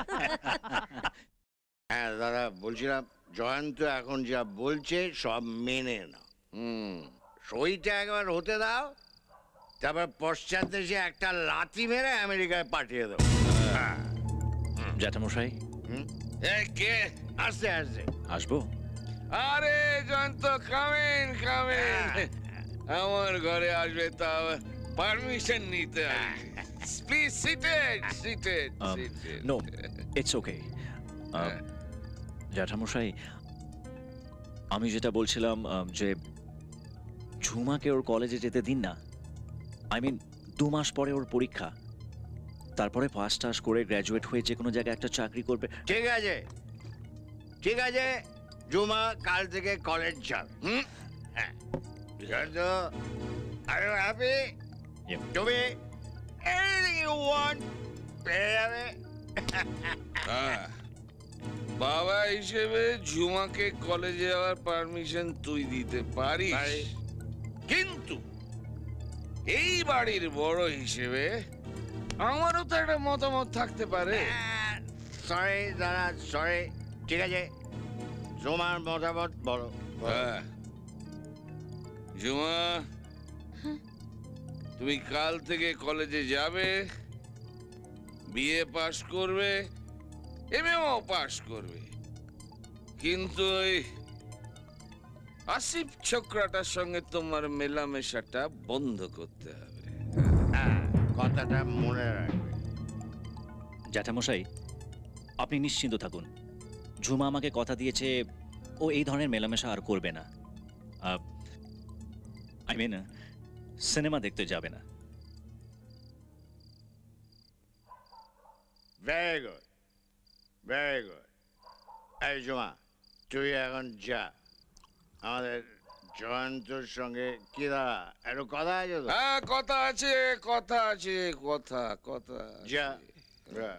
হ্যাঁ দাদা, বলছিলাম জয়ন্ত এখন যা বলছে সব মেনে না। হুম, সইটা একবার হতে দাও, তারপর পশ্চাৎ দেশে একটা লাথি মেরে আমেরিকায় পাঠিয়ে দেবো। জ্যাঠামশাই কে আসছে আসছে আসবো? আরে জয়ন্ত, কামিন কামিন, আমার ঘরে আসবে তা পারমিশন নিতে হবে। Please seated seated seated. No, it's okay. জ্যাঠামশাই, আমি যেটা বলছিলাম আহ, যে ঝুমাকে ওর কলেজে যেতে দিন না। আই মিন দু মাস পরে ওর পরীক্ষা, তারপরে পাস টাস করে গ্র্যাজুয়েট হয়ে যে কোনো জায়গায় একটা চাকরি করবে। ঠিক আছে ঠিক আছে, জুমা কাল থেকে কলেজ যাবে। হুম, হ্যাঁ জয়ন্ত, আর হ্যাপি, তুমি এনিথিং ইউ ওয়ান্ট পেয়ে যাবে। হ্যাঁ, বাবা হিসেবে ঝুমাকে কলেজে যাওয়ার পারমিশন তুই দিতে পারিস, কিন্তু এই বাড়ির বড় হিসেবে আমারও তো একটা মতামত থাকতে পারে। সরি দাদা, সরি। ঠিক আছে, জুমার মতামত বলো। হ্যাঁ, ঝুমা, তুমি কাল থেকে কলেজে যাবে, বিএ পাশ করবে, এমএও পাশ করবে, কিন্তু ওই আসিফ ছোকরাটার সঙ্গে তোমার মেলামেশাটা বন্ধ করতে হবে। কথাটা মনে রাখবে। জ্যাঠামশাই, আপনি নিশ্চিন্ত থাকুন, ঝুমা আমাকে কথা দিয়েছে ও এই ধরনের মেলামেশা আর করবে না। আই মিন সিনেমা দেখতে যাবে না। Very good very good. এই জমা, তুই এখন যা, আমাদের জয়ন্তর সঙ্গে কি দাঁড়া একটু কথা আছে তো? হ্যাঁ, কথা আছে কথা আছে কথা কথা যা যা।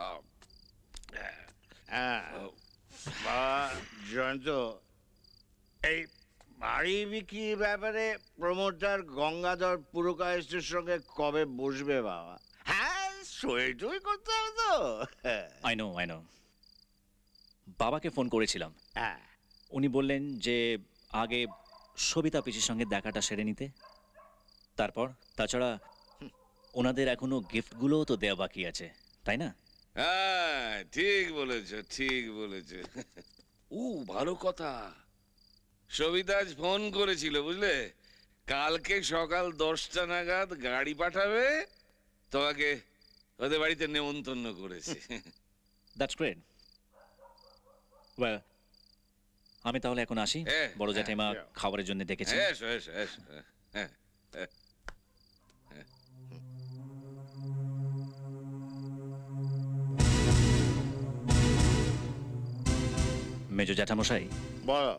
হ্যাঁ বাবা জয়ন্ত, এই বাড়ি বিক্রির ব্যাপারে প্রমোটার গঙ্গাধর পুরকায়েস্টের সঙ্গে কবে বসবে বাবা? হ্যাঁ, সই টই করতে হবে তো। আই নো আই নো বাবাকে ফোন করেছিলাম, হ্যাঁ উনি বললেন যে আগে সবিতা পিসির সঙ্গে দেখাটা সেরে নিতে, তারপর তাছাড়া ওনাদের এখনো গিফটগুলোও তো দেওয়া বাকি আছে, তাই না? হ্যাঁ, ঠিক বলেছ ঠিক বলেছ। ও ভালো কথা, সবিতা আজ ফোন করেছিল বুঝলে, কালকে সকাল দশটা নাগাদ গাড়ি পাঠাবে, তোমাকে ওদের বাড়িতে নেমন্তন্ন করেছে। That's great. ওয়েল, আমি তাহলে এখন আসি, বড় জ্যাঠাইমা খাবারের জন্য ডেকেছে। এসো এসো এসো। হ্যাঁ হ্যাঁ। মেজো জ্যাঠামশাই, বলো।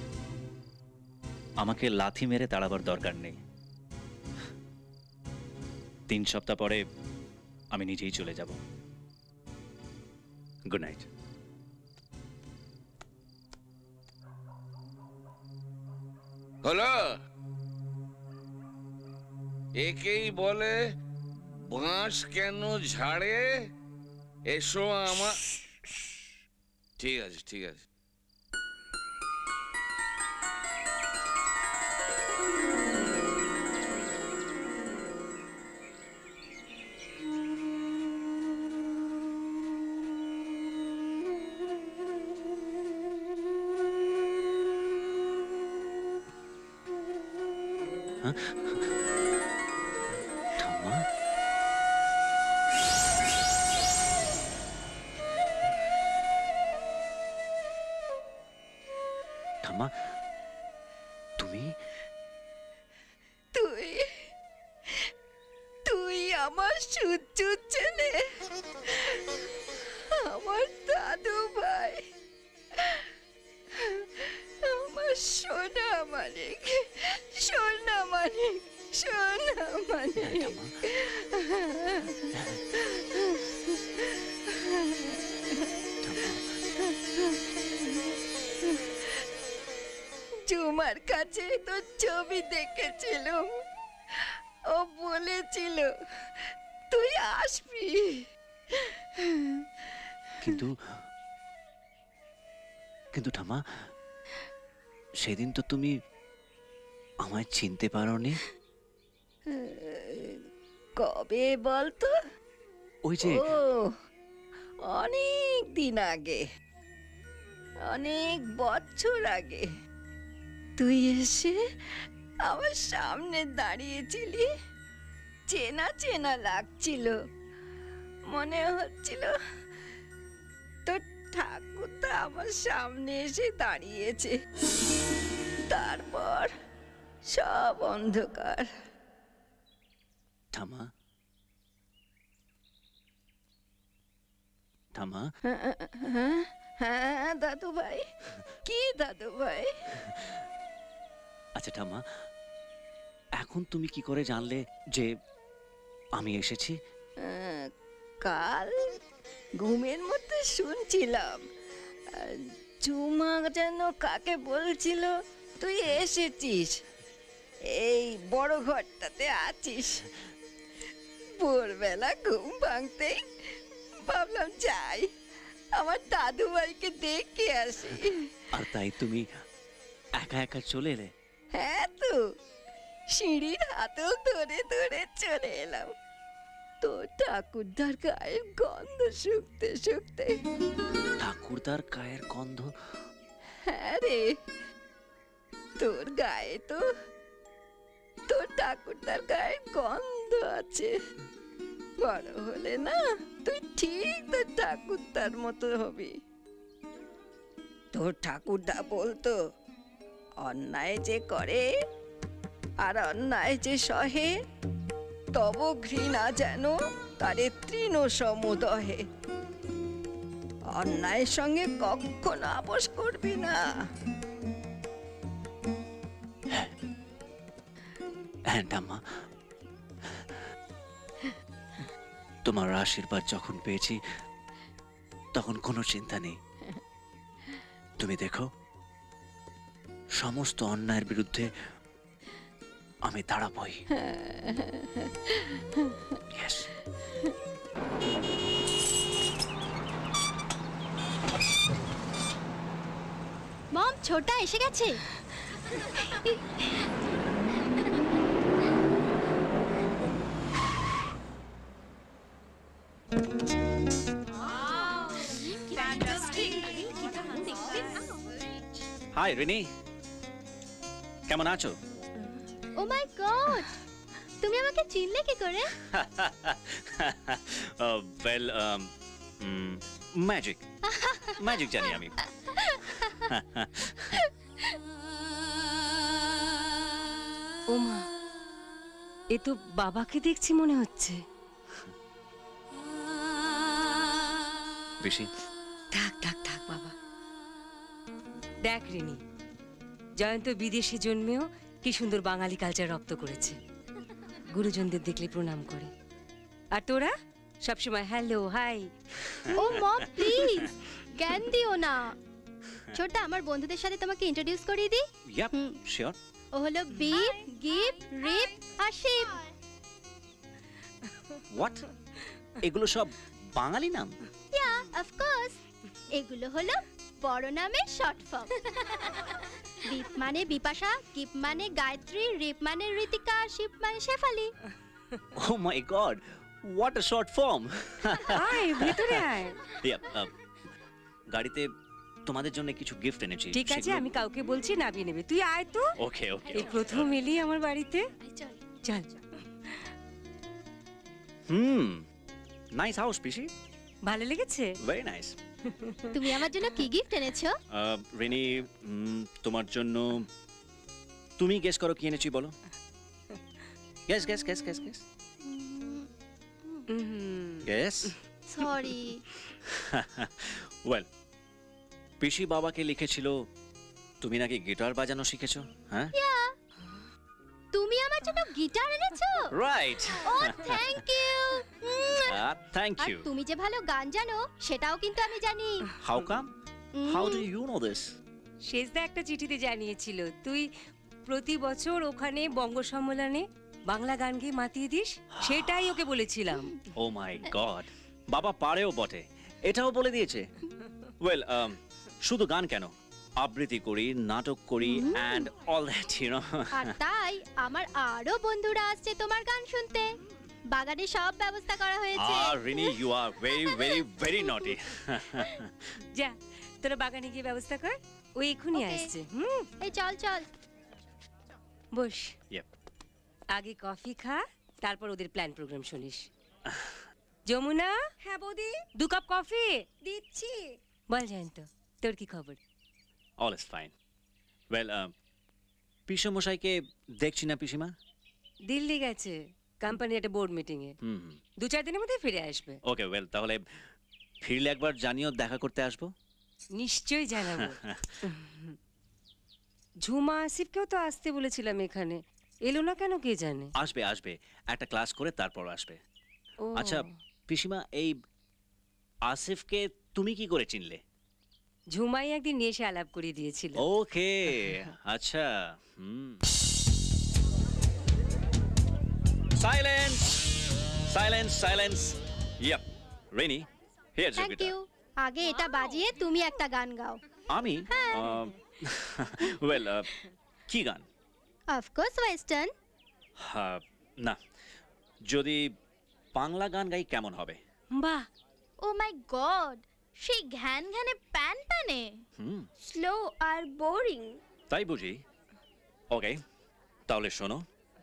আমাকে লাথি মেরে তাড়াবার দরকার নেই। তিন সপ্তাহ পরে আমি নিজেই চলে যাব। Good night. হলো, একেই বলে বাঁশ কেন ঝাড়ে। এসো আমার। ঠিক আছে ঠিক আছে। হ্যাঁ ঠাম্মা ঠাম্মা তুমি তুই তুই আমার সুচ্চু ছেলে, আমার দাদু ভাই, আমার সোনা মানিক, সোনা মানিক, সোনা মানিক। জুমার কাছে তোর ছবি দেখেছিলাম, ও বলেছিল তুই আসবি। কিন্তু কিন্তু ঠাম্মা সেদিন তো তুমি আমায় চিনতে পারোনি। কবে বলতো? ওই যে ও অনেক দিন আগে, অনেক বছর আগে তুই এসে আমার সামনে দাঁড়িয়েছিলি, চেনা চেনা লাগছিল, মনে হচ্ছিল তোর ঠাকুরটা আমার সামনে এসে দাঁড়িয়েছে। তারপর সব অন্ধকার। ঠাম্মা ঠাম্মা হ্যাঁ হ্যাঁ দাদু ভাই। কি দাদু ভাই? আচ্ছা ঠাম্মা, এখন তুমি কি করে জানলে যে আমি এসেছি? আহ, কাল ঘুমের মধ্যে শুনছিলাম আহ, ঝুমা যেন কাকে বলছিল তুই এসেছিস, এই বড় ঘরটাতে আছিস। ভোরবেলা ঘুম ভাঙতেই ভাবলাম যাই আমার দাদু ভাইকে দেখে আসি। আর তাই তুমি একা একা চলে এলে? হ্যাঁ তো, সিঁড়ির হাতল ধরে ধরে চলে এলাম তোর ঠাকুরদার গায়ের গন্ধ শুকতে শুকতে। ঠাকুরদার গায়ের গন্ধ? হ্যাঁ রে, তোর গায়ে তো তোর ঠাকুরদার গায়ের গন্ধ আছে। বড় হলে না তুই ঠিক তোর ঠাকুরদার মতো হবি। তোর ঠাকুরদা বলতো অন্যায় যে করে আর অন্যায় যে সহে, তব ঘৃণা যেন তারে তৃণ সমুদহে। অন্যায়ের সঙ্গে কখনো আপোষ করবি না। হ্যাঁ ঠাম্মা, তোমার আশীর্বাদ যখন পেয়েছি তখন কোনো চিন্তা নেই। তুমি দেখো, সমস্ত অন্যায়ের বিরুদ্ধে আমি দাঁড়াবই। Yes. মম, ছোটা এসে গেছে। হাই রিনি, কেমন আছো? ও মাই গড, তুমি আমাকে চিনলে কি করে? ওয়েল, ম্যাজিক ম্যাজিক জানি আমি। ওমা, এ তো বাবাকে দেখছি মনে হচ্ছে। বেশি থাক থাক থাক বাবা। দেখ রিনি, জয়ন্ত বিদেশে জন্মেও কি সুন্দর বাঙালি কালচার রপ্ত করেছে। গুরুজনদের দেখলে প্রণাম করে, আর তোরা সবসময় hello hi. Oh mom please, জ্ঞান দিও না। ছোটা, আমার বন্ধুদের সাথে তোমাকে ইন্ট্রোডিউস করিয়ে দিই। Yup, sure. ও হলো বিপ, গিপ, রিপ আর শিপ। হোয়াট? এগুলো সব বাঙালি নাম? Yeah, of course. এগুলো হলো বড় নামের শর্ট ফর্ম। বিপ মানে বিপাশা, গিপ মানে গায়ত্রী, রিপ মানে ঋতিকা, শিপ মানে Shefali. Oh my god, what a short form. আয় ভেতরে আয়। ইয়াপ, গাড়িতে তোমাদের জন্য কিছু গিফট এনেছি ঠিক আছে আমি কাউকে বলছি নাবিয়ে নেবে তুই আয় তো ওকে ওকে এই প্রথম এলি আমার বাড়িতে চল হুম নাইস হাউস পিসি ভালো লেগেছে ভেরি নাইস তুমি আমার জন্য কি গিফট এনেছো? রিনি তোমার জন্য তুমি গেস করো কি এনেছি বলো guess guess guess guess guess guess sorry. Well পিসি বাবাকে লিখেছিল তুমি নাকি গিটার বাজানো শিখেছো হ্যাঁ তুমি আমার জন্য গিটার এনেছো? Right oh thank you. Thank আর ইউ তুমি যে ভালো গান জানো সেটাও কিন্তু আমি জানি। How come how do you know this শেষদা একটা চিঠিতে জানিয়েছিল তুই প্রতি বছর ওখানে বঙ্গ সম্মেলনে বাংলা গান গেয়ে মাতিয়ে দিস সেটাই ওকে বলেছিলাম ও মাই গড বাবা পারেও বটে এটাও বলে দিয়েছে ওয়েল শুধু গান কেন আবৃত্তি করি নাটক করি and all that you know আর তাই আমার আরো বন্ধুরা আসছে তোমার গান শুনতে। বাগানে সব ব্যবস্থা করা হয়েছে। আর Rini you are very very very naughty যা তোরা বাগানে গিয়ে ব্যবস্থা কর ওই এখনই আসছে হুম এই চল চল বস ইয়েপ আগে কফি খা তারপর ওদের প্ল্যান প্রোগ্রাম শুনিস যমুনা হ্যাঁ বৌদি দু কাপ কফি দিচ্ছি। বল জয়ন্ত তোর কি খবর অল ইজ ফাইন ওয়েল পিসো মশাইকে দেখছি না পিসিমা দিল্লি গেছে কোম্পানির একটা বোর্ড মিটিং এ হুম দু চার দিনের মধ্যে ফিরে আসবে ওকে ওয়েল তাহলে ফিরলে একবার জানিও দেখা করতে আসবো নিশ্চয়ই জানাবো ঝুমা আসিফকেও তো আসতে বলেছিলাম এখানে এলো না কেন কে জানে আসবে আসবে একটা ক্লাস করে তারপর আসবে ও আচ্ছা পিসিমা এই আসিফকে তুমি কি করে চিনলে ঝুমাই একদিন নিয়ে এসে আলাপ করিয়ে দিয়েছিল ওকে আচ্ছা hmm silence silence silence yep Renee here's your thank guitar you. আগে এটা বাজিয়ে তুমি একটা গান গাও। আমি ওয়েল কি গান অফ কোর্স ওয়েস্টার্ন। হ্যাঁ, না যদি বাংলা গান গাই কেমন হবে বাহ ও মাই গড সেই ঘ্যান ঘ্যানে প্যান প্যানে হুম স্লো আর বোরিং। তাই বুঝি ওকে তাহলে শোনো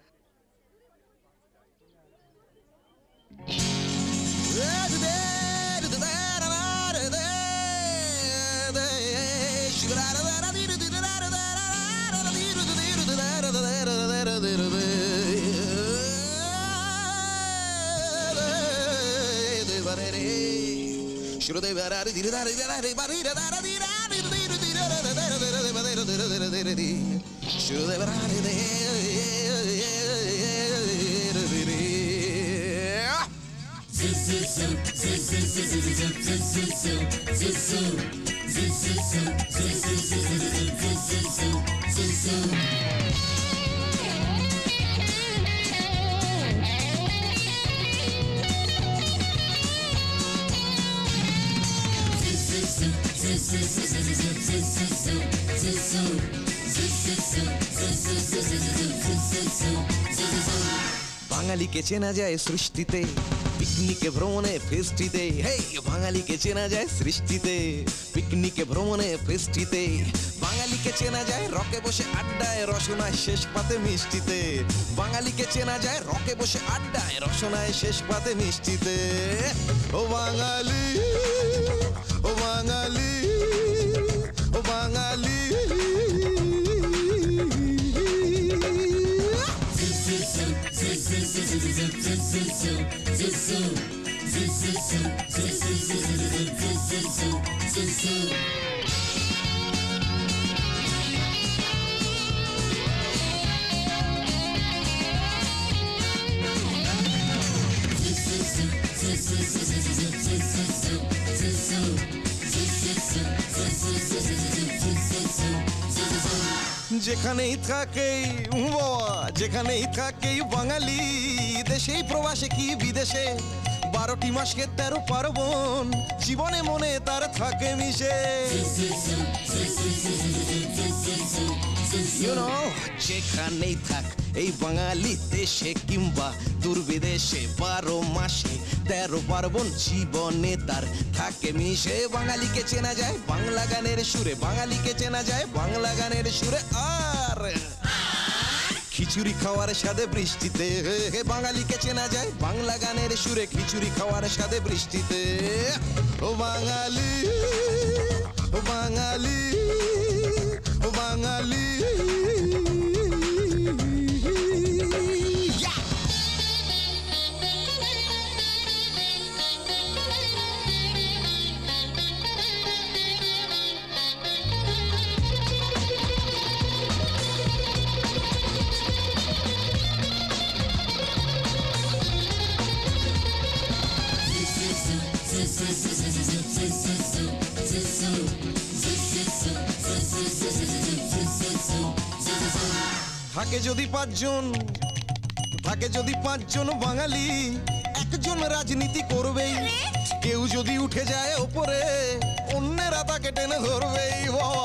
বাঙালিকে চেনা যায় সৃষ্টিতে পিকনিকে ভ্রমণে ফেস্টিতে হে বাঙালিকে চেনা যায় সৃষ্টিতে পিকনিকে ভ্রমণে ফেস্টিতে বাঙালিকে চেনা যায় রকে বসে আড্ডায় রসনায় শেষ পাতে মিষ্টিতে বাঙালিকে চেনা যায় রকে বসে আড্ডায় রসনায় শেষ পাতে মিষ্টিতে ও বাঙালি ও বাঙালি ও বাঙালি যেখানেই থাকেই বাবা যেখানেই থাকেই বাঙালি দেশেই প্রবাসে কি বিদেশে বারোটি মাসকে তেরো পার্বণ জীবনে মনে তার থাকে মিশে You know, যেখানেই থাক এই বাঙালি দেশে কিংবা দূর বিদেশে বারো মাসে তেরো পার্বণ জীবনে তার থাকে মিশে বাঙালিকে চেনা যায় বাংলা গানের সুরে বাঙালিকে চেনা যায় বাংলা গানের সুরে আর খিচুড়ি খাওয়ার স্বাদে বৃষ্টিতে বাঙালিকে চেনা যায় বাংলা গানের সুরে খিচুড়ি খাওয়ার স্বাদে বৃষ্টিতে ও বাঙালি ও বাঙালি ও বাঙালি থাকে যদি পাঁচজন থাকে যদি পাঁচজন বাঙালি একজন রাজনীতি করবেই কেউ যদি উঠে যায় ওপরে অন্যেরা তাকে টেনে ধরবেই বাবা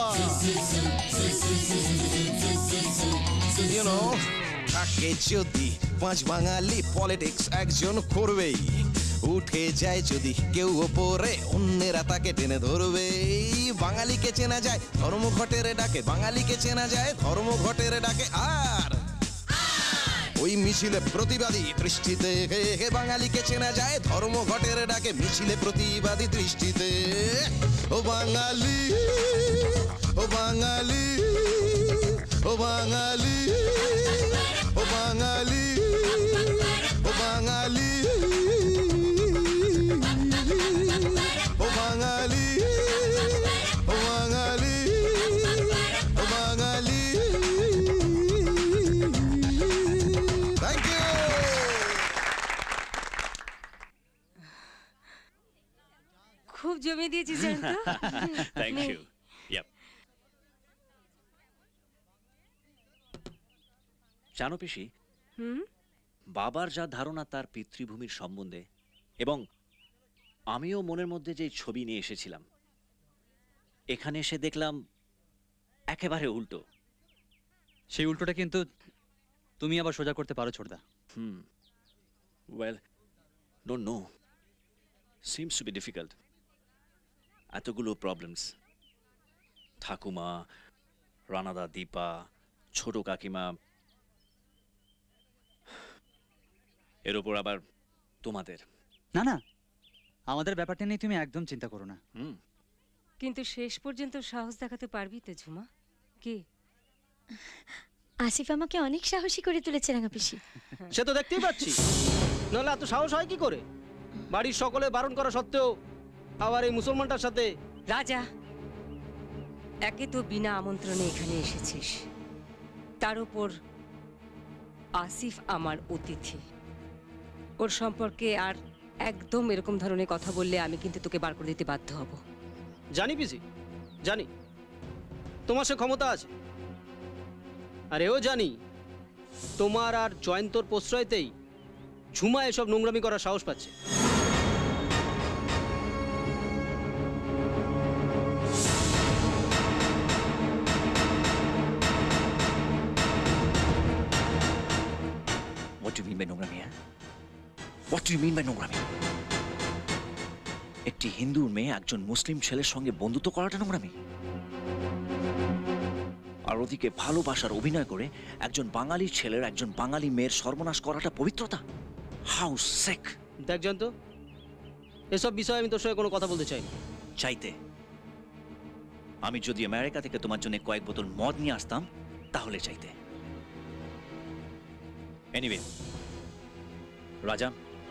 You know, থাকে যদি পাঁচ বাঙালি পলিটিক্স একজন করবেই উঠে যায় যদি কেউ ওপরে অন্যেরা তাকে টেনে ধরবে বাঙালিকে চেনা যায় ধর্মঘটের ডাকে বাঙালিকে চেনা যায় ধর্মঘটের ডাকে আর ওই মিছিলে প্রতিবাদী দৃষ্টিতে বাঙালিকে চেনা যায় ধর্মঘটের ডাকে মিছিলে প্রতিবাদী দৃষ্টিতে ও বাঙালি ও বাঙালি ও বাঙালি ও বাঙালি ও বাঙালি ও বাঙালি ও বাঙালি ও বাঙালি থ্যাংক ইউ খুব জমে দিয়েছিস জয়ন্ত থ্যাংক ইউ ইয়াপ জানো পিসি হুম বাবার যা ধারণা তার পিতৃভূমির সম্বন্ধে এবং আমিও মনের মধ্যে যে ছবি নিয়ে এসেছিলাম এখানে এসে দেখলাম একেবারে উল্টো সেই উল্টোটা কিন্তু তুমি আবার সোজা করতে পারো ছোটদা hmm well don't know seems to be difficult এতগুলো প্রবলেমস ঠাকুমা রানাদা দীপা ছোট কাকিমা এর উপর আবার তোমাদের না না আমাদের ব্যাপারটা নিয়ে তুমি একদম চিন্তা করো না হুম কিন্তু শেষ পর্যন্ত সাহস দেখাতে পারবি তো ঝুমা কি আসিফ আমাকে অনেক সাহসী করে তুলেছে রাঙা পিসি সে তো দেখতেই পাচ্ছি নাহলে এত সাহস হয় কি করে বাড়ির সকলে বারণ করা সত্ত্বেও আবার এই মুসলমানটার সাথে রাজা একে তো বিনা আমন্ত্রণে এখানে এসেছিস তার উপর আসিফ আমার অতিথি ওর সম্পর্কে আর একদম এরকম ধরনের কথা বললে আমি কিন্তু তোকে বার করে দিতে বাধ্য হব জানি পিসি জানি তোমার সে ক্ষমতা আছে আর এও জানি তোমার আর জয়ন্তর প্রশ্রয়তেই ঝুমা এসব নোংরামি করার সাহস পাচ্ছে What do you mean by নোংরামি হ্যাঁ What do you mean by নোংরামি একটি হিন্দু মেয়ে একজন মুসলিম ছেলের সঙ্গে বন্ধুত্ব করাটা নোংরামি আর ওদিকে ভালোবাসার অভিনয় করে একজন বাঙালি ছেলের একজন বাঙালি মেয়ের সর্বনাশ করাটা পবিত্রতা হাউ সেক দেখ জয়ন্ত এসব বিষয়ে আমি তোর সঙ্গে কোনো কথা বলতে চাই না চাইতে আমি যদি আমেরিকা থেকে তোমার জন্য কয়েক বোতল মদ নিয়ে আসতাম তাহলে চাইতে এনিওয়ে রাজা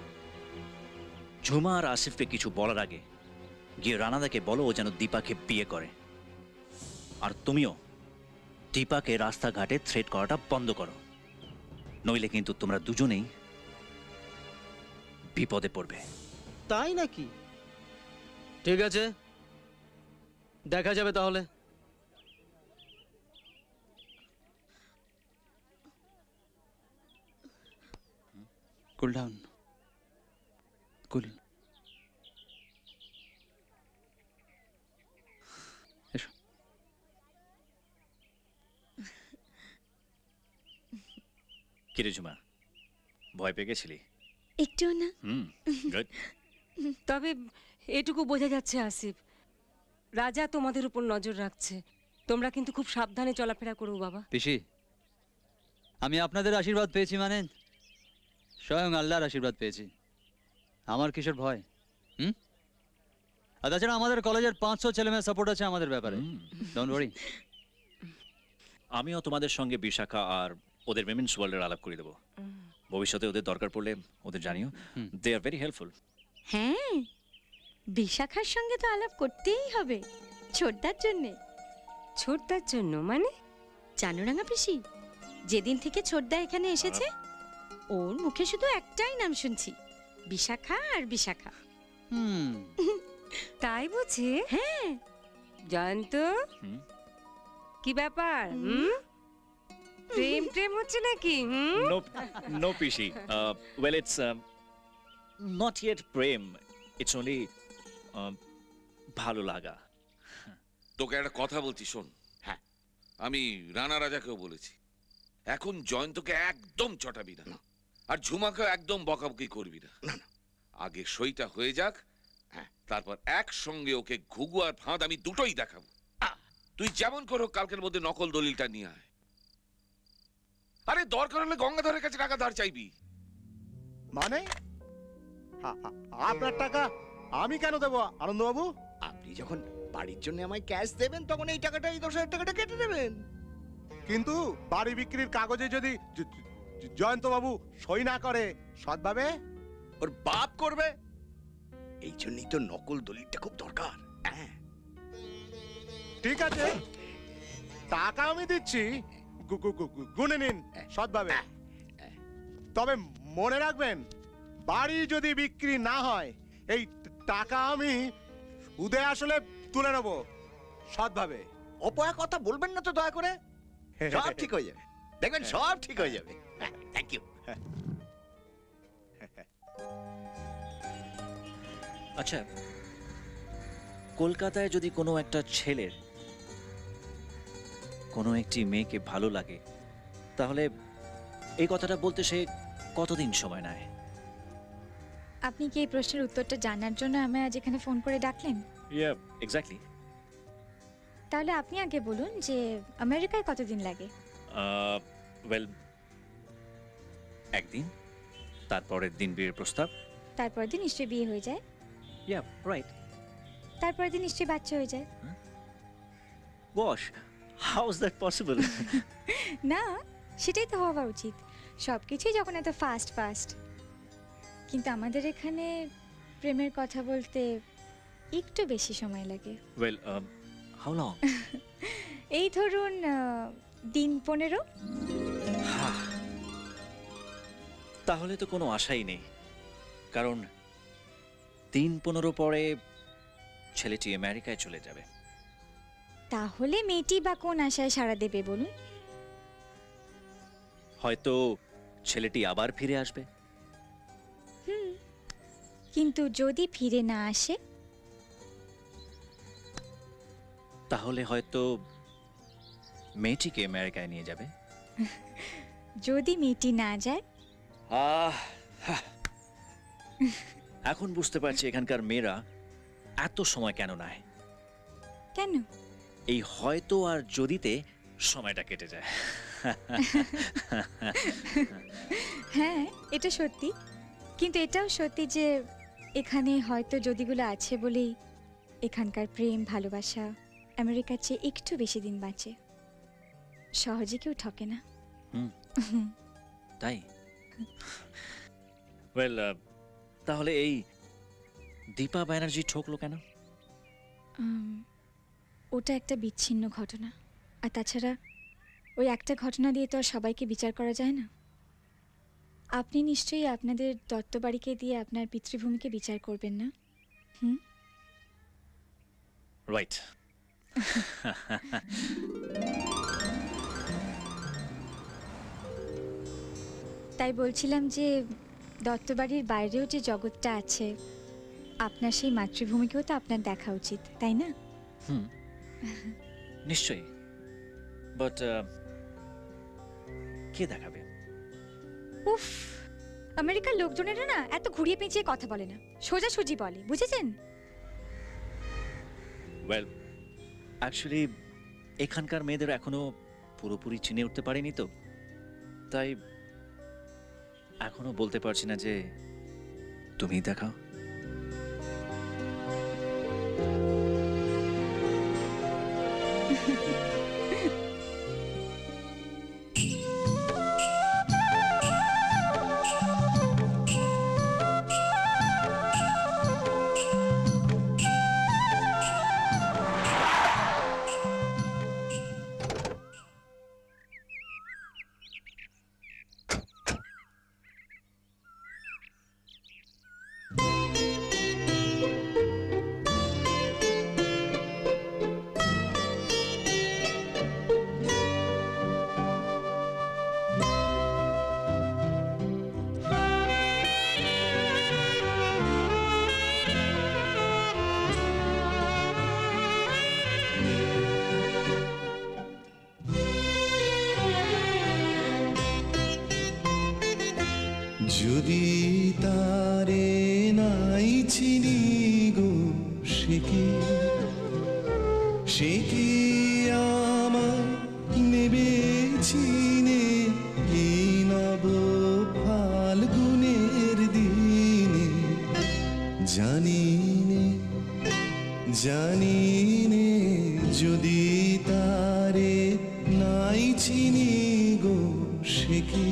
ঝুমা আর আসিফকে কিছু বলার আগে গিয়ে রানাদাকে বলো ও যেন দীপাকে বিয়ে করে আর তুমিও দীপাকে রাস্তাঘাটে থ্রেট করাটা বন্ধ করো নইলে কিন্তু তোমরা দুজনেই বিপদে পড়বে তাই নাকি ঠিক আছে দেখা যাবে তাহলে কুল ডাউন কুল এসো। কিরে ঝুমা, ভয় পেয়ে গেছিলি? একটু না। Hmm, good. তবে এটুকু বোঝা যাচ্ছে আসিফ, রাজা তোমাদের উপর নজর রাখছে। তোমরা কিন্তু খুব সাবধানে চলাফেরা করো বাবা। পিসি, আমি আপনাদের আশীর্বাদ পেয়েছি মানে স্বয়ং আল্লাহর আশীর্বাদ পেয়েছি। আমার কিসের ভয়? হুম আর তাছাড়া আমাদের কলেজের পাঁচশো ছেলে মেয়ে সাপোর্ট আছে আমাদের ব্যাপারে। Don't worry. আমিও তোমাদের সঙ্গে বিশাখা আর ওদের উইমেন্স ওয়ার্ল্ডের আলাপ করে দেবো। ভবিষ্যতে ওদের দরকার পড়লে ওদের জানিও। They are very helpful. হ্যাঁ, বিশাখার সঙ্গে তো আলাপ করতেই হবে ছোটদার জন্যে। ছোটদার জন্য মানে? জানুরাঙা পিসি, যেদিন থেকে ছোটদা এখানে এসেছে ওর মুখে শুধু একটাই নাম শুনছি, বিশাখা আর বিশাখা। হুম তাই বুঝি? হ্যাঁ। জয়ন্ত, কি ব্যাপার? হুম প্রেম প্রেম হচ্ছে নাকি? হুম নো নো পিসি, ওয়েল ইটস নট ইয়েট প্রেম, ইটস অনলি ভালো লাগা। তোকে একটা কথা বলছি শোন। হ্যাঁ, আমি রানা রাজাকেও বলেছি, এখন জয়ন্তকে একদম চটাবি না, আর ঝুমাকে একদম বকাবকি করবি না। আগে সইটা হয়ে যাক, তারপর একসঙ্গে ওকে ঘুঘু আর ফাঁদ আমি দুটোই দেখাবো। তুই যেমন করো কালকের মধ্যে নকল দলিলটা নিয়ে আয়। আরে দরকার হলে গঙ্গাধরের কাছে টাকা ধার চাইবি। মানে আপনার টাকা আমি কেন দেবো আনন্দবাবু? আপনি যখন বাড়ির জন্য আমায় ক্যাশ দেবেন তখন এই টাকাটা, এই দশ হাজার টাকাটা কেটে দেবেন। কিন্তু বাড়ি বিক্রির কাগজে যদি জয়ন্ত বাবু সই না করে, সৎভাবে ওর বাপ করবে। এই জন্যই তো নকল দলিলটা খুব দরকার। ঠিক আছে, টাকা আমি দিচ্ছি, গুনে নিন সৎভাবে। তবে মনে রাখবেন, বাড়ি যদি বিক্রি না হয় এই টাকা আমি সুদে আসলে তুলে নেব সৎভাবে। অপয়া কথা বলবেন না তো দয়া করে। সব ঠিক হয়ে যাবে, দেখবেন সব ঠিক হয়ে যাবে। Thank you. আচ্ছা, কলকাতায় যদি কোনো একটা ছেলের কোনো একটি মেয়েকে ভালো লাগে, তাহলে এই কথাটা বলতে সে কতদিন সময় নেয়? আপনি কি এই প্রশ্নের উত্তরটা জানার জন্য আমায় আজ এখানে ফোন করে ডাকলেন? Yeah, exactly. তাহলে আপনি আগে বলুন যে আমেরিকায় কতদিন লাগে? ওয়েল, একদিন, তারপরের দিন বিয়ের প্রস্তাব, তারপর দিন নিশ্চয়ই বিয়ে হয়ে যায়। Yeah, right. তারপর দিন নিশ্চয়ই বাচ্চা হয়ে যায়। ওয়াশ, হাউ ইজ দ্যাট পসিবল? না, সেটাই তো হওয়া উচিত। সব কিছুই যখন এত ফাস্ট ফাস্ট। কিন্তু আমাদের এখানে প্রেমের কথা বলতে একটু বেশি সময় লাগে। Well, how long? এই ধরুন দিন পনেরো। তাহলে তো কোনো আশাই নেই, কারণ দিন পনেরো পরে ছেলেটি আমেরিকায় চলে যাবে। তাহলে মেয়েটি বা কোন আশায় সাড়া দেবে বলুন? হয়তো ছেলেটি আবার ফিরে আসবে। হুম, কিন্তু যদি ফিরে না আসে, তাহলে হয়তো মেয়েটিকে আমেরিকায় নিয়ে যাবে। যদি মেয়েটি না যায়? আহ, এখন বুঝতে পারছি এখানকার মেয়েরা এত সময় কেন নেয়। কেন? এই হয়তো আর যদিতে সময়টা কেটে যায়। হ্যাঁ, এটা সত্যি। কিন্তু এটাও সত্যি যে এখানে হয়তো যদিগুলো আছে বলেই এখানকার প্রেম ভালোবাসা আমেরিকার চেয়ে একটু বেশি দিন বাঁচে। সহজে কেউ ঠকে না। তাই? ওয়েল, তাহলে এই দীপা ব্যানার্জি ঠকলো কেন? ওটা একটা বিচ্ছিন্ন ঘটনা। আর তাছাড়া ওই একটা ঘটনা দিয়ে তো আর সবাইকে বিচার করা যায় না। আপনি নিশ্চয়ই আপনাদের দত্তবাড়িকে দিয়ে আপনার পিতৃভূমিকে বিচার করবেন না? Hmm, right. তাই বলছিলাম যে দত্তবাড়ির বাইরেও যে জগৎটা আছে, আপনার সেই মাতৃভূমিকেও তো আপনার দেখা উচিত, তাই না? হুম, নিশ্চয়ই। বাট কে দেখাবে? উফ, আমেরিকার লোকজনেরা না এত ঘুরিয়ে পেঁচিয়ে কথা বলে না, সোজাসুজি বলে, বুঝেছেন? ওয়েল, অ্যাকচুয়ালি এখানকার মেয়েদের এখনো পুরোপুরি চিনে উঠতে পারেনি তো, তাই এখনো বলতে পারছি না যে তুমি দেখাও। যদি তারে নাই চিনি গো, সে কি সে কি আমার নেবে চিনে এই নব ফাল্গুনের দিনে? জানি নে জানি নে যদি তারে নাই চিনি গো, সে কি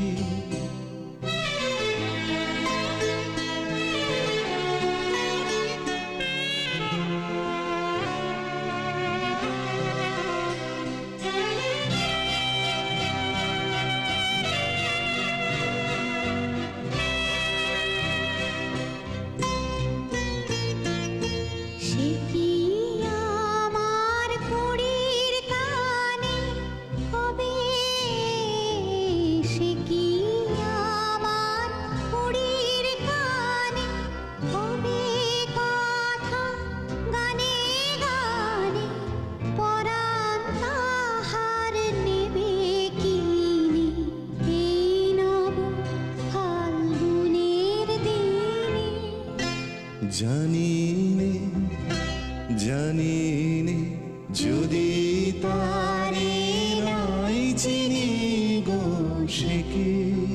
জানি নে জানি নে যদি তারে নাই চিনি গো, সে কি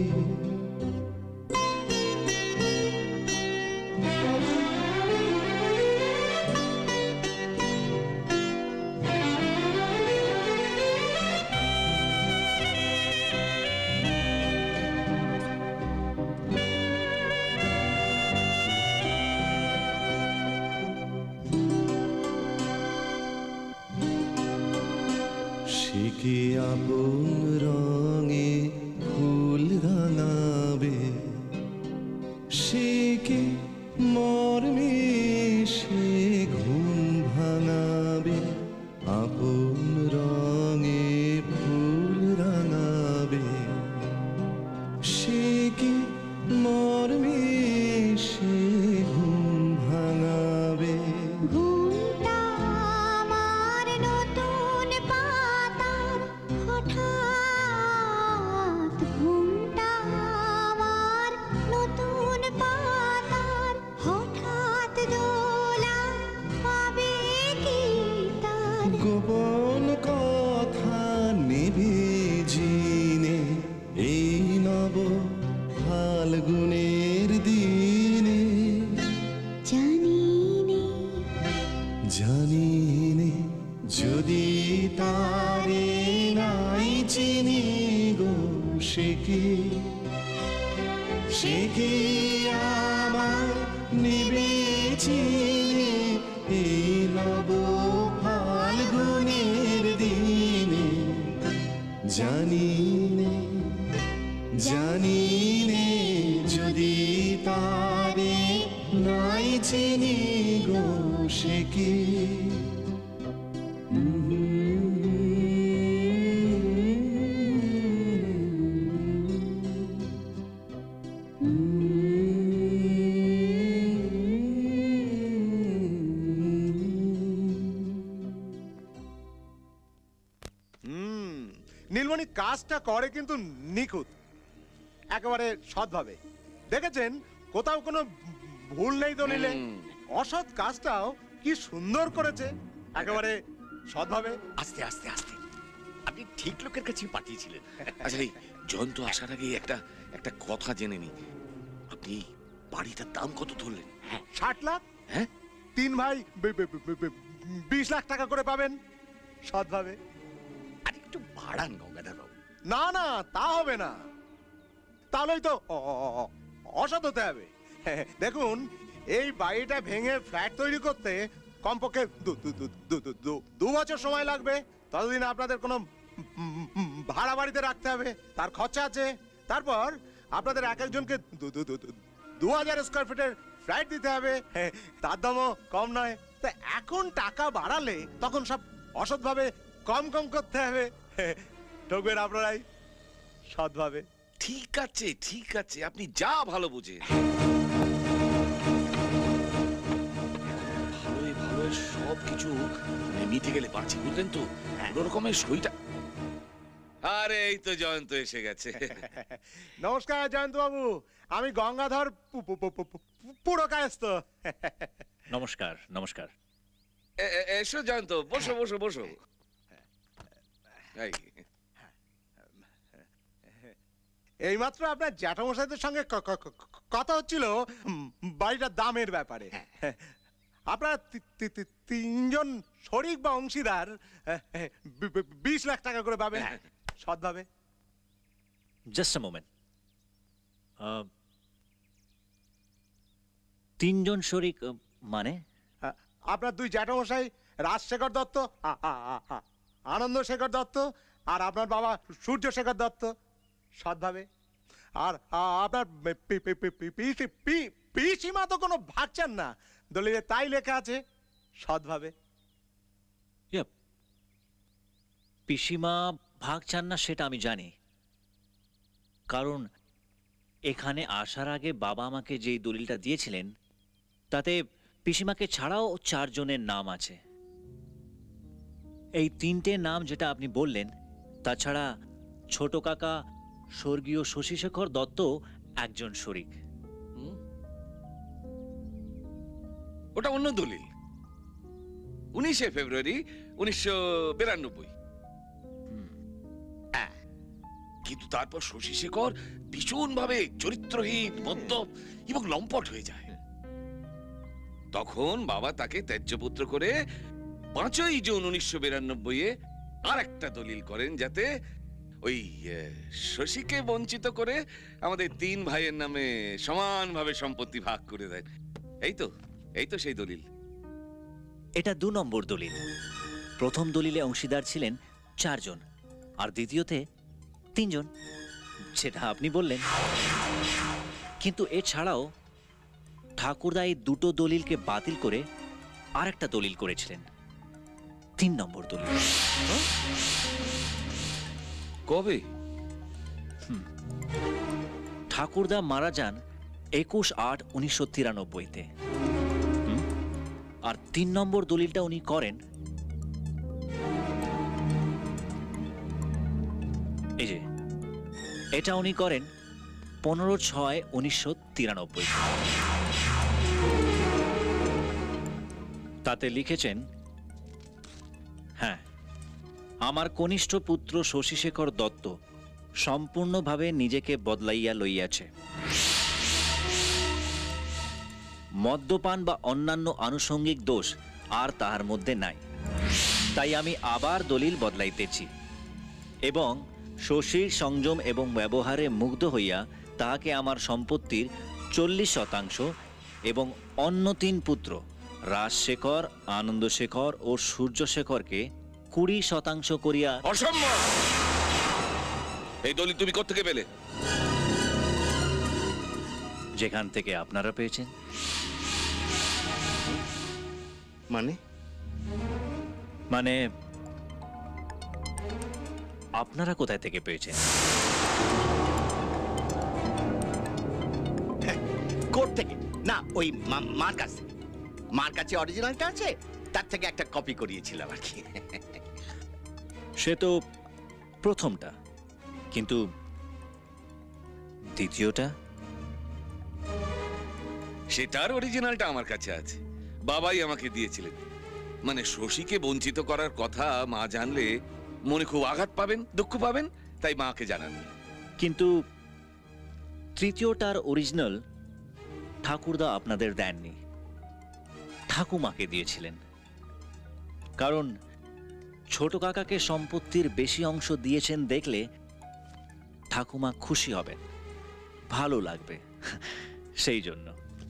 সে কি আপন রঙে ফুল রাঙাবে, সে কি মর্মে সে ঘুম ভাঙাবে, আপন রঙে ফুল রাঙাবে, সে কি মর্মে সে ঘুম ভাঙাবে। ঘুমটা আমার নতুন পাতার হঠাৎ, ঘুমটা আমার নতুন পাতার হঠাৎ দোলা পাবে কি তার? গোপন কথা নেবে জিনে এই নব ফাল্গুনের দিনে? জানি নে জানি নে যদি তারে নাই চিনি গো, সে কি সে কি আমার নিবে চিনে এই নব ফাল্গুনের দিনে? জানি নে জানি নে যদি তারে নাই চিনি গো, সে কি Mm-hmm. হুম, নীলমণি কাজটা করে কিন্তু নিখুঁত, একেবারে সৎভাবে। দেখেছেন কোথাও কোনো ভুল নেই দলিলে। অসৎ কাজটাও কি সুন্দর করেছে, একেবারে সৎভাবে। আস্তে আস্তে আস্তে, আপনি ঠিক লোকের কাছে পাঠিয়েছিলেন। আচ্ছা, এই জয়ন্ত আসার আগে একটা একটা কথা জেনে নি, আপনি বাড়িটার দাম কত ধরলেন? ষাট লাখ। হ্যাঁ, তিন ভাই বে- বে- বে- বে- বে- বিশ লাখ টাকা করে পাবেন সৎভাবে। আর একটু বাড়ান গঙ্গাধর বাবু। না না, তা হবে না, তাহলেই তো অ- অ- অ- অসৎ হতে হবে। দেখুন, এই বাড়িটা ভেঙে ফ্ল্যাট তৈরি করতে কমপক্ষে দু- দু- দু- দু- দু- দু- দু বছর সময় লাগবে। ততদিন আপনাদের কোনো ভাড়া বাড়িতে রাখতে হবে, তার খরচা আছে। তারপর আপনাদের এক একজনকে দু- দু- দু- দু- দু হাজার স্কোয়ার ফিটের ফ্ল্যাট দিতে হবে, তার দামও কম নয়। তা এখন টাকা বাড়ালে তখন সব অসৎভাবে কম কম করতে হবে। ঠকবেন আপনারাই সৎভাবে। ঠিক আছে ঠিক আছে, আপনি যা ভালো বুঝেন। ভালোই ভালোই সব কিছু মিটে গেলে পারছি, বুঝলেন তো? কোনো রকমের সইটা। আরে এই তো জয়ন্ত এসে গেছে। নমস্কার জয়ন্ত বাবু, আমি গঙ্গাধর পু- পু- পু- পু- পু- পুরকায়স্থ। নমস্কার নমস্কার। এ- এ- এসো জয়ন্ত, বসো বসো বসো। এই, এইমাত্র আপনার জ্যাঠামশাইদের সঙ্গে ক- ক- ক- কথা হচ্ছিল উম, বাড়িটার দামের ব্যাপারে। আপনারা তি- তি- তি- তিনজন শরিক বা অংশীদার বি- বি- বিশ লাখ টাকা করে পাবেন সৎভাবে। Just a moment. তিনজন শরিক আহ, মানে? আপনার দুই জ্যাঠামশাই রাজশেখর দত্ত, আ- আ- আ- আ- আনন্দ শেখর দত্ত, আর আপনার বাবা সূর্য শেখর দত্ত সৎভাবে। আর আ- আপনার পি- পি- পি- পি- পিসি- পি- পিসিমা তো কোনো ভাগছেন না, দলিলে তাই লেখা আছে সৎভাবে। Yep. পিসিমা ভাগ চান না সেটা আমি জানি, কারণ এখানে আসার আগে বাবা আমাকে যেই দলিলটা দিয়েছিলেন তাতে পিসিমাকে ছাড়াও চারজনের নাম আছে। এই তিনটে নাম যেটা আপনি বললেন, তাছাড়া ছোট কাকা স্বর্গীয় শশীশেখর দত্ত একজন শরিক। ওটা অন্য দলিল, উনিশে ফেব্রুয়ারি উনিশশো বিরানব্বই। কিন্তু তারপর শশী শেখর ভীষণ ভাবে চরিত্রহীন, মদ্যপ এবং লম্পট হয়ে যায়। তখন বাবা তাকে ত্যায্যপুত্র করে পাঁচই জুন উনিশশো বিরানব্বই এ আর একটা দলিল করেন, যাতে ওই আহ, শশীকে বঞ্চিত করে আমাদের তিন ভাইয়ের নামে সমানভাবে সম্পত্তি ভাগ করে দেয়। এই তো এই তো সেই দলিল। এটা দু নম্বর দলিল। প্রথম দলিলে অংশীদার ছিলেন চারজন, আর দ্বিতীয়তে তিনজন, যেটা আপনি বললেন। কিন্তু এছাড়াও ঠাকুরদা এই দুটো দলিলকে বাতিল করে আরেকটা দলিল করেছিলেন, তিন নম্বর দলিল। কবে? ঠাকুরদা মারা যান একুশ আট উনিশশো তিরানব্বইতে, আর তিন নম্বর দলিলটা উনি করেন এই যে, এটা উনি করেন পনেরো ছয় উনিশশো তিরানব্বই। তাতে লিখেছেন, হ্যাঁ, আমার কনিষ্ঠ পুত্র শশীশেখর দত্ত সম্পূর্ণভাবে নিজেকে বদলাইয়া লইয়াছে। মদ্যপান বা অন্যান্য আনুষঙ্গিক দোষ আর তাহার মধ্যে নাই, তাই আমি আবার দলিল বদলাইতেছি এবং শশীর সংযম এবং ব্যবহারে মুগ্ধ হইয়া তাহাকে আমার সম্পত্তির চল্লিশ শতাংশ এবং অন্য তিন পুত্র রাজশেখর, আনন্দশেখর ও সূর্যশেখরকে কুড়ি শতাংশ করিয়া। অসম্ভব! এই দলিল তুমি কোত্থেকে পেলে? যেখান থেকে আপনারা পেয়েছেন। মানে মানে আপনারা কোথায় থেকে পেয়েছেন? কোর্ট থেকে না, ওই মা- মার কাছ থেকে। মার কাছে অরিজিনালটা আছে, তার থেকে একটা কপি করিয়েছিলাম আর কি। সে তো প্রথমটা, কিন্তু দ্বিতীয়টা? সেটার অরিজিনালটা আমার কাছে আছে, বাবাই আমাকে দিয়েছিলেন। মানে শশীকে বঞ্চিত করার কথা মা জানলে মনে খুব আঘাত পাবেন, দুঃখ পাবেন, তাই মাকে জানাননি। কিন্তু তৃতীয়টার অরিজিনাল ঠাকুরদা আপনাদের দেননি, ঠাকুমাকে দিয়েছিলেন। কারণ ছোট কাকাকে সম্পত্তির বেশি অংশ দিয়েছেন দেখলে ঠাকুমা খুশি হবেন, ভালো লাগবে, সেই জন্য।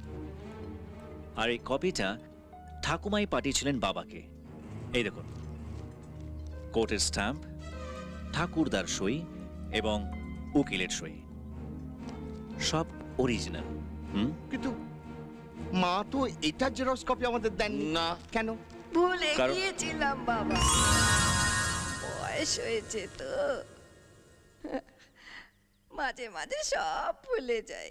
আর এই কপিটা ঠাকুমাই পাঠিয়েছিলেন বাবাকে। এই দেখুন, কোর্টের স্ট্যাম্প, ঠাকুরদার সই এবং উকিলের সই, সব অরিজিনাল। হুম, কিন্তু মা তো এটা জেরক্স কপি আমাদের দেন না। কেন? ভুলে কারণ- গিয়েছিলাম বাবা, বয়স হয়েছে তো, মাঝে মাঝে সব ভুলে যাই।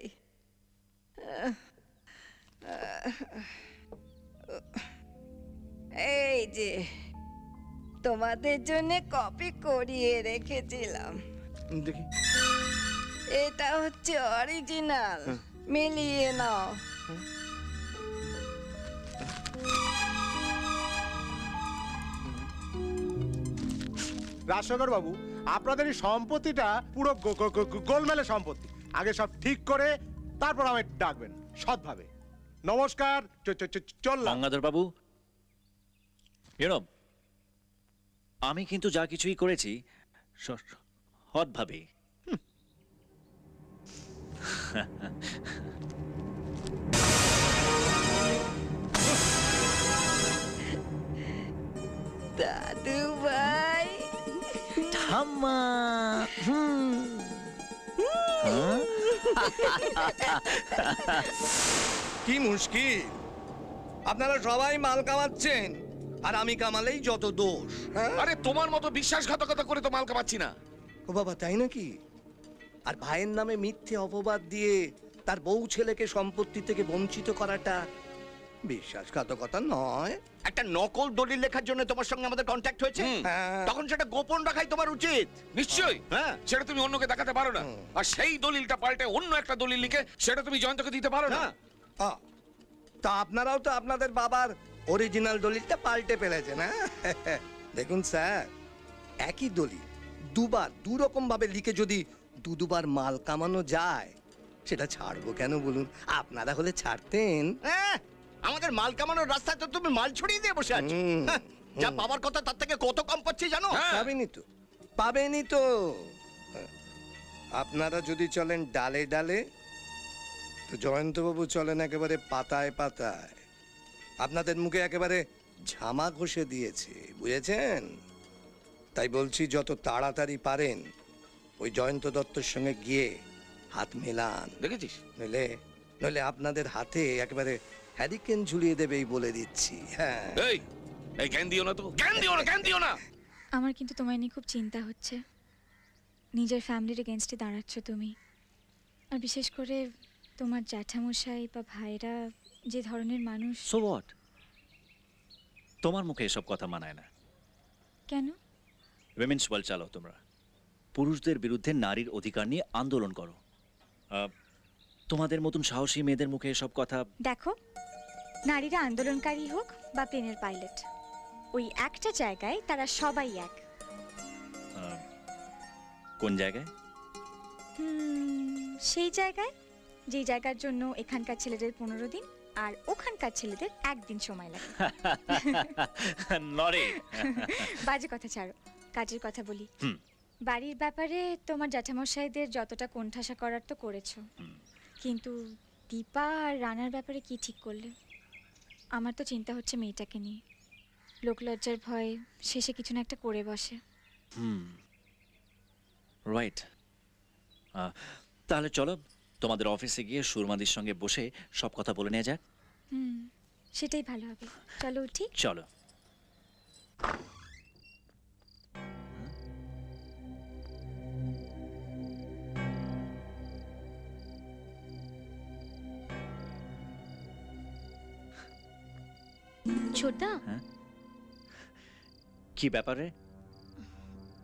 এই যে তোমাদের জন্য কপি করিয়ে রেখেছিলাম, দেখি। এটা হচ্ছে অরিজিনাল, মিলিয়ে নাও। রাজশেখর বাবু, আপনাদের এই সম্পত্তিটা পুরো গো- গো- গো- গোলমেলে সম্পত্তি। আগে সব ঠিক করে তারপর আমায় ডাকবেন সৎভাবে। নমস্কার, চ- চ- চ- চললাম। গঙ্গাধর বাবু, ইউনো, আমি কিন্তু যা কিছুই করেছি স- সৎভাবে। দাদু ভাই, ঠাম্মা, হুম। হ্যাঁ? কি মুশকিল, আপনারা সবাই মাল কামাচ্ছেন আর আমি কামালেই যত দোষ। হ্যাঁ? আরে তোমার মতো বিশ্বাসঘাতকতা করে তো মাল কামাচ্ছি না। ও বাবা, তাই নাকি? আর ভাইয়ের নামে মিথ্যে অপবাদ দিয়ে তার বউ ছেলেকে সম্পত্তি থেকে বঞ্চিত করাটা বিশ্বাসঘাতকতা নয়। একটা নকল দলিল লেখার জন্য তোমার সঙ্গে আমাদের কন্ট্যাক্ট হয়েছে, তখন সেটা গোপন রাখাই তোমার উচিত। নিশ্চয়ই, হ্যাঁ, সেটা তুমি অন্যকে দেখাতে পারো না। আর সেই দলিলটা পাল্টে অন্য একটা দলিল লিখে সেটা তুমি জয়ন্তকে দিতে পারো না। আ, তা আপনারাও তো আপনাদের বাবার অরিজিনাল দলিলটা পাল্টে ফেলেছেন। হ্যাঁ, দেখুন স্যার, একই দলিল দুবার দু রকম ভাবে লিখে যদি দু দুবার মাল কামানো যায়, সেটা ছাড়বো কেন বলুন? আপনারা হলে ছাড়তেন। হ্যাঁ, আমাদের মাল কামানোর রাস্তায় তো তুমি মাল ছড়িয়ে দিয়ে বসে আছো। হ্যাঁ, যা পাওয়ার কথা তার থেকে কত কম পাচ্ছি জানো? পাবেনি তো, পাবেনি তো। আপনারা যদি চলেন ডালে ডালে, তো জয়ন্তবাবু চলেন একেবারে পাতায় পাতায়। আপনাদের মুখে একেবারে ঝামা ঘষে দিয়েছে, বুঝেছেন? তাই বলছি, যত তাড়াতাড়ি পারেন ওই জয়ন্ত দত্তর সঙ্গে গিয়ে হাত মেলান। দেখেছিস, নইলে নইলে আপনাদের হাতে একেবারে হ্যারিকেন ঝুলিয়ে দেবেই বলে দিচ্ছি। হ্যাঁ, এই এই জ্ঞান দিও না তো, জ্ঞান দিও না, জ্ঞান দিও না। আমার কিন্তু তোমায় নিয়ে খুব চিন্তা হচ্ছে। নিজের ফ্যামিলির এগেনস্টে দাঁড়াচ্ছ তুমি, আর বিশেষ করে তোমার জ্যাঠামশাই বা ভাইরা যে ধরনের মানুষ। So what? তোমার মুখে এসব কথা মানায় না। কেন? উইমেন্স ওয়ার্ল্ড চালাও তোমরা, পুরুষদের বিরুদ্ধে নারীর অধিকার নিয়ে আন্দোলন করো। আহ, তোমাদের মতন সাহসী মেয়েদের মুখে এসব কথা। দেখো, নারীরা আন্দোলনকারী হোক বা প্লেনের পাইলট, ওই একটা জায়গায় তারা সবাই এক। আহ, কোন জায়গায়? হুম, সেই জায়গায় যেই জায়গার জন্য এখানকার ছেলেদের পনেরো দিন আর ওখানকার ছেলেদের একদিন সময় লাগে। নরে। বাজে কথা ছাড়ো, কাজের কথা বলি। হুম। বাড়ির ব্যাপারে তোমার জ্যাঠামশাইদের যতটা কোণঠাসা করার তো করেছো, কিন্তু দীপা আর রানার ব্যাপারে কি ঠিক করলে? আমার তো চিন্তা হচ্ছে মেয়েটাকে নিয়ে। লোকলজ্জার ভয়ে শেষে কিছু না একটা করে বসে। Hmm, right. তাহলে চলো তোমাদের অফিসে গিয়ে সুরমাদির সঙ্গে বসে সব কথা বলে নেওয়া যাক। হুম, সেটাই ভালো হবে। চলো উঠি। চলো। ছোটা, হ্যাঁ, কি ব্যাপারে?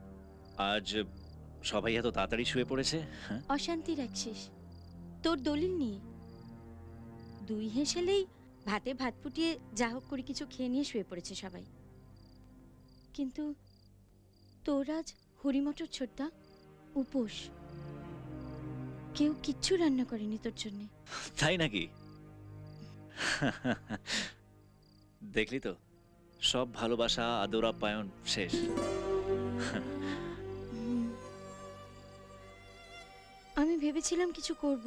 আজ সবাই এত তাড়াতাড়ি শুয়ে পড়েছে? হ্যাঁ? অশান্তি রাখছিস তোর দলিল নিয়ে। দুই হেসেলেই ভাতে ভাত ফুটিয়ে যা হোক করে কিছু খেয়ে নিয়ে শুয়ে পড়েছে সবাই। কিন্তু তোর আজ হরিমটর ছোট্টা উপোস, কেউ কিচ্ছু রান্না করেনি তোর জন্যে। তাই নাকি? দেখলি তো, সব ভালোবাসা আদর আপ্যায়ন শেষ। আমি ভেবেছিলাম কিছু করব,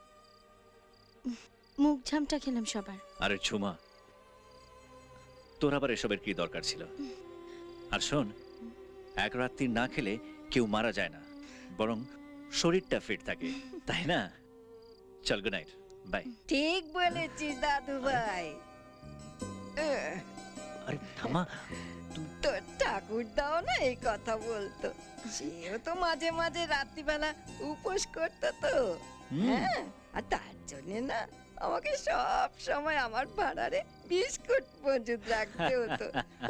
মুখ ঝামটা খেলাম সবার। আরে ঝুমা, তোর আবার এসবের কি দরকার ছিল? আর শোন, এক রাত্রি না খেলে কেউ মারা যায় না, বরং শরীরটা ফিট থাকে, তাই না? চল, গুড নাইট, বাই। ঠিক বলেছিস দাদু ভাই। আরে থামা, তোর ঠাকুর দাও না এই কথা বলতো, সেও তো মাঝে মাঝে রাত্রিবেলা উপোস করতো তো। হ্যাঁ, আর তার জন্য না আমাকে সব সময় আমার ভাড়ারে বিস্কুট মজুদ রাখতে হতো।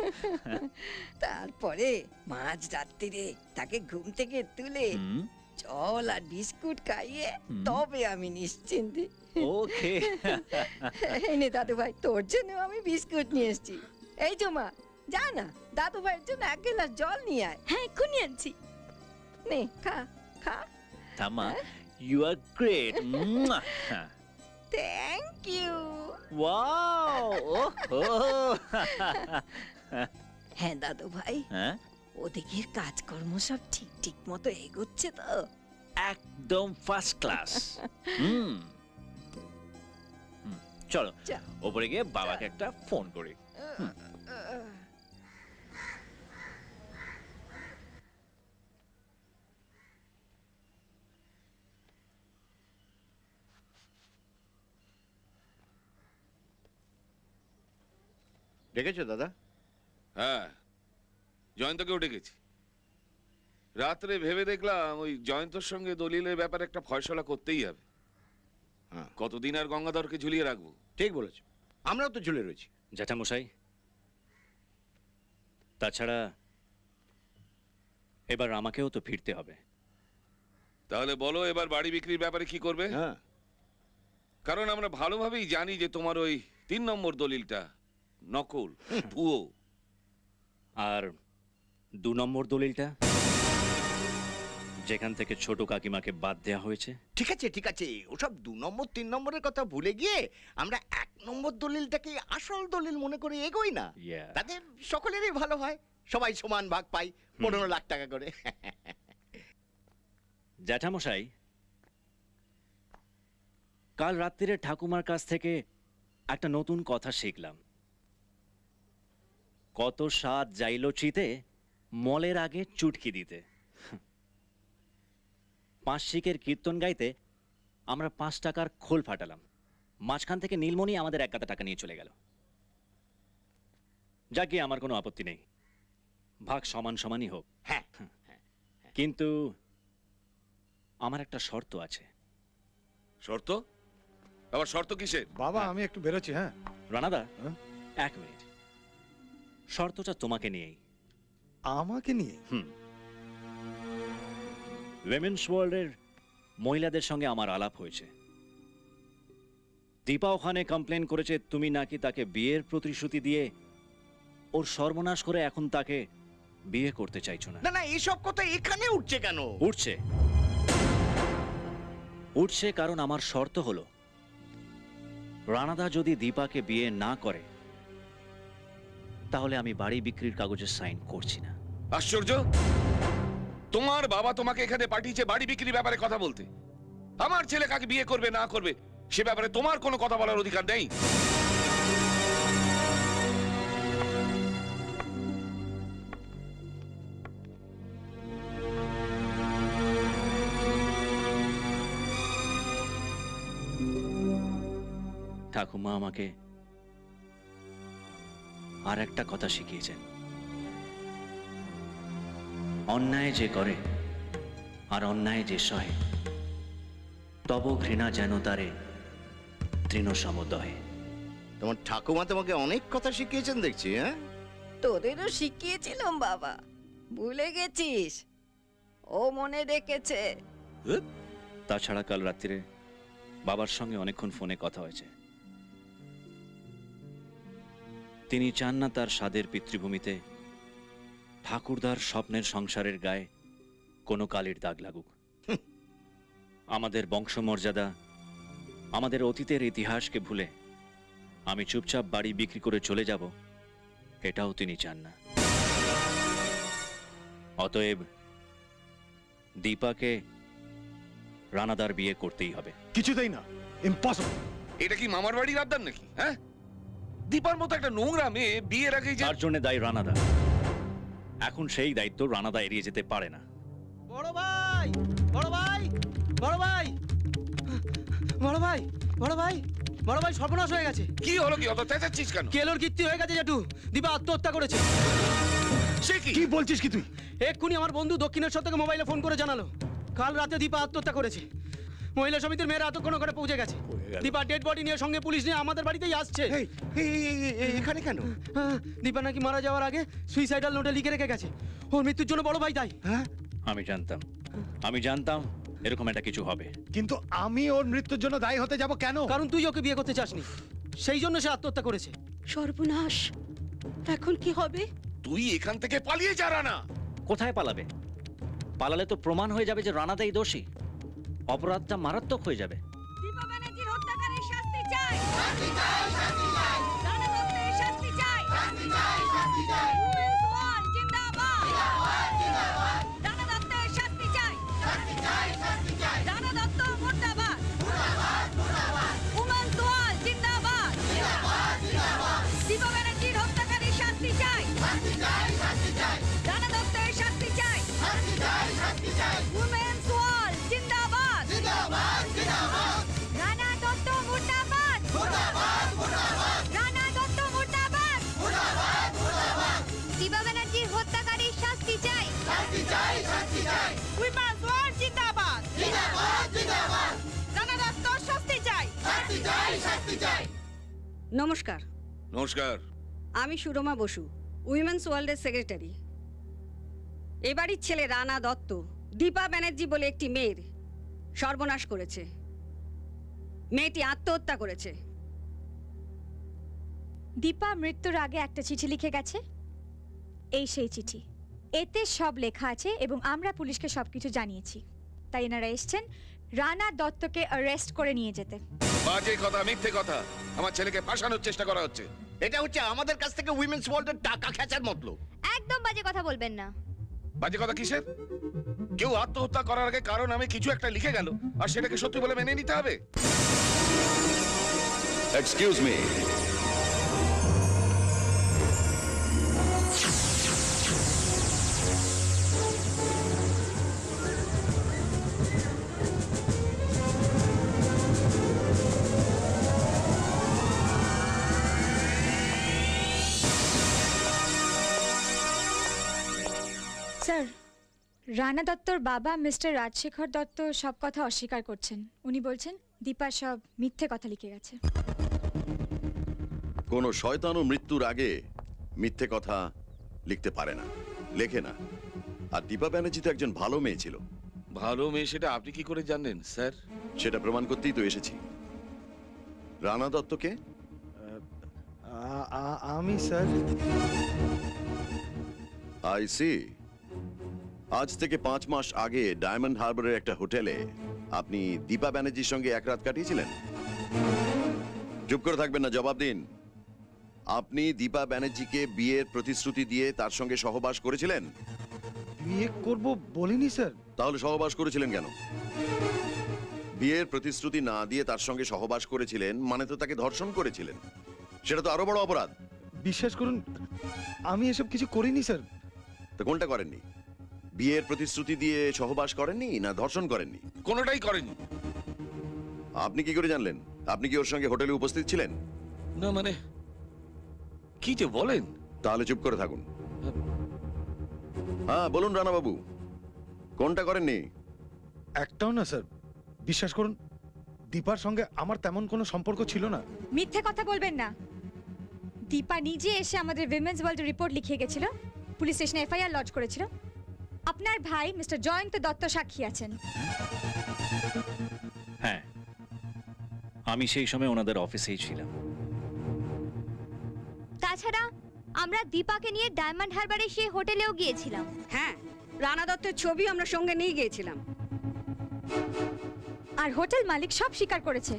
তারপরে মাঝ রাত্রিরে তাকে ঘুম থেকে তুলে জল আর বিস্কুট খাইয়ে তবে আমি নিশ্চিন্তে। ওকে। এনে দাদু ভাই, তোর জন্য আমি বিস্কুট নিয়ে এসেছি। এই জমা, যা না দাদু ভাইয়ের জন্য এক গ্লাস জল নিয়ে আয়। হ্যাঁ, এক্ষুনি আনছি। নে, খা খা। থামা, you are great. Thank you. Wow, হ্যাঁ দাদু ভাই, হ্যাঁ, ওদিকের কাজকর্ম সব ঠিক ঠিক মতো এগোচ্ছে তো? একদম ফার্স্ট ক্লাস। হুম, চলো ওপরে গিয়ে বাবাকে একটা ফোন করি। ডেকেছো দাদা? হ্যাঁ, জয়ন্তকেও ডেকেছি। রাত্রে ভেবে দেখলাম ওই জয়ন্তর সঙ্গে দলিলের ব্যাপারে একটা ফয়সলা করতেই হবে। হ্যাঁ, কতদিন আর গঙ্গাধরকে ঝুলিয়ে রাখবো? ঠিক বলেছ, আমরাও তো ঝুলে রয়েছি। জ্যাঠামশাই, তাছাড়া এবার আমাকেও তো ফিরতে হবে। তাহলে বলো এবার বাড়ি বিক্রির ব্যাপারে কি করবে? হ্যাঁ, কারণ আমরা ভালোভাবেই জানি যে তোমার ওই তিন নম্বর দলিলটা নকল, ভুয়ো। আর দু নম্বর দলিলটা, যেখান থেকে ছোট কাকিমাকে বাদ দেওয়া হয়েছে। ঠিক আছে ঠিক আছে, ওসব দু নম্বর তিন নম্বরের কথা ভুলে গিয়ে আমরা এক নম্বর দলিলটাকে আসল দলিল মনে করে এগোই না? তাতে সকলেরই ভালো হয়, সবাই সমান ভাগ পাই, পনেরো লাখ টাকা করে। জ্যাঠামশাই, কাল রাত্রিরে ঠাকুমার কাছ থেকে একটা নতুন কথা শিখলাম। কত স্বাদ যাইল চিতে, মলের আগে চুটকি দিতে। পাঁচ শিকের কীর্তন গাইতে আমরা পাঁচ টাকার খোল ফাটালাম, মাঝখান থেকে নীলমণি আমাদের এক গাদা টাকা নিয়ে চলে গেল। যাকে আমার কোনো আপত্তি নেই, ভাগ সমান সমানই হোক। হ্যাঁ, কিন্তু আমার একটা শর্ত আছে। শর্ত? আবার শর্ত কিসের? বাবা, আমি একটু বেরোচ্ছি। হ্যাঁ রানাদা, এক মিনিট। শর্তটা তোমাকে নিয়েই। আমাকে নিয়ে? হুম। উইমেন্স ওয়ার্ল্ডের মহিলাদের সঙ্গে আমার আলাপ হয়েছে। দীপা ওখানে কমপ্লেন করেছে তুমি নাকি তাকে বিয়ের প্রতিশ্রুতি দিয়ে ওর সর্বনাশ করে এখন তাকে বিয়ে করতে চাইছো না। না না, এইসব কথা এখানে উঠছে কেন? উঠছে উঠছে কারণ আমার শর্ত হলো, রানাদা যদি দীপাকে বিয়ে না করে তাহলে আমি বাড়ি বিক্রির কাগজে সাইন করছি না। আশ্চর্য! তোমার বাবা তোমাকে এখানে পাঠিয়েছে বাড়ি বিক্রির ব্যাপারে কথা বলতে। আমার ছেলে কাকে বিয়ে করবে না করবে সে ব্যাপারে তোমার কোনো কথা বলার অধিকার নেই। ঠাকুমা আমাকে আর একটা কথা শিখিয়েছেন, অন্যায় যে করে আর অন্যায় যে সহে, তব ঘৃণা যেন তারে তৃণ সমদয়ে। তোমার ঠাকুমা তোমাকে অনেক কথা শিখিয়েছেন দেখছি। হ্যাঁ, তোদেরও শিখিয়েছিলাম বাবা, ভুলে গেছিস? ও মনে রেখেছে। তাছাড়া কাল রাত্রিরে বাবার সঙ্গে অনেকক্ষণ ফোনে কথা হয়েছে। তিনি চান না তার স্বাদের পিতৃভূমিতে ঠাকুরদার স্বপ্নের সংসারের গায়ে কোনো কালির দাগ লাগুক। আমাদের বংশমর্যাদা, আমাদের অতীতের ইতিহাসকে ভুলে আমি চুপচাপ বাড়ি বিক্রি করে চলে যাব, এটাও তিনি চান না। অতএব দীপাকে রানাদার বিয়ে করতেই হবে। কিছুতেই না, ইম্পসিবল। এটা কি মামার বাড়ির আবদার নাকি? হ্যাঁ, দীপার মতো একটা নোংরা মেয়ে বিয়ের আগেই যে তার জন্য দায়ী রানাদা। এখন সেই দায়িত্ব রানাদা এড়িয়ে যেতে পারে না। বড় ভাই, বড় ভাই, বড় ভাই, বড় ভাই, বড় ভাই, বড় ভাই, সর্বনাশ হয়ে গেছে। কি হলো? কি অত চেঁচাচ্ছিস কেন? কেলোর কীর্তি হয়ে গেছে জেঠু। দীপা আত্মহত্যা করেছে। সে কি? কি বলছিস কি তুই? এক্ষুনি আমার বন্ধু দক্ষিণেশ্বর থেকে মোবাইলে ফোন করে জানালো কাল রাতে দীপা আত্মহত্যা করেছে। মহিলা সমিতির মেয়েরা এতক্ষণ করে পৌঁছে গেছে। দীপা ডেড বডি নিয়ে সঙ্গে পুলিশ নিয়ে আমাদের বাড়িতেই আসছে। এখানে কেন? দীপা নাকি মারা যাওয়ার আগে সুইসাইডাল নোটে লিখে রেখে গেছে ওর মৃত্যুর জন্য বড় ভাই দায়ী। হ্যাঁ, আমি জানতাম, আমি জানতাম এরকম একটা কিছু হবে। কিন্তু আমি ওর মৃত্যুর জন্য দায়ী হতে যাব কেন? কারণ তুই ওকে বিয়ে করতে চাসনি, সেই জন্য সে আত্মহত্যা করেছে। সর্বনাশ, এখন কি হবে? তুই এখান থেকে পালিয়ে যা রানা। কোথায় পালাবে? পালালে তো প্রমাণ হয়ে যাবে যে রানাদাই দোষী। অপরাধটা মারাত্মক হয়ে যাবে। দীপা ব্যানার্জির হত্যাকারীর শাস্তি চাই। শাস্তি চাই, শাস্তি চাই। রানা দত্তের শাস্তি চাই। শাস্তি চাই, শাস্তি চাই। উমেন্স ওয়াল জিন্দাবাদ। জিন্দাবাদ, জিন্দাবাদ। রানা দত্তের শাস্তি চাই। শাস্তি চাই, শাস্তি চাই। রানা দত্ত মুর্দাবাদ। মুর্দাবাদ, মুর্দাবাদ। উমেন্স ওয়াল জিন্দাবাদ। জিন্দাবাদ, জিন্দাবাদ। দীপা ব্যানার্জির হত্যাকারীর শাস্তি চাই। শাস্তি চাই, শাস্তি চাই। রানা দত্তের শাস্তি চাই। শাস্তি চাই, শাস্তি চাই। উমেন্স ওয়াল জিন্দাবাদ। জিন্দাবাদ, জিন্দাবাদ। রানা দত্ত মুর্দাবাদ। মুর্দাবাদ, মুর্দাবাদ। রানা দত্ত মুর্দাবাদ। মুর্দাবাদ, মুর্দাবাদ। দীপা ব্যানার্জির হত্যাকারীর শাস্তি চাই। শাস্তি চাই, শাস্তি চাই। উইমেন্স ওয়াল জিন্দাবাদ। জিন্দাবাদ, জিন্দাবাদ। রানা দত্ত শাস্তি চাই। শাস্তি চাই, শাস্তি চাই। নমস্কার, নমস্কার। আমি সুরমা বসু, উইমেন্স ওয়ার্ল্ডের সেক্রেটারি। এ বাড়ির ছেলে রানা দত্ত দীপা ব্যানার্জি বলে একটি মেয়ের সর্বনাশ করেছে। মেয়েটি আত্মহত্যা করেছে। দীপা মৃত্যুর আগে একটা চিঠি লিখে গেছে, এই সেই চিঠি। এতে সব লেখা আছে এবং আমরা পুলিশকে সবকিছু জানিয়েছি। তাই এনারা এসছেন রানা দত্তকে অ্যারেস্ট করে নিয়ে যেতে। বাজে কথা, মিথ্যে কথা। আমার ছেলেকে ফাঁসানোর চেষ্টা করা হচ্ছে। এটা হচ্ছে আমাদের কাছ থেকে উইমেন্স ওয়ার্ল্ডের টাকা খেচার মতলব। একদম বাজে কথা বলবেন না। বাজে কথা কিসের? কেউ আত্মহত্যা করার আগে কারণ আমি কিছু একটা লিখে গেল আর সেটাকে সত্যি বলে মেনে নিতে হবে? এক্সকিউজ মি, স্যার, রানা দত্তর বাবা মিস্টার রাজশেখর দত্ত সব কথা অস্বীকার করছেন। উনি বলছেন দীপা সব মিথ্যে কথা লিখে গেছে। কোনো শয়তানও মৃত্যুর আগে মিথ্যে কথা লিখতে পারে না, লেখে না। আর দীপা ব্যানার্জি তো একজন ভালো মেয়ে ছিল। ভালো মেয়ে সেটা আপনি কি করে জানলেন স্যার? সেটা প্রমাণ করতেই তো এসেছি। রানা দত্তকে আমি স্যার। I C. আজ থেকে পাঁচ মাস আগে ডায়মন্ড হারবারের একটা হোটেলে আপনি দীপা ব্যানার্জির সঙ্গে এক রাত কাটিয়েছিলেন। চুপ করে থাকবেন না, জবাব দিন। আপনি দীপা ব্যানার্জিকে বিয়ের প্রতিশ্রুতি দিয়ে তার সঙ্গে সহবাস করেছিলেন? বিয়ে করব বলিনি স্যার। তাহলে সহবাস করেছিলেন কেন? বিয়ের প্রতিশ্রুতি না দিয়ে তার সঙ্গে সহবাস করেছিলেন মানে তো তাকে ধর্ষণ করেছিলেন। সেটা তো আরো বড় অপরাধ। বিশ্বাস করুন, আমি এসব কিছু করিনি স্যার। তো কোনটা করেননি? বিয়ের প্রতিশ্রুতি দিয়ে সহবাস করেননি না ধর্ষণ করেননি? কোনোটাই করেননি। আপনি কি করে জানলেন? আপনি কি ওর সঙ্গে হোটেলে উপস্থিত ছিলেন? না মানে কি যে বলেন? তাহলে চুপ করে থাকুন। হ্যাঁ বলুন রানা বাবু, কোনটা করেননি? একটাও না স্যার। বিশ্বাস করুন, দীপার সঙ্গে আমার তেমন কোনো সম্পর্ক ছিল না। মিথ্যে কথা বলবেন না। দীপা নিজে এসে আমাদের উইমেন্স ওয়ার্ল্ড রিপোর্ট লিখে গেছিল, পুলিশ স্টেশনে এফআইআর লজ করেছিল। আপনার ভাই মিস্টার জয়ন্ত দত্ত সাক্ষী আছেন। হ্যাঁ, আমি সেই সময় ওনাদের অফিসেই ছিলাম। তাছাড়া আমরা দীপাকে নিয়ে ডায়মন্ড হারবারে সেই হোটেলেও গিয়েছিলাম। হ্যাঁ, রানা দত্তের ছবি আমরা সঙ্গে নিয়ে গিয়েছিলাম। আর হোটেল মালিক সব স্বীকার করেছে।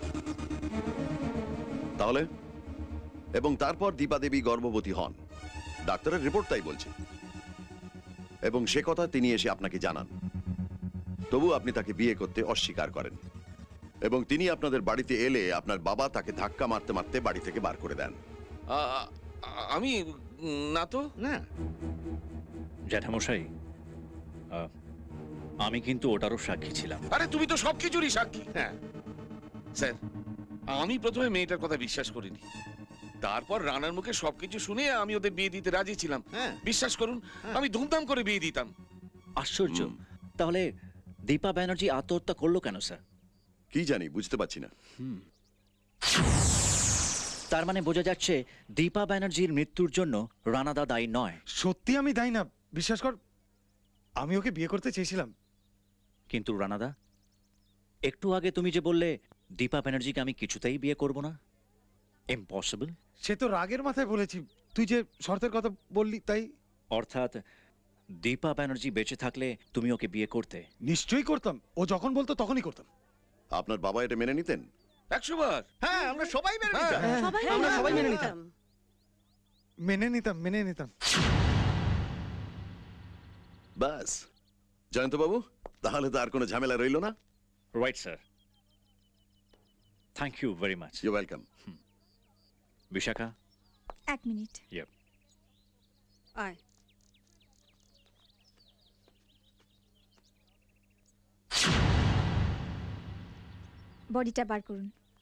তাহলে এবং তারপর দীপা দেবী গর্ভবতী হন, ডাক্তারের রিপোর্ট তাই বলছে, এবং সে কথা তিনি এসে আপনাকে জানান। তবু আপনি তাকে বিয়ে করতে অস্বীকার করেন এবং তিনি আপনাদের বাড়িতে এলে আপনার বাবা তাকে ধাক্কা মারতে মারতে বাড়ি থেকে বার করে দেন। আমি না তো না জ্যাঠামশাই, আহ, আমি কিন্তু ওটারও সাক্ষী ছিলাম। আরে তুমি তো সবকিছুরই সাক্ষী। হ্যাঁ স্যার, আমি প্রথমে মেয়েটার কথা বিশ্বাস করিনি, তারপর রানার মুখে সবকিছু শুনে আমি ওদের বিয়ে দিতে রাজি ছিলাম। বিশ্বাস করুন, আমি ধুমধাম করে বিয়ে দিতাম। আশ্চর্য, তাহলে দীপা ব্যানার্জি আত্মহত্যা করলো কেন স্যার? কি জানি, বুঝতে পারছি না। তার মানে বোঝা যাচ্ছে দীপা ব্যানার্জির মৃত্যুর জন্য রানাদা দায়ী নয়। সত্যি আমি দায়ী না, বিশ্বাস কর, আমি ওকে বিয়ে করতে চেয়েছিলাম। কিন্তু রানাদা, একটু আগে তুমি যে বললে দীপা ব্যানার্জিকে আমি কিছুতেই বিয়ে করব না, ইম্পসিবল। সে তো রাগের মাথায় বলেছি, তুই যে শর্তের কথা বললি তাই। অর্থাৎ দীপা ব্যানার্জি বেঁচে থাকলে তুমি ওকে বিয়ে করতে? নিশ্চয়ই করতাম, ও যখন বলতো তখনই করতাম। আপনার বাবা এটা মেনে নিতেন? একশো বার। হ্যাঁ, আমরা সবাই মেনে নিতাম। আমরা সবাই মেনে নিতাম মেনে নিতাম মেনে নিতাম বাস, জয়ন্ত বাবু, তাহলে তো আর কোনো ঝামেলা রইল না। Right sir, thank you very much. You welcome. Bishakha, এক মিনিট। ইয়েপ, আয়। বডিটা বার করুন।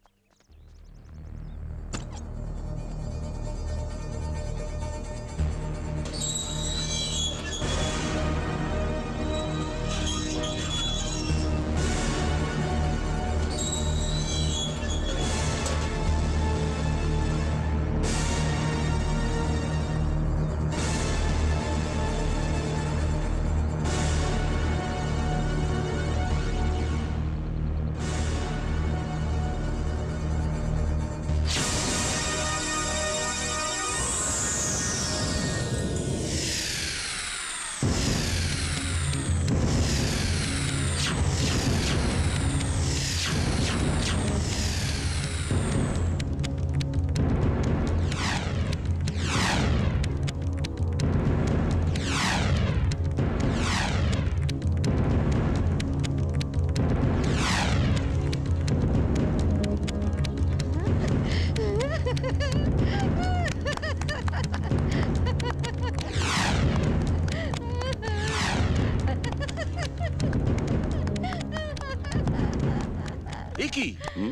কি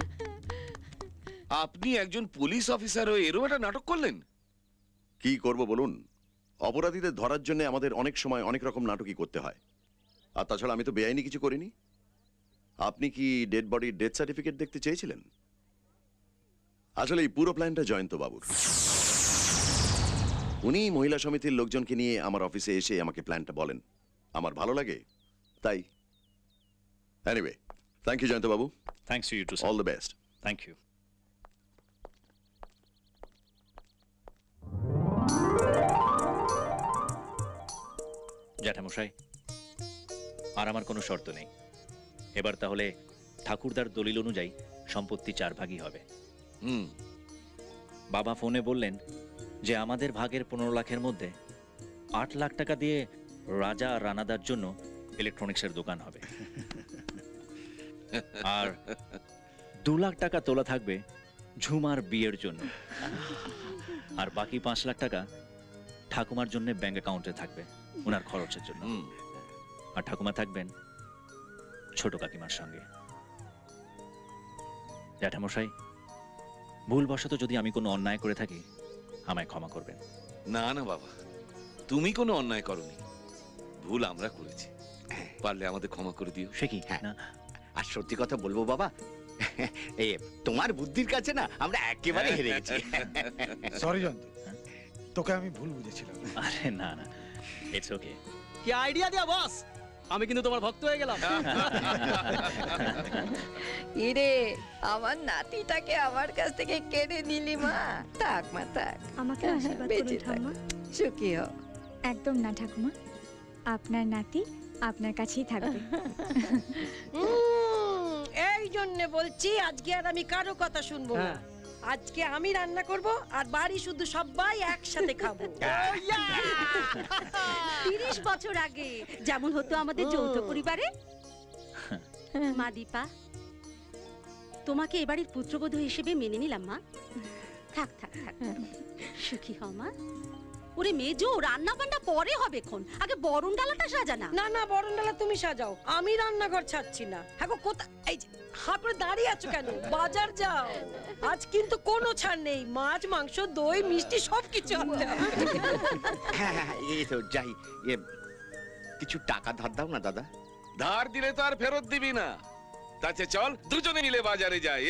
আপনি একজন পুলিশ অফিসার হয়ে এরকম একটা নাটক করলেন? কি করব বলুন, অপরাধীদের ধরার জন্য আমাদের অনেক সময় অনেক রকম নাটকই করতে হয়। আর তাছাড়া আমি তো বেআইনি কিছু করিনি। আপনি কি ডেড বডির ডেথ সার্টিফিকেট দেখতে চেয়েছিলেন? আসলে এই পুরো প্ল্যানটা জয়ন্ত বাবুর। উনি মহিলা সমিতির লোকজনকে নিয়ে আমার অফিসে এসে আমাকে প্ল্যানটা বলেন। আমার ভালো লাগে তাই। Anyway, thank you Jayanta babu. Thanks to you too, all the best. Thank you. জ্যাঠামশাই, আর আমার কোনো শর্ত নেই। এবার তাহলে ঠাকুরদার দলিল অনুযায়ী সম্পত্তি চার ভাগই হবে। হুম। বাবা ফোনে বললেন যে আমাদের ভাগের পনেরো লাখের মধ্যে আট লাখ টাকা দিয়ে রাজা আর রানাদার জন্য ইলেকট্রনিক্সের দোকান হবে, আর দু লাখ টাকা তোলা থাকবে ঝুমার বিয়ের জন্য, আর বাকি পাঁচ লাখ টাকা ঠাকুমার জন্য ব্যাংক অ্যাকাউন্টে থাকবে ওনার খরচের জন্য। আর ঠাকুমা থাকবেন ছোট কাকিমার সঙ্গে। জ্যাঠামশাই, ভুলবশত যদি আমি কোনো অন্যায় করে থাকি আমায় ক্ষমা করবেন। না না বাবা, তুমি কোনো অন্যায় করনি, ভুল আমরা করেছি, পারলে আমাদের ক্ষমা করে দিও। সে কি? হ্যাঁ, আর সত্যি কথা বলবো বাবা, এই তোমার বুদ্ধির কাছে না আমরা একেবারে হেরে গেছি। সরি জয়ন্ত, তোকে আমি ভুল বুঝেছিলাম। আরে না না, ইটস ওকে। কি আইডিয়া দিয়া বস, আমি কিন্তু তোমার ভক্ত হয়ে গেলাম। ইরে আমার নাতিটাকে আমার কাছ থেকে কেড়ে নিলি মা। থাক মা থাক, আমাকে আশীর্বাদ বেঁচে করুন থাক, ঠাম্মা। সুখী হ। একদম না ঠাকুমা, আপনার নাতি আপনার কাছেই থাকবে। উম, এই জন্য বলছি আজকে আর আমি কারো কথা শুনবো না। আজকে আমি রান্না করব আর বাড়ি শুধু সবাই একসাথে খাবো। তিরিশ বছর আগে যেমন হতো আমাদের যৌথ পরিবারে। মা দীপা, তোমাকে এ বাড়ির পুত্রবধূ হিসেবে মেনে নিলাম মা। থাক থাক থাক, সুখী হও মা। ওরে মেজো, রান্না বান্না পরে হবে, খন আগে বরণ ডালাটা সাজানা। না না, বরণ ডালা তুমি সাজাও, আমি রান্নাঘর ছাড়ছি না। হ্যাঁ গো, কোথা এই যে হা করে দাঁড়িয়ে আছো কেন? বাজার যাও, আজ কিন্তু কোনো ছাড় নেই। মাছ, মাংস, দই, মিষ্টি সব কিছু আনতে হবে। হ্যাঁ হ্যাঁ, এই তো যাই। এ কিছু টাকা ধার দাও না দাদা। ধার দিলে তো আর ফেরত দিবি না, তাতে চল দুজনে মিলে বাজারে যাই।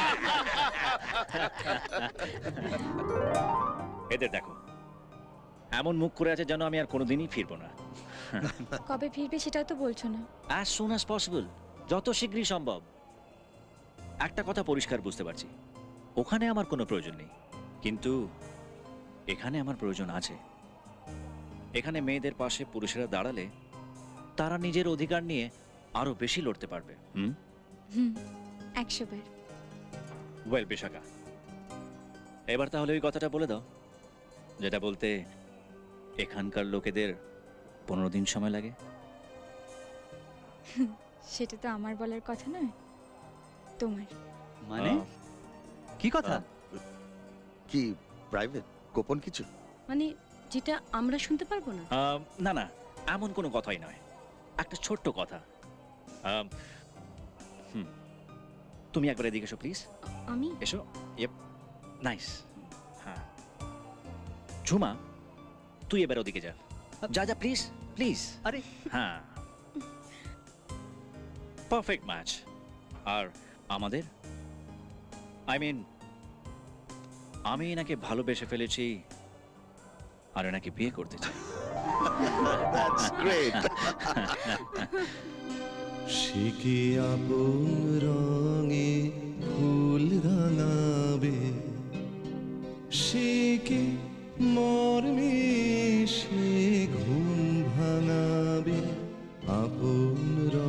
এদের দেখো, এমন মুখ করে আছে যেন আমি আর কোনোদিনই ফিরবো না। কবে ফিরবে সেটাও তো বলছো না। অ্যাজ সুন অ্যাজ পসিবল, যত শীঘ্রই সম্ভব। একটা কথা পরিষ্কার বুঝতে পারছি, ওখানে আমার কোনো প্রয়োজন নেই, কিন্তু এখানে আমার প্রয়োজন আছে। এখানে মেয়েদের পাশে পুরুষেরা দাঁড়ালে তারা নিজের অধিকার নিয়ে আরো বেশি লড়তে পারবে। হুম হুম, একশো বার। ওয়েল বিশাখা, এবার তাহলে ওই কথাটা বলে দাও যেটা বলতে এখানকার লোকেদের পনেরো দিন সময় লাগে। সেটা তো আমার বলার কথা নয়, তোমার। মানে কি কথা? কি প্রাইভেট গোপন কিছু? মানে যেটা আমরা শুনতে পারবো না? আহ, না না, এমন কোনো কথাই নয়, একটা ছোট্ট কথা। আহ, হুম, তুমি একবার এদিকে এসো প্লিজ। আমি এসো। Yep, nice. হ্যাঁ, ঝুমা তুই এবার ওদিকে যা, যা যা প্লিজ প্লিজ। আরে হ্যাঁ, পারফেক্ট ম্যাচ। আর আমাদের, আই মিন আমি এনাকে ভালোবেসে ফেলেছি আর এনাকে বিয়ে করতে চাই। That's great. সে কি আপন রঙে ফুল রাঙাবে, সে কি মর্মে সে ঘুম ভাঙাবে, আপন রঙে